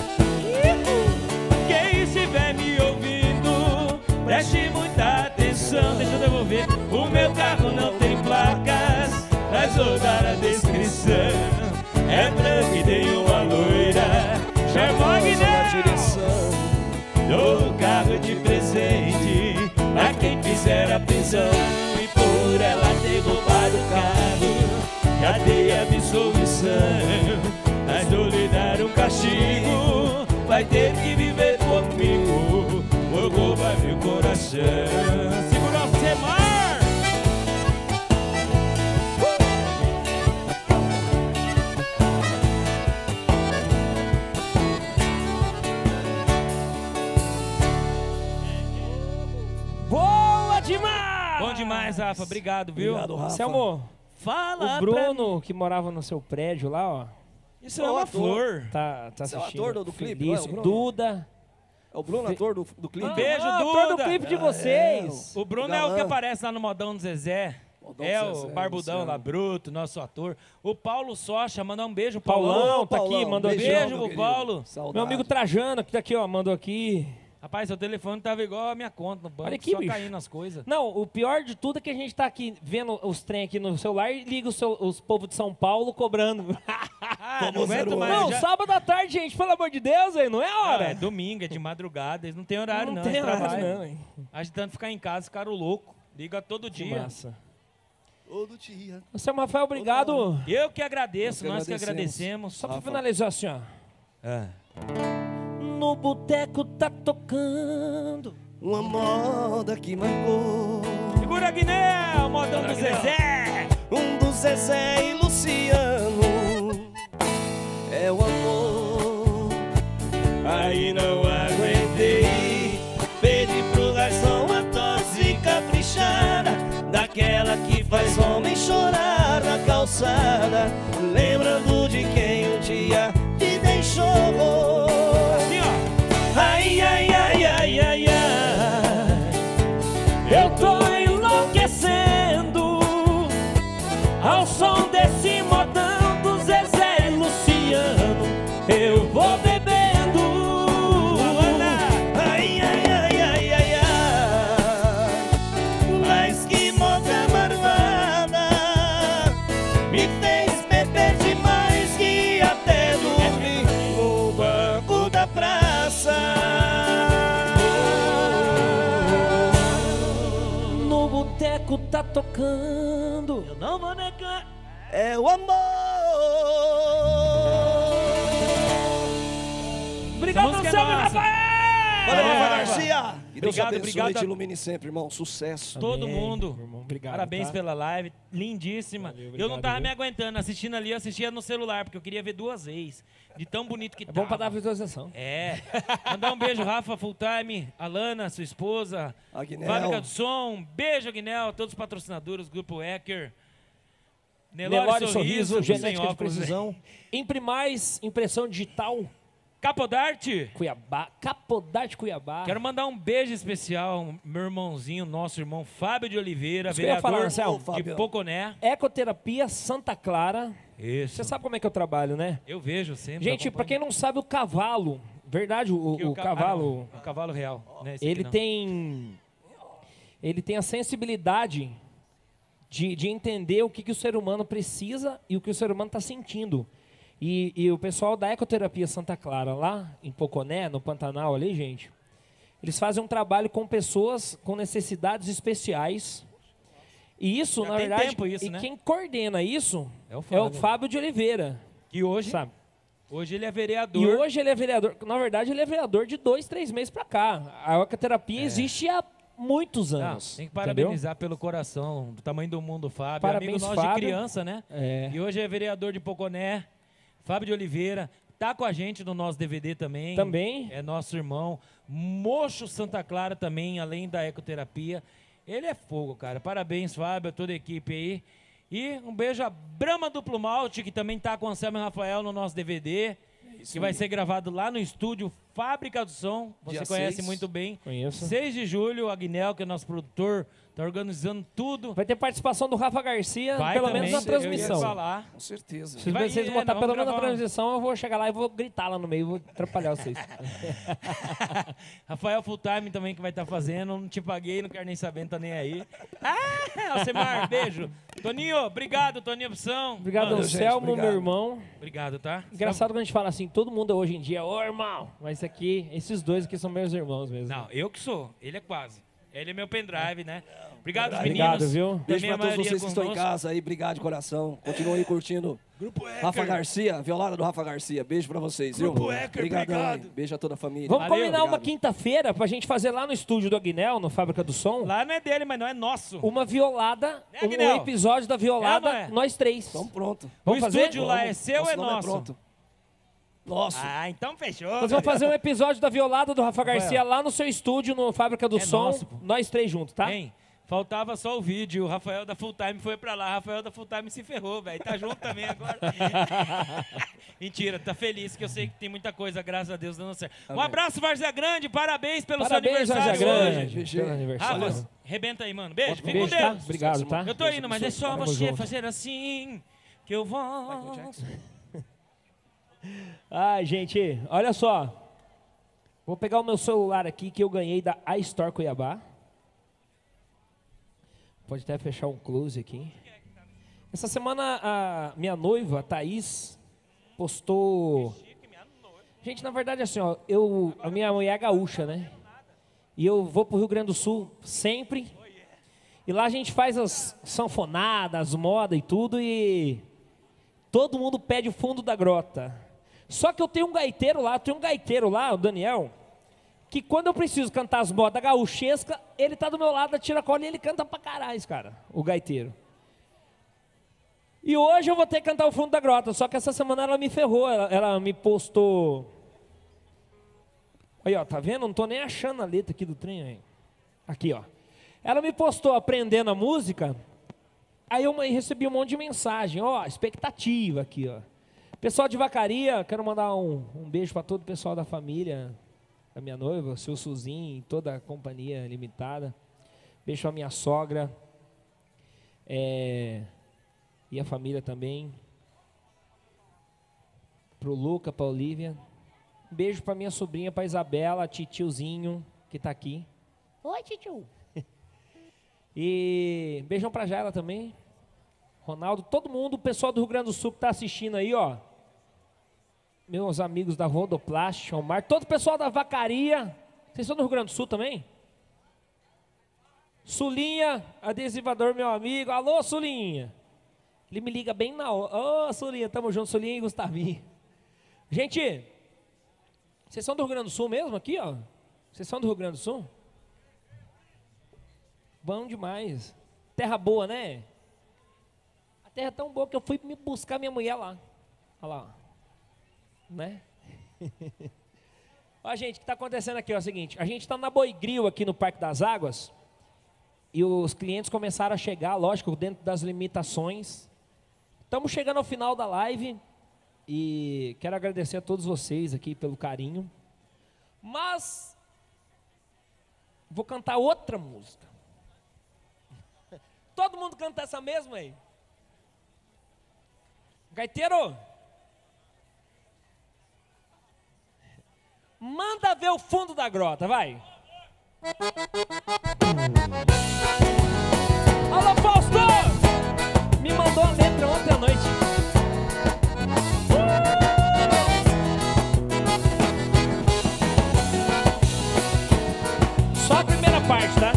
Quem estiver me ouvindo, preste muita atenção. Deixa eu devolver. O meu carro não tem placas, mas vou dar a descrição. É branco e tem uma loira, charmosa na direção. Dou o carro de presente a quem fizer a prisão, e por ela ter roubado o carro, já dei absolvição, mas vou lhe dar um castigo, vai ter que viver comigo, vou roubar meu coração. Segura o Semar! demais, Rafa. Obrigado, viu? Obrigado, Rafa. Selmo, Fala o Bruno, que morava no seu prédio lá, ó, Isso é uma flor. tá, tá Esse é o assistindo. ator do- do clipe, Feliz. não é o Bruno? Duda. É o Bruno, ator do, do clipe. Um beijo, ah, Duda. ator do clipe de vocês. O Bruno é Galã. o que aparece lá no Modão do Zezé. Modão é do o Zezé, barbudão Luciano. lá, bruto, nosso ator. O Paulo Socha, mandar um beijo, Paulão, Paulão. tá aqui, Paulão, mandou Beijo, aqui. meu pro querido. Paulo. Saudade. Meu amigo Trajano, que tá aqui, ó, mandou aqui. Rapaz, seu telefone tava igual a minha conta no banco, Olha aqui, só bicho. caindo as coisas. Não, o pior de tudo é que a gente tá aqui vendo os trem aqui no celular e liga o seu- os povos de São Paulo cobrando. Ah, não Vamos aguento zero mais. Não, já... sábado à tarde, gente, pelo amor de Deus, aí, não é Ah, hora. é domingo, é de madrugada, eles não tem horário não, tem eles horário trabalham. não, hein. Agitando ficar em casa, ficaram louco. Liga todo Que dia. massa. Todo dia. Seu Rafael, obrigado. Eu que agradeço, Nós nós que que agradecemos. agradecemos. Só pra Rafa. finalizar assim, ó. É. No boteco tá tocando. Uma moda que marcou. Segura, Guinel, modão do Guinel. Zezé. Um do Zezé e Luciano. É o amor. Aí não aguentei. Pedi pro garçom uma dose caprichada, daquela que faz homem chorar na calçada, lembrando de quem um dia te deixou. Assim, ó. Ai, ai, ai, ai, ai, ai, Eu tô enlouquecendo ao som desse modão do Zezé e Luciano. Eu vou bebendo. ai, ai, ai, ai, ai, ai. Mas que moda marvada, me fez beber demais que até dormi no banco da praça. No boteco tá tocando. Eu não vou negar. É o amor. Obrigado, música é Selma e nossa. Rafael! Valeu, É, Rafa Rafa. Garcia. Que Deus te Obrigado, abençoe obrigado e te a- ilumine sempre, irmão. Sucesso. Todo Amém, mundo. meu irmão. Obrigado, Parabéns tá? pela live, lindíssima. Valeu, eu não obrigado, tava viu? me aguentando, assistindo ali, eu assistia no celular, porque eu queria ver duas vezes. De tão bonito que É bom tava. pra dar visualização. É. Mandar um beijo, Rafa Fulltime, Alana, sua esposa, A Guinel. Fábrica do Som, beijo, Guinel, todos os patrocinadores, Grupo Ecker, Nelore, Nelore Sorriso, Sorriso, sem genética de óculos, né? precisão. Imprimais, impressão digital, Capodarte. Cuiabá. Capodarte Cuiabá. Quero mandar um beijo especial, meu irmãozinho, nosso irmão Fábio de Oliveira, Isso que eu ia vereador falar, Anselmo. de Fábio. Poconé. Ecoterapia Santa Clara. Isso. Você sabe como é que eu trabalho, né? Eu vejo sempre. Gente, pra quem não sabe, o cavalo, verdade, o, acompanho. o ca- cavalo, ah, não, o cavalo real. Né, esse aqui ele não. tem ele tem a sensibilidade de, de entender o que, que o ser humano precisa e o que o ser humano está sentindo. E, e o pessoal da Ecoterapia Santa Clara, lá em Poconé, no Pantanal ali, gente, eles fazem um trabalho com pessoas com necessidades especiais. E isso, Já na tem verdade, tempo isso, e né? quem coordena isso É o é o Fábio. Fábio de Oliveira, E hoje, sabe? hoje ele é vereador. E hoje ele é vereador. Na verdade, ele é vereador de dois, três meses pra cá. A ecoterapia existe há muitos Não, anos. tem que entendeu? parabenizar pelo coração, do tamanho do mundo, Fábio. Parabéns, Amigo nosso de Fábio. criança, né? É. E hoje é vereador de Poconé, Fábio de Oliveira. Tá com a gente no nosso D V D também. Também. É nosso irmão. Mocho Santa Clara também, além da ecoterapia. Ele é fogo, cara. Parabéns, Fábio, a toda a equipe aí. E um beijo a Brahma Duplo Malte, que também tá com o Anselmo e Rafael no nosso D V D. Que vai ser gravado lá no estúdio Fábrica do Som. Você Dia conhece seis. muito bem. Conheço. seis de julho, o Agnel, que é nosso produtor, tá organizando tudo. Vai ter participação do Rafa Garcia, Vai pelo também, menos na eu ia transmissão. falar. Com certeza. Se Vai- vocês é, botar não, pelo vamos menos na gravar. transmissão, eu vou chegar lá e vou gritar lá no meio, vou atrapalhar vocês. Rafael Fulltime também que vai estar fazendo. Não te paguei, não quero nem saber, não tá nem aí. Ah, Alcemar, beijo. Toninho, obrigado, Toninho Opção. Obrigado, Valeu, gente, Anselmo, meu obrigado. irmão. Obrigado, tá? Engraçado quando a gente fala assim, todo mundo hoje em dia, ô irmão, mas aqui, esses dois aqui são meus irmãos mesmo. Não, eu que sou. Ele é quase. Ele é meu pendrive, né? Obrigado, Pendrive. meninos. Obrigado, viu? Beijo Também a pra todos maioria vocês que estão em conosco. casa aí. Obrigado de coração. Continuem aí curtindo. Rafa Garcia, violada do Rafa Garcia. Beijo pra vocês, viu? Obrigadão aí. Beijo a toda a família. Vamos Valeu, combinar uma obrigado. quinta-feira pra gente fazer lá no estúdio do Agnel, no Fábrica do Som, Lá não é dele, mas não é nosso. uma violada, Né, um, Agnel? episódio da violada, É ou não é? nós três. Vamos pronto. O Vamos fazer? estúdio lá é Vamos. seu ou é nome nosso? pronto. Nosso. Ah, então fechou. Nós vamos fazer um episódio da violada do Rafa Rafael. Garcia lá no seu estúdio, no Fábrica do É Som, nosso, pô. nós três juntos, tá? Hein? Faltava só o vídeo. O Rafael da Full Time foi pra lá. O Rafael da Full Time se ferrou, velho. Tá junto também agora. Mentira, tá feliz que eu sei que tem muita coisa, graças a Deus, dando certo. Um abraço, Várzea Grande. Parabéns pelo Parabéns, seu aniversário Grande. hoje. Pelo aniversário. Rafa, arrebenta aí, mano. Beijo. Fica Beijo, com Deus. tá? Obrigado, tá? Eu tô indo, mas é só Tamo você junto. fazer assim que eu vou. Ai, gente, olha só. Vou pegar o meu celular aqui que eu ganhei da iStore Cuiabá. Pode até fechar um close aqui. Essa semana a minha noiva, a Thaís, postou... Gente, na verdade, assim, ó, eu, a minha mulher é gaúcha, né? E eu vou pro Rio Grande do Sul sempre. E lá a gente faz as sanfonadas, as modas e tudo, e todo mundo pede o fundo da grota. Só que eu tenho um gaiteiro lá, eu tenho um gaiteiro lá, o Daniel, que quando eu preciso cantar as modas gauchescas, ele tá do meu lado, tira a cola e ele canta pra caralho, cara, o gaiteiro. E hoje eu vou ter que cantar o fundo da grota, só que essa semana ela me ferrou, ela, ela me postou... Aí, ó, tá vendo? Não tô nem achando a letra aqui do trem, aí. Aqui, ó. Ela me postou aprendendo a música, aí eu recebi um monte de mensagem, ó, expectativa aqui, ó. Pessoal de Vacaria, quero mandar um, um beijo para todo o pessoal da família, da minha noiva, o seu Suzinho, toda a companhia limitada. Beijo para minha sogra, é, e a família também. Para o Luca, para a Olivia. Um beijo para minha sobrinha, para a Isabela, titiozinho, que está aqui. Oi, titio. E beijão para a Jaila também. Ronaldo, todo mundo, o pessoal do Rio Grande do Sul que está assistindo aí, ó. Meus amigos da Rodoplast, Omar, todo o pessoal da Vacaria. Vocês são do Rio Grande do Sul também? Sulinha, adesivador, meu amigo. Alô, Sulinha. Ele me liga bem na hora. Ô, oh, Sulinha, tamo junto, Sulinha e Gustavinho. Gente, vocês são do Rio Grande do Sul mesmo aqui, ó? Vocês são do Rio Grande do Sul? Bom demais. Terra boa, né? A terra é tão boa que eu fui me buscar minha mulher lá. Olha lá, ó. Né? Ó, gente, o que está acontecendo aqui é o seguinte, a gente está na Boi Grill aqui no Parque das Águas e os clientes começaram a chegar, lógico, dentro das limitações. Estamos chegando ao final da live e quero agradecer a todos vocês aqui pelo carinho, mas vou cantar outra música. Todo mundo canta essa mesma aí? Gaiteiro, manda ver o fundo da grota, vai. Alô, Fausto! Me mandou a letra ontem à noite. Uh! Só a primeira parte, tá?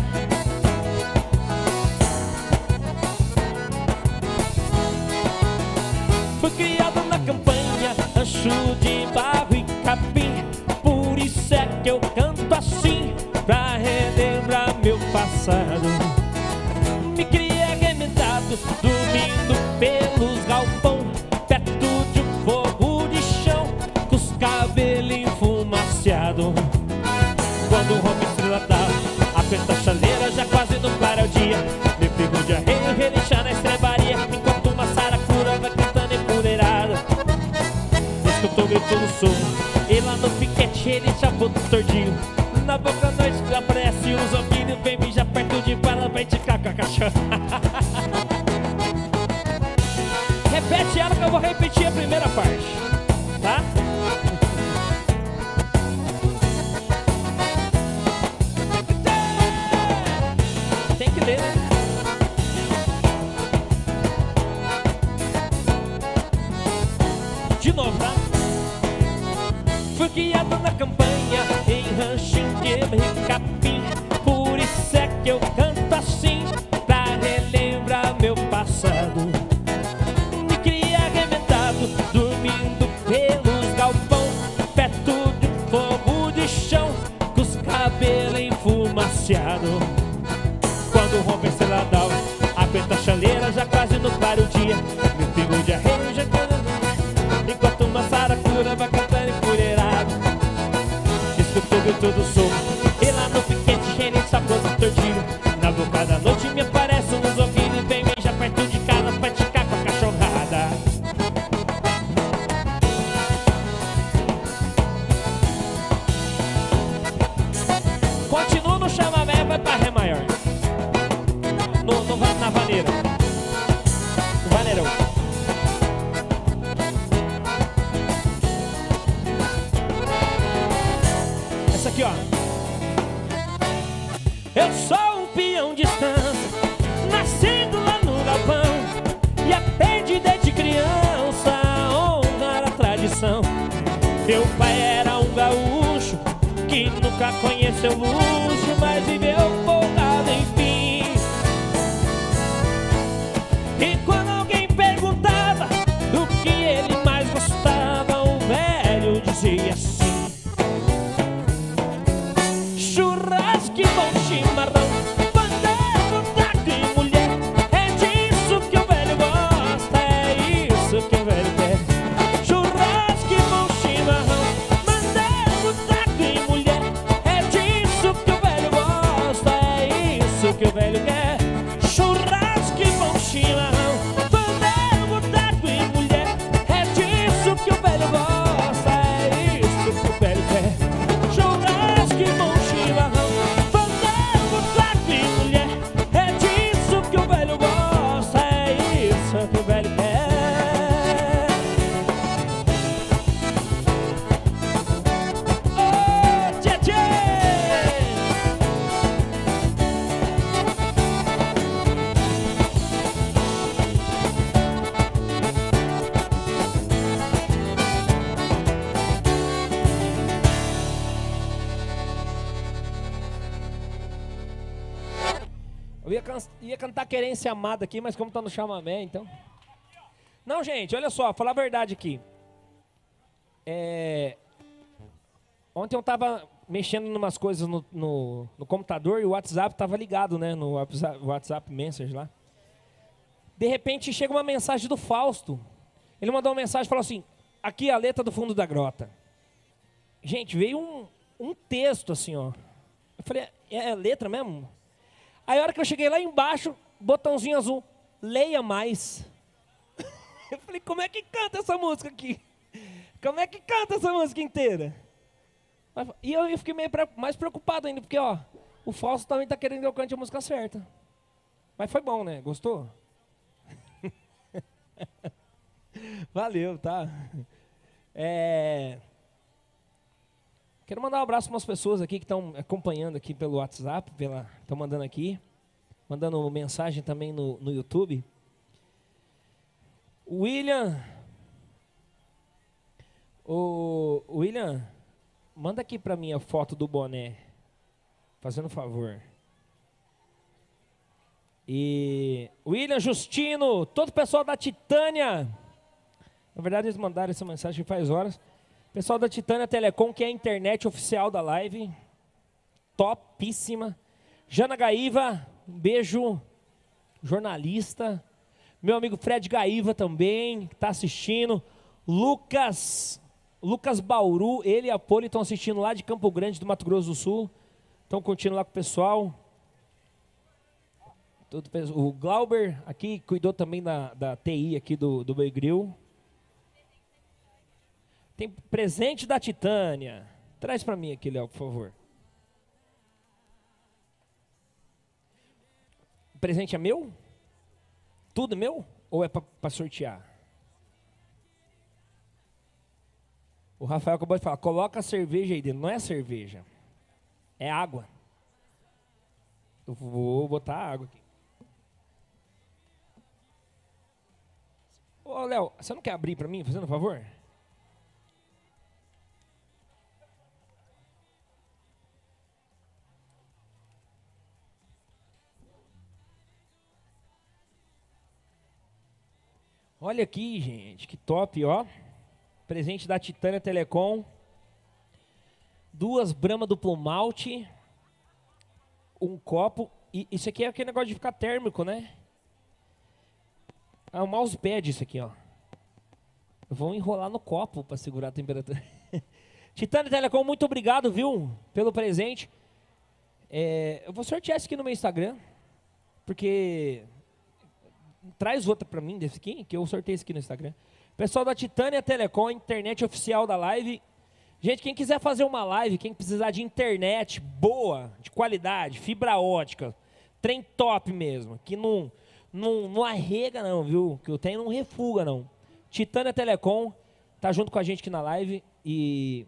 Fui criado na campanha, rancho de barro e capim. Por isso é que eu canto assim, pra relembrar meu passado. Me criei arremedado, dormindo pelos galpão, perto de um fogo de chão, com os cabelos enfumaciados. Quando rompe estrela d'alva, aperta a chaleira, já quase no claro é o dia. Me pego de arreio, relinchar na estrebaria, enquanto uma saracura vai cantando empoleirada. Diz que eu tô gritando som, e lá no piquete ele já botou tordinho. Na boca a noite que aparece os ovinhos, vem mijar perto de bala, vai ticar com a cachorra. Repete ela que eu vou repetir a primeira parte, tá? Tem que ler, né? De novo, tá? Fui guiado na campanha, em ranchinho de capim. Por isso é que eu canto assim, pra relembrar meu passado. Me criei arremedado, dormindo pelos galpão, perto de um fogo de chão, com os cabelos enfumaciados. Quando rompe a estrela d'alva, aperta a chaleira, já quase no claro dia. Meu pingo de arreio já cantando, enquanto uma saracura vai cantando empoleirado. Escutou o grito do som, e lá no piquete ele só pôs um tordinho. aqui, ó. Eu sou um peão de estância, nascido lá no galpão, e aprendi desde criança a honrar a tradição. Meu pai era um gaúcho que nunca conheceu luxo, mas viveu folgado, enfim. E quando alguém perguntava do que ele mais gostava, o velho dizia assim: churrasco e bom chimarrão, pandeiro, taco e mulher. É disso que o velho gosta, é isso que o velho quer. Churrasco e bom chimarrão, pandeiro, taco e mulher. É disso que o velho gosta, é isso que o velho quer. Churrasco e bom chimarrão, pandeiro, taco e mulher. É disso que o velho gosta, é isso que o velho quer. Churrasco e bom chimarrão, pandeiro, taco e mulher. É disso que o velho gosta, é isso que o velho quer. Ô, tchê, tchê! Eu ia, can ia cantar Querência Amada aqui, mas como tá no chamamé, então... Não, gente, olha só, falar a verdade aqui. É... Ontem eu tava mexendo em umas coisas no, no, no computador e o WhatsApp tava ligado, né? No WhatsApp, WhatsApp Message lá. De repente chega uma mensagem do Fausto. Ele mandou uma mensagem e falou assim: aqui a letra do fundo da grota. Gente, veio um, um texto assim, ó. Eu falei, é, é letra mesmo? Aí a hora que eu cheguei lá embaixo, botãozinho azul, leia mais. Eu falei, como é que canta essa música aqui? Como é que canta essa música inteira? E eu, eu fiquei meio pre mais preocupado ainda, porque ó, o Fausto também tá querendo que eu cante a música certa. Mas foi bom, né? Gostou? Valeu, tá? É... Quero mandar um abraço para umas pessoas aqui que estão acompanhando aqui pelo WhatsApp, pela... estão mandando aqui, mandando mensagem também no, no YouTube. O William, o William, manda aqui para mim a foto do boné, fazendo um favor. E William, Justino, todo o pessoal da Titânia, na verdade eles mandaram essa mensagem faz horas. Pessoal da Titânia Telecom, que é a internet oficial da live, topíssima. Jana Gaíva, um beijo, jornalista. Meu amigo Fred Gaíva também, que está assistindo. Lucas, Lucas Bauru, ele e a Poli estão assistindo lá de Campo Grande, do Mato Grosso do Sul. Estão curtindo lá com o pessoal. O Glauber aqui cuidou também da, da T I aqui do, do Boi Grill. Tem presente da Titânia. Traz para mim aqui, Léo, por favor. O presente é meu? Tudo meu? Ou é para sortear? O Rafael acabou de falar, coloca a cerveja aí dentro. Não é cerveja, é água. Eu vou botar água aqui. Ô, Léo, você não quer abrir para mim, fazendo um favor? Olha aqui, gente, que top, ó. Presente da Titânia Telecom. Duas Brahma duplo malte. Um copo. E isso aqui é aquele negócio de ficar térmico, né? É um mousepad isso aqui, ó. Vou enrolar no copo para segurar a temperatura. Titânia Telecom, muito obrigado, viu? Pelo presente. É, eu vou sortear isso aqui no meu Instagram. Porque... Traz outra pra mim desse aqui, que eu sorteio esse aqui no Instagram. Pessoal da Titânia Telecom, internet oficial da live. Gente, quem quiser fazer uma live, quem precisar de internet boa, de qualidade, fibra ótica, trem top mesmo, que não, não, não arrega não, viu? Que o trem não refuga não. Titânia Telecom tá junto com a gente aqui na live e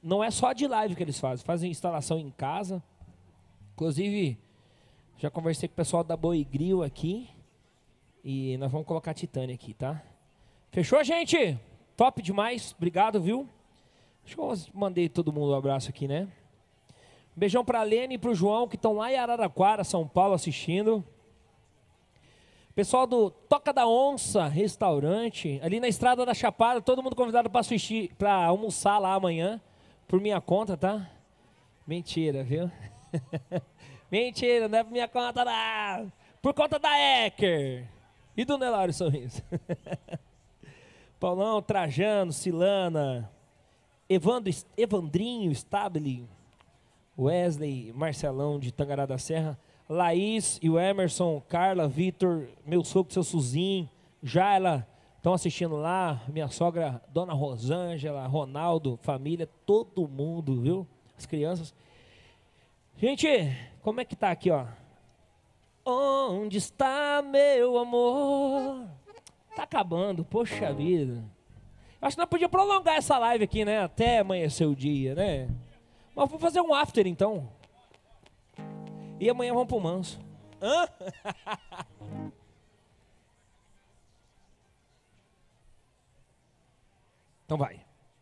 não é só de live que eles fazem, fazem instalação em casa. Inclusive, já conversei com o pessoal da Boi Grill aqui. E nós vamos colocar a Titânia aqui, tá? Fechou, gente? Top demais. Obrigado, viu? Acho que eu mandei todo mundo um abraço aqui, né? Um beijão pra Lene e pro João, que estão lá em Araraquara, São Paulo, assistindo. Pessoal do Toca da Onça Restaurante, ali na Estrada da Chapada, todo mundo convidado para assistir, para almoçar lá amanhã, por minha conta, tá? Mentira, viu? Mentira, não é por minha conta, não. Por conta da Ecker e do Nelário Sorriso. Paulão, Trajano, Silana, Evandro, Evandrinho, Stabile, Wesley, Marcelão de Tangará da Serra, Laís e o Emerson, Carla, Vitor, meu sogro, seu Suzin, Jaila, estão assistindo lá, minha sogra, Dona Rosângela, Ronaldo, família, todo mundo, viu? As crianças. Gente, como é que tá aqui, ó? Onde está meu amor? Tá acabando, poxa vida. Acho que nós podíamos prolongar essa live aqui, né? Até amanhecer o dia, né? Mas vou fazer um after, então. E amanhã vamos pro Manso. Hã? Então vai.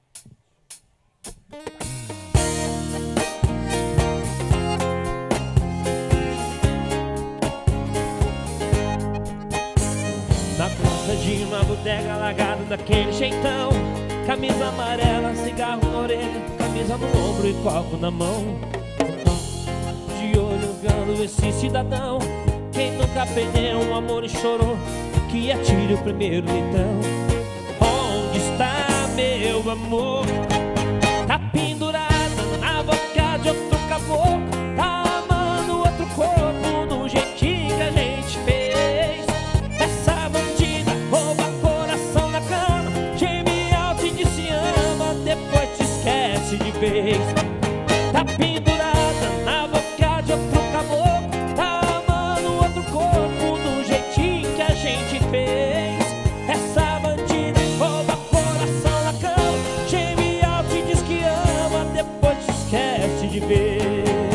Na porta de uma bodega largado daquele jeitão, camisa amarela, cigarro na orelha, camisa no ombro e copo na mão. De olho vendo esse cidadão, quem nunca perdeu um amor e chorou, que atire o primeiro litão. Onde está meu amor? Tá pendurada na boca de outro caboclo, tá amando outro corpo do jeitinho que a gente fez. Essa bandida rouba coração na cama, geme alto e diz se ama, depois te esquece de vez. Tá pendurada na boca de outro caboclo, tá amando outro corpo do jeitinho que a gente fez. Essa bandida rouba coração na cama, geme alto e diz que ama, depois te esquece de vez.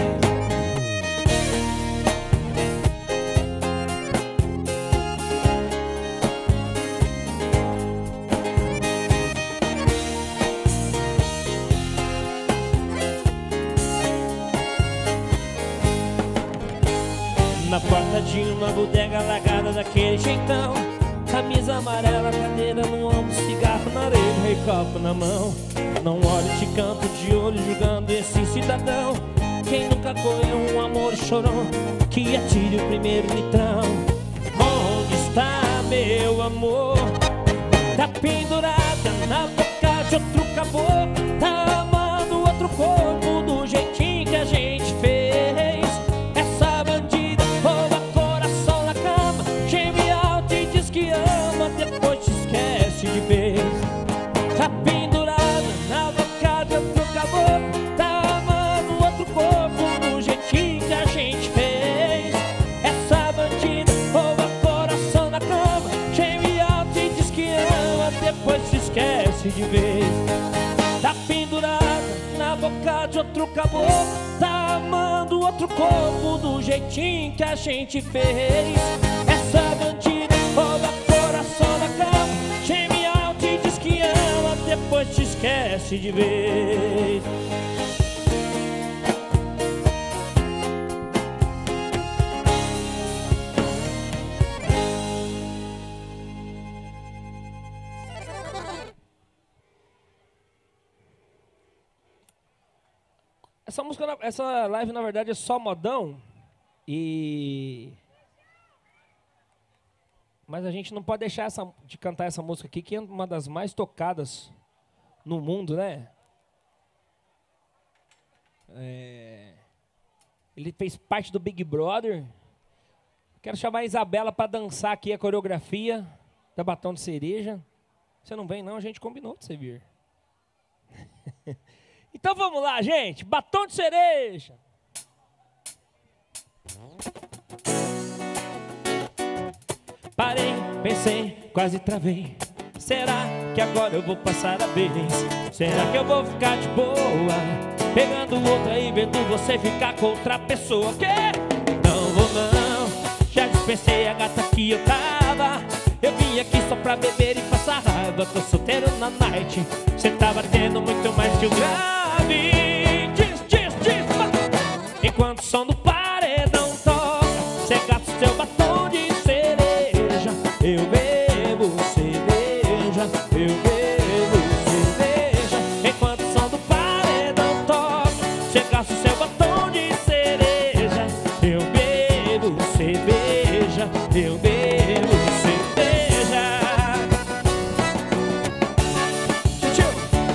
Na porta de uma bodega largada daquele jeitão, camisa amarela, cadeira no ombro, cigarro na orelha e copo na mão. Não olhe de canto de olho julgando esse cidadão, quem nunca correu um amor e chorou, que atire o primeiro litrão. Onde está meu amor? Tá pendurada na boca de outro caboclo, tá amando outro corpo do jeitinho que a gente fez. Essa bandida rouba coração na cama, geme alto e diz que ama, depois te esquece de vez. Tá pendurada na boca de outro caboclo, tá amando outro corpo do jeitinho que a gente fez. Essa bandida rouba coração na cama, geme alto e diz que ama, depois te esquece de vez. Tá pendurada na boca de outro caboclo, tá amando outro corpo do jeitinho que a gente fez. Essa bandida rouba coração na cama, geme alto e diz que ama, depois te esquece de vez. Essa música, essa live na verdade é só modão. E... mas a gente não pode deixar essa, de cantar essa música aqui, que é uma das mais tocadas no mundo, né? É... ele fez parte do Big Brother. Quero chamar a Isabela para dançar aqui a coreografia da Batom de Cereja. Você não vem não, a gente combinou de você vir. Então vamos lá, gente. Batom de Cereja. Parei, pensei, quase travei. Será que agora eu vou passar a vez? Será que eu vou ficar de boa pegando outra e vendo você ficar com outra pessoa? Que? Não vou não, já dispensei a gata que eu tava. Eu vim aqui só pra beber e passar raiva. Tô solteiro na night, cê tava tendo muito mais que o grave. Diz, diz, diz, enquanto o som do paredão toca, cê gasta o seu batom de cereja. Eu bebo cerveja, eu bebo cerveja. Enquanto o som do paredão toca, cê gasta o seu batom de cereja. Eu bebo cerveja, eu bebo cerveja. Tchau.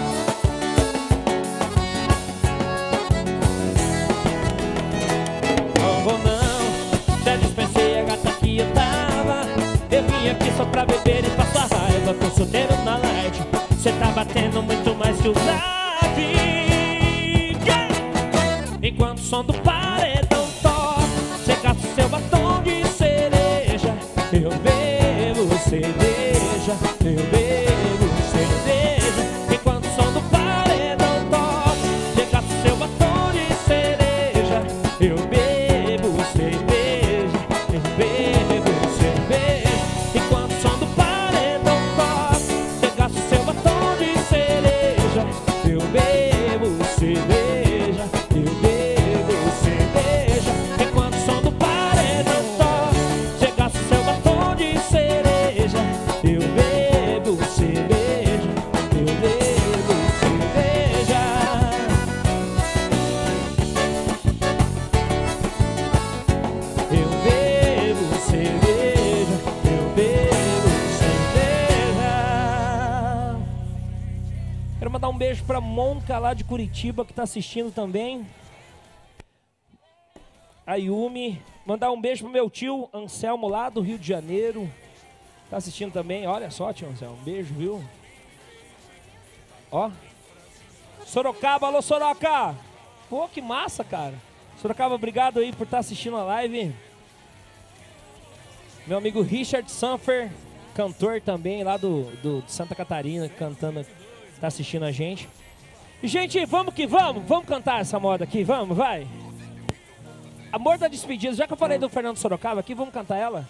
Não vou não, já dispensei a gata que eu tava. Eu vim aqui só pra beber e passar raiva. Tô solteiro na light, cê tá batendo muito mais que o Davi. Enquanto o som do paredão toca, cê gasta o seu batom de cereja. Eu bebo cerveja, eu bebo cerveja. Enquanto o som do paredão toca, cê gasta o seu batom de cereja. Eu bebo cerveja, eu bebo cerveja. Enquanto o som do paredão toca, cê gasta o seu batom de cereja. Eu bebo cerveja, eu bebo cerveja. Enquanto o som do paredão toca, cê gasta o seu batom de cereja. Eu bebo cerveja, eu bebo cerveja. Eu bebo cerveja, eu bebo cerveja. Quero mandar um beijo pra Monca lá de Curitiba que tá assistindo também. A Yumi. Mandar um beijo pro meu tio Anselmo lá do Rio de Janeiro. Tá assistindo também. Olha só, tio Anselmo. Um beijo, viu? Ó. Sorocaba, alô Soroca. Pô, que massa, cara. Sorocaba, obrigado aí por estar assistindo a live. Meu amigo Richard Sanfer, cantor também lá do, do, de Santa Catarina, cantando, tá assistindo a gente. Gente, vamos que vamos. Vamos cantar essa moda aqui, vamos, vai. Amor da Despedida. Já que eu falei do Fernando Sorocaba aqui, vamos cantar ela?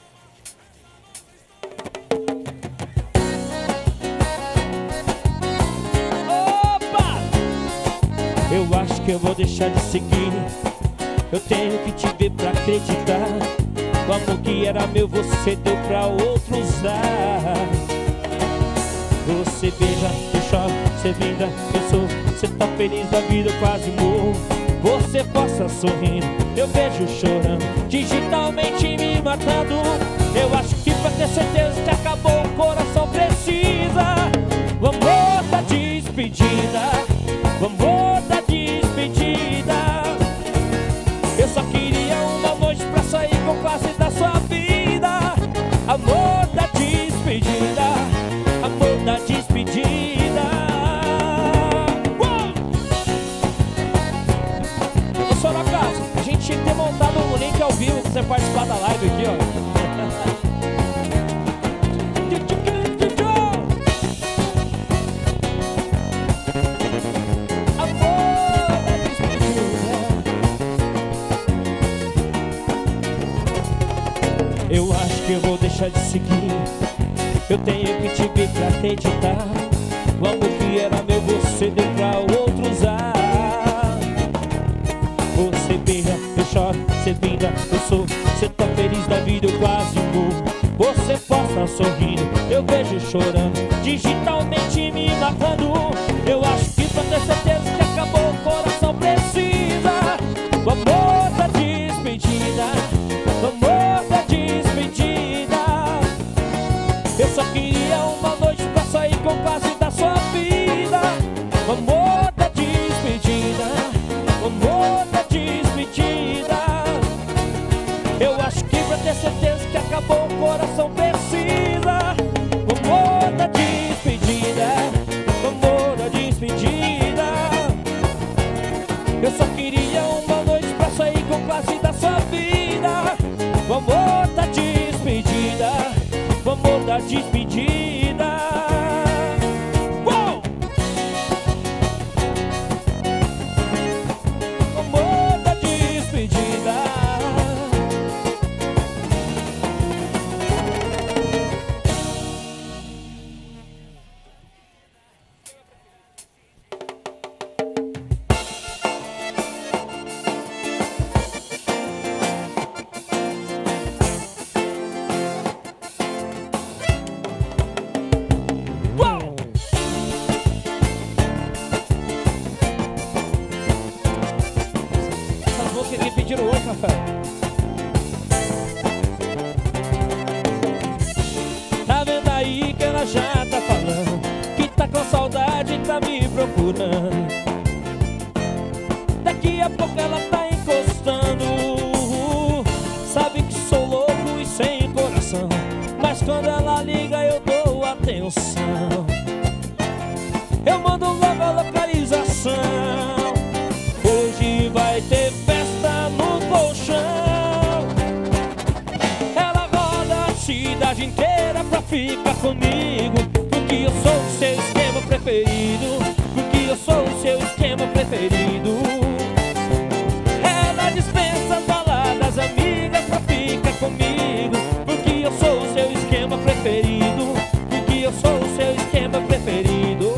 Opa! Eu acho que eu vou deixar de seguir. Eu tenho que te ver pra acreditar. O amor que era meu você deu pra outro usar. Você beija, eu choro, você brinda, eu sou. Você tá feliz da vida, eu quase morro. Você possa sorrindo, eu vejo chorando, digitalmente me matando. Eu acho que pra ter certeza que acabou, o coração precisa. O amor da despedida, o amor da despedida. Eu só queria uma noite pra sair com classe da sua vida. Amor da despedida, amor da despedida. Ô Sorocaba, a gente tinha que ter montado um link ao vivo pra você participar da live aqui, ó. Eu acho que eu vou deixar de seguir. Eu tenho que te ver pra acreditar. O amor que era meu você deu pra outro usar. Você beija, eu choro, você brinda, eu sou. Você tá feliz da vida, eu quase morro. Você posta sorrindo, eu vejo chorando, digitalmente me matando. Eu acho que pra ter certeza que acabou, o coração precisa. O amor da despedida, o amor da despedida. Eu só queria uma noite pra sair com quase da sua vida. O amor da despedida, o amor da despedida. Eu acho que pra ter certeza que acabou, o coração precisa. O amor da despedida, o amor da despedida. Eu só queria uma noite pra sair com classe da sua vida. O amor da despedida, o amor da despedida. pediram hoje, Rafael. Tá vendo aí que ela já tá falando que tá com saudade e tá me procurando. Daqui a pouco ela tá encostando. Sabe que sou louco e sem coração, mas quando ela liga eu dou atenção. Eu mando logo a localização. Hoje vai ter festa no colchão. Ela roda a cidade inteira pra ficar comigo, porque eu sou o seu esquema preferido, porque eu sou o seu esquema preferido. Ela dispensa as baladas, amigas pra ficar comigo, porque eu sou o seu esquema preferido, porque eu sou o seu esquema preferido.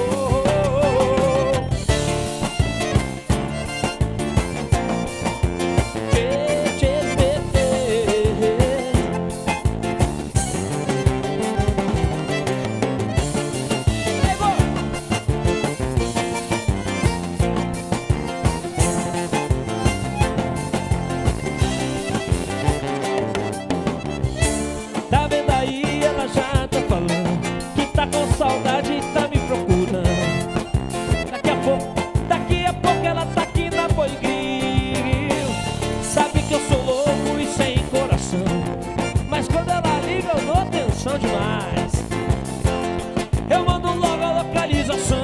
Saudade tá me procurando. Daqui a pouco, daqui a pouco ela tá aqui na Boigril. Sabe que eu sou louco e sem coração, mas quando ela liga eu dou atenção demais. Eu mando logo a localização.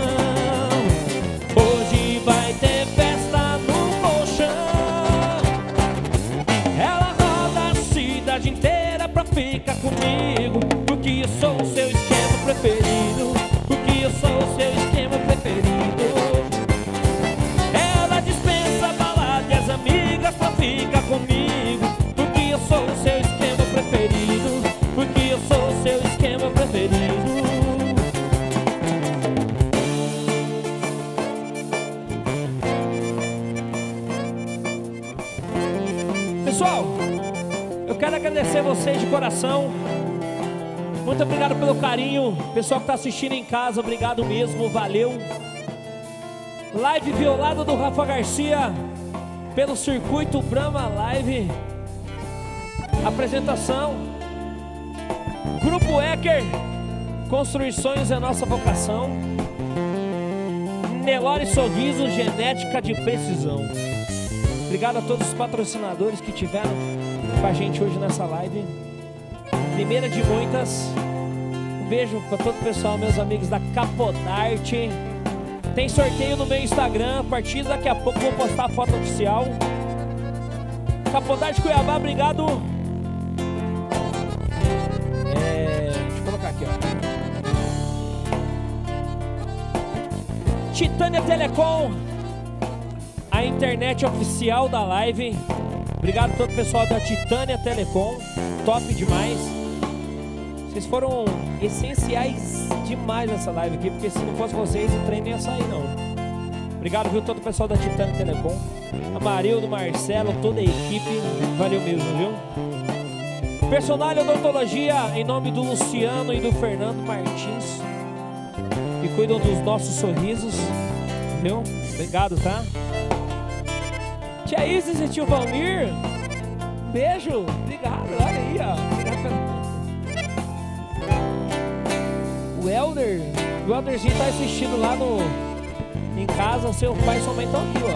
Hoje vai ter festa no colchão. Ela roda a cidade inteira pra ficar comigo, porque eu sou o seu esquema preferido, porque eu sou o seu esquema preferido. Ela dispensa balada e as amigas pra ficar comigo, porque eu sou o seu esquema preferido, porque eu sou o seu esquema preferido. Pessoal, eu quero agradecer vocês de coração. Muito obrigado pelo carinho. Pessoal que está assistindo em casa, obrigado mesmo, valeu. Live violada do Rafa Garcia pelo Circuito Brahma Live. Apresentação Grupo Ecker, Construir Sonhos é Nossa Vocação. Nelore Sorriso, Genética de Precisão. Obrigado a todos os patrocinadores que tiveram com a gente hoje nessa live. Primeira de muitas. Um beijo para todo o pessoal, meus amigos da Capodarte. Tem sorteio no meu Instagram. A partir daqui a pouco vou postar a foto oficial. Capodarte Cuiabá, obrigado. É, deixa eu colocar aqui, ó. Titânia Telecom, a internet oficial da live. Obrigado a todo o pessoal da Titânia Telecom. Top demais. Vocês foram essenciais demais nessa live aqui, porque se não fosse vocês o trem não ia sair não. Obrigado, viu, todo o pessoal da Titânia Telecom, a Marildo, Marcelo, toda a equipe, valeu mesmo, viu? Personal Odontologia, em nome do Luciano e do Fernando Martins, que cuidam dos nossos sorrisos, viu? Obrigado, tá? Tia Isis e tio Valmir, beijo, obrigado, olha aí, ó. Obrigado pela... O Helder, o Helderzinho tá assistindo lá no, em casa, seu pai e sua mãe estão aqui,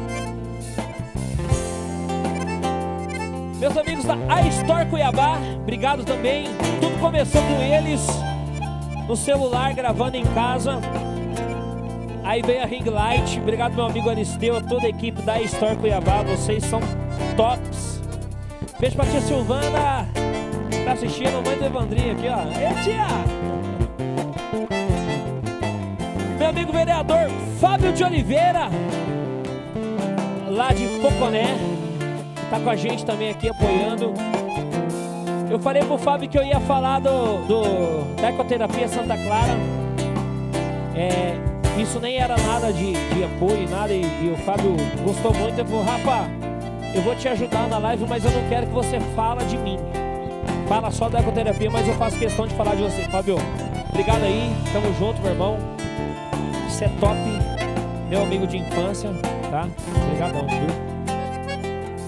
ó. Meus amigos da iStore Cuiabá, obrigado também. Tudo começou com eles, no celular, gravando em casa. Aí veio a Ring Light, obrigado meu amigo Aristeu, a toda a equipe da iStore Cuiabá, vocês são tops. Beijo pra tia Silvana, tá assistindo, mãe do Evandrinho aqui, ó. Ei, tia! Meu amigo vereador Fábio de Oliveira, lá de Poconé, tá com a gente também aqui apoiando. Eu falei pro Fábio que eu ia falar do, do da Ecoterapia Santa Clara. É, isso nem era nada de, de apoio, nada, e, e o Fábio gostou muito. Ele falou: Rafa, eu vou te ajudar na live, mas eu não quero que você fale de mim. Fala só da Ecoterapia, mas eu faço questão de falar de você. Fábio, obrigado aí, tamo junto, meu irmão. Você é top, meu amigo de infância, tá? Obrigadão, viu?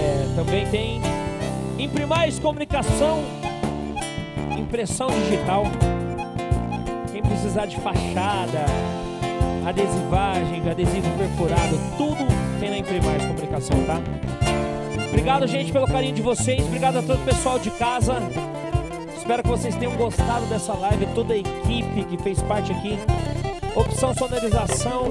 É, também tem Imprimais Comunicação, impressão digital. Quem precisar de fachada, adesivagem, adesivo perfurado, tudo tem na Imprimais Comunicação, tá? Obrigado, gente, pelo carinho de vocês. Obrigado a todo o pessoal de casa. Espero que vocês tenham gostado dessa live, toda a equipe que fez parte aqui. Opção sonorização,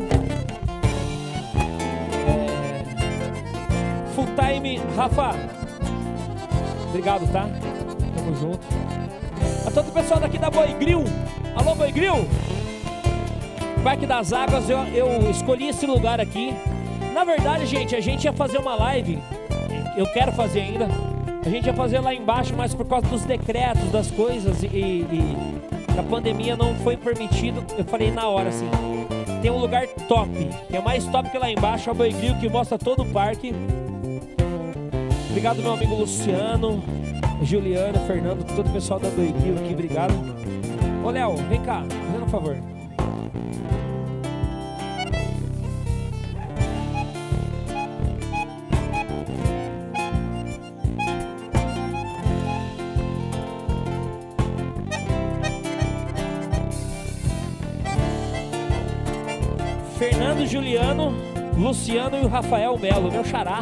é... Full Time, Rafa. Obrigado, tá? Tamo junto. A todo o pessoal daqui da Boi Grill. Alô, Boi Grill. Parque das Águas, eu, eu escolhi esse lugar aqui. Na verdade, gente, a gente ia fazer uma live. Eu quero fazer ainda. A gente ia fazer lá embaixo, mas por causa dos decretos, das coisas e, e da pandemia não foi permitido. Eu falei na hora assim, tem um lugar top, que é mais top que lá embaixo, é o Boi Grill, que mostra todo o parque. Obrigado, meu amigo Luciano, Juliano, Fernando, todo o pessoal da Boi Grill aqui, obrigado. Ô Léo, vem cá, fazendo um favor. Fernando, Juliano, Luciano e o Rafael Melo, meu xará.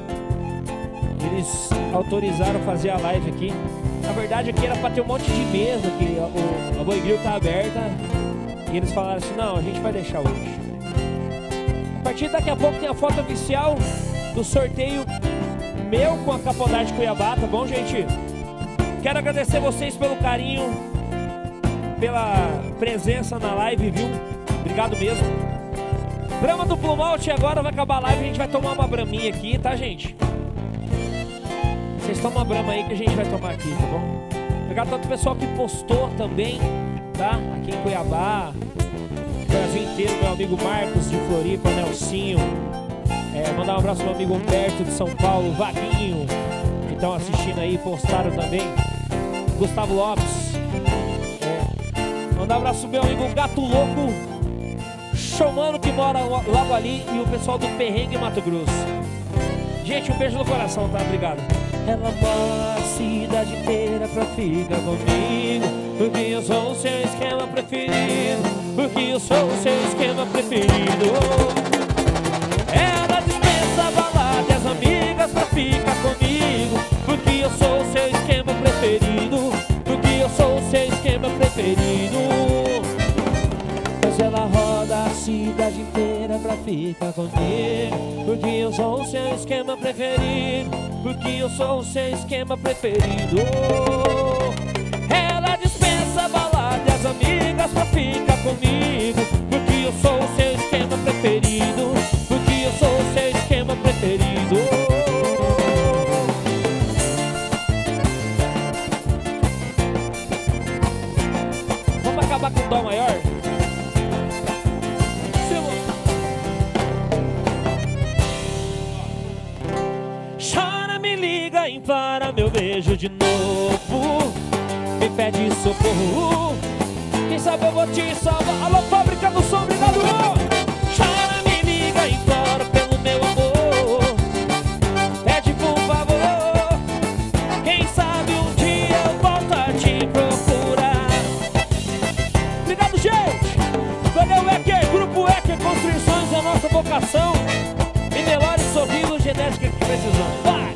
Eles autorizaram fazer a live aqui. Na verdade aqui era pra ter um monte de mesa, que a, a Boi Grill tá aberta. E eles falaram assim, não, a gente vai deixar hoje. A partir daqui a pouco tem a foto oficial do sorteio meu com a Capodarte Cuiabá, tá bom, gente? Quero agradecer vocês pelo carinho, pela presença na live, viu? Obrigado mesmo. Brama do Plumalte, agora vai acabar a live, a gente vai tomar uma braminha aqui, tá, gente? Vocês tomam uma brama aí que a gente vai tomar aqui, tá bom? Obrigado a todo o pessoal que postou também, tá? Aqui em Cuiabá, Brasil inteiro, meu amigo Marcos de Floripa, Nelsinho. É, mandar um abraço pro meu amigo Humberto de São Paulo, Vaguinho, que estão assistindo aí, postaram também. Gustavo Lopes. É, mandar um abraço pro meu amigo Gato Louco, Chomano, que mora logo ali, e o pessoal do Perrengue, Mato Grosso. Gente, um beijo no coração, tá? Obrigado. Ela mora a cidade inteira pra ficar comigo, porque eu sou o seu esquema preferido, porque eu sou o seu esquema preferido. Ela dispensa a balada e as amigas pra ficar comigo, porque eu sou o seu esquema preferido, porque eu sou o seu esquema preferido. Mas ela roda a cidade inteira pra ficar comigo, porque eu sou o seu esquema preferido, porque eu sou o seu esquema preferido. Ela dispensa a balada e as amigas pra ficar comigo, porque eu sou o seu esquema preferido, porque eu sou o seu esquema preferido. Vamos acabar com o dó maior? Implora meu beijo de novo, me pede socorro, quem sabe eu vou te salvar. Alô, fábrica do som, obrigado. Chora, me liga, implora pelo meu amor, pede por favor, quem sabe um dia eu volto a te procurar. Obrigado, gente. Valeu, Ecker, Grupo Ecker Construções, é a nossa vocação. E Melhores Sorrisos, genética que precisamos. Vai!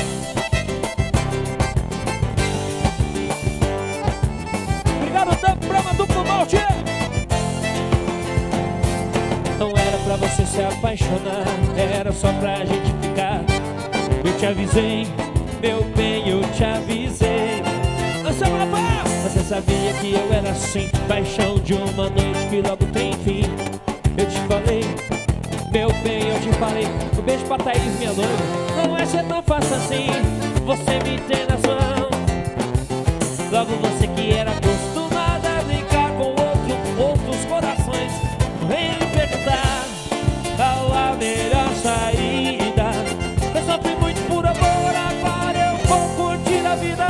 Não era pra você se apaixonar, era só pra gente ficar. Eu te avisei, meu bem, eu te avisei. Você sabia que eu era assim, paixão de uma noite que logo tem fim. Eu te falei, meu bem, eu te falei. Um beijo pra Thaís, minha noiva. Não é ser tão fácil assim, você me tem nas mãos. Logo você que era acostumada a brincar com outro, outros corações, vem me perguntar qual a melhor saída. Eu sofri muito por amor, agora eu vou curtir a vida.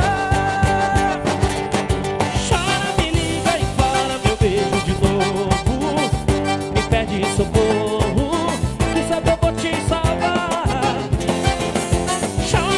Chora, me liga e fala meu beijo de novo, me pede socorro, quem sabe eu vou te salvar. Chora,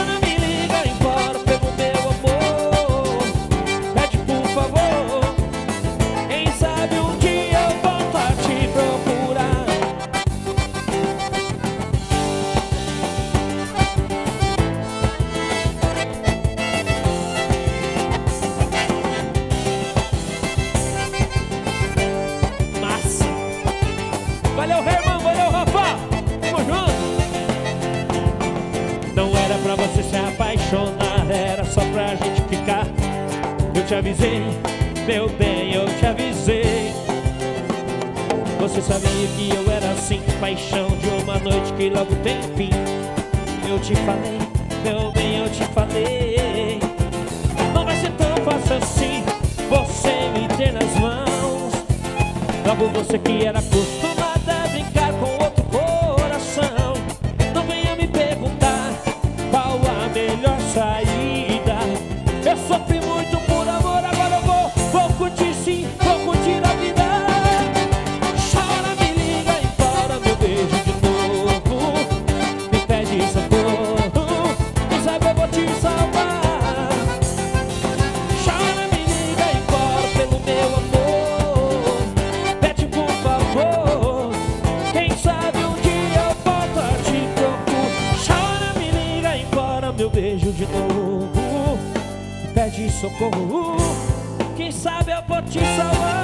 Valeu, Herman, valeu, Rafa. Tamo junto. Não era pra você se apaixonar, era só pra gente ficar. Eu te avisei, meu bem, eu te avisei. Você sabia que eu era assim, paixão de uma noite que logo tem fim. Eu te falei, meu bem, eu te falei. Não vai ser tão fácil assim você me ter nas mãos. Logo você que era acostumada a brincar com outro coração. Não venha me perguntar qual a melhor saída. Eu sofri muito por amor, agora eu vou, vou curtir sim, vou curtir a vida. Chora, me liga, implora meu beijo de novo. Me pede socorro, quem sabe eu vou te salvar. Chora, me liga, implora pelo meu amor. Pede por favor, quem sabe um dia eu volto a te procurar. Chora, me liga, implora meu beijo de novo. Pede socorro, quem sabe eu vou te salvar.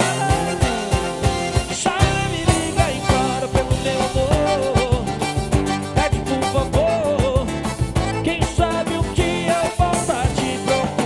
Chora, me liga, implora pelo meu amor. Pede por favor, quem sabe um dia eu volto a te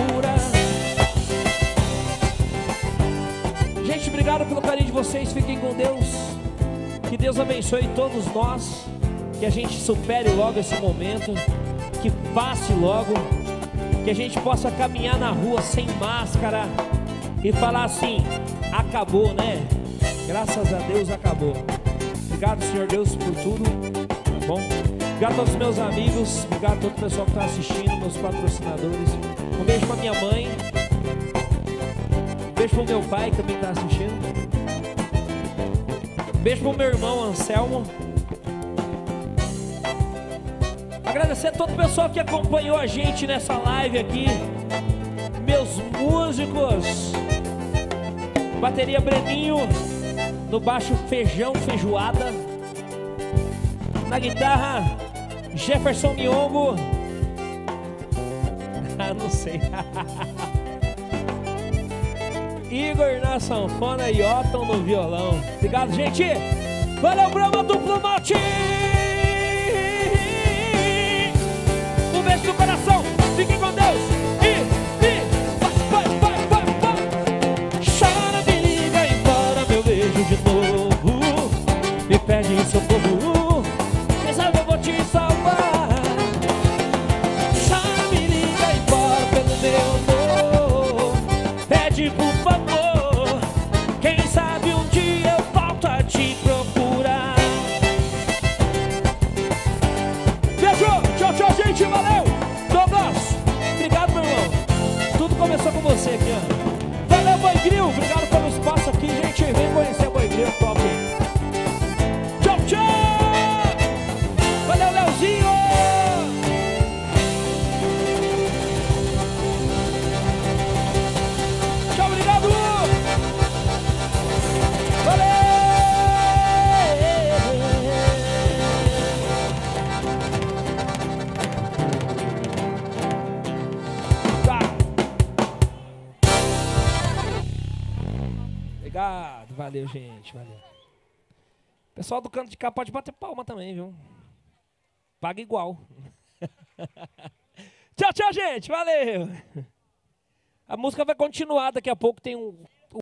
procurar. Gente, obrigado pelo carinho de vocês, fiquem com Deus. Que Deus abençoe todos nós. Que a gente supere logo esse momento, que passe logo. Que a gente possa caminhar na rua sem máscara e falar assim, acabou, né? Graças a Deus acabou. Obrigado, Senhor Deus, por tudo, tá bom? Obrigado a todos os meus amigos, obrigado a todo o pessoal que está assistindo, meus patrocinadores. Um beijo pra minha mãe, um beijo pro meu pai que também está assistindo. Um beijo pro meu irmão Anselmo. Agradecer a todo o pessoal que acompanhou a gente nessa live aqui. Meus músicos. Bateria Breninho. No baixo Feijão Feijoada. Na guitarra Jefferson Miongo. Ah, não sei. Igor na sanfona e Otton no violão. Obrigado, gente. Valeu, Brahma Duplo Malte. Um beijo no coração, fiquem com Deus. E, e, vai, vai, vai, vai, vai. Chora, me liga, embora meu beijo de novo. Me pede socorro, quem sabe eu vou te salvar. Chora, me liga, embora pelo meu amor. Pede por favor, quem sabe um dia eu volto a te procurar. Beijo, tchau, tchau, gente, valeu! Douglas, obrigado, meu irmão. Tudo começou com você aqui, ó. Valeu, Boi Grill, obrigado pelo espaço aqui, gente. Vem conhecer o Boi Grill, top. Tchau, tchau! Valeu, Leozinho! Tchau, obrigado! Valeu! Obrigado, valeu, gente, valeu. Pessoal do canto de cá pode bater palma também, viu? Paga igual. Tchau, tchau, gente, valeu. A música vai continuar, daqui a pouco tem um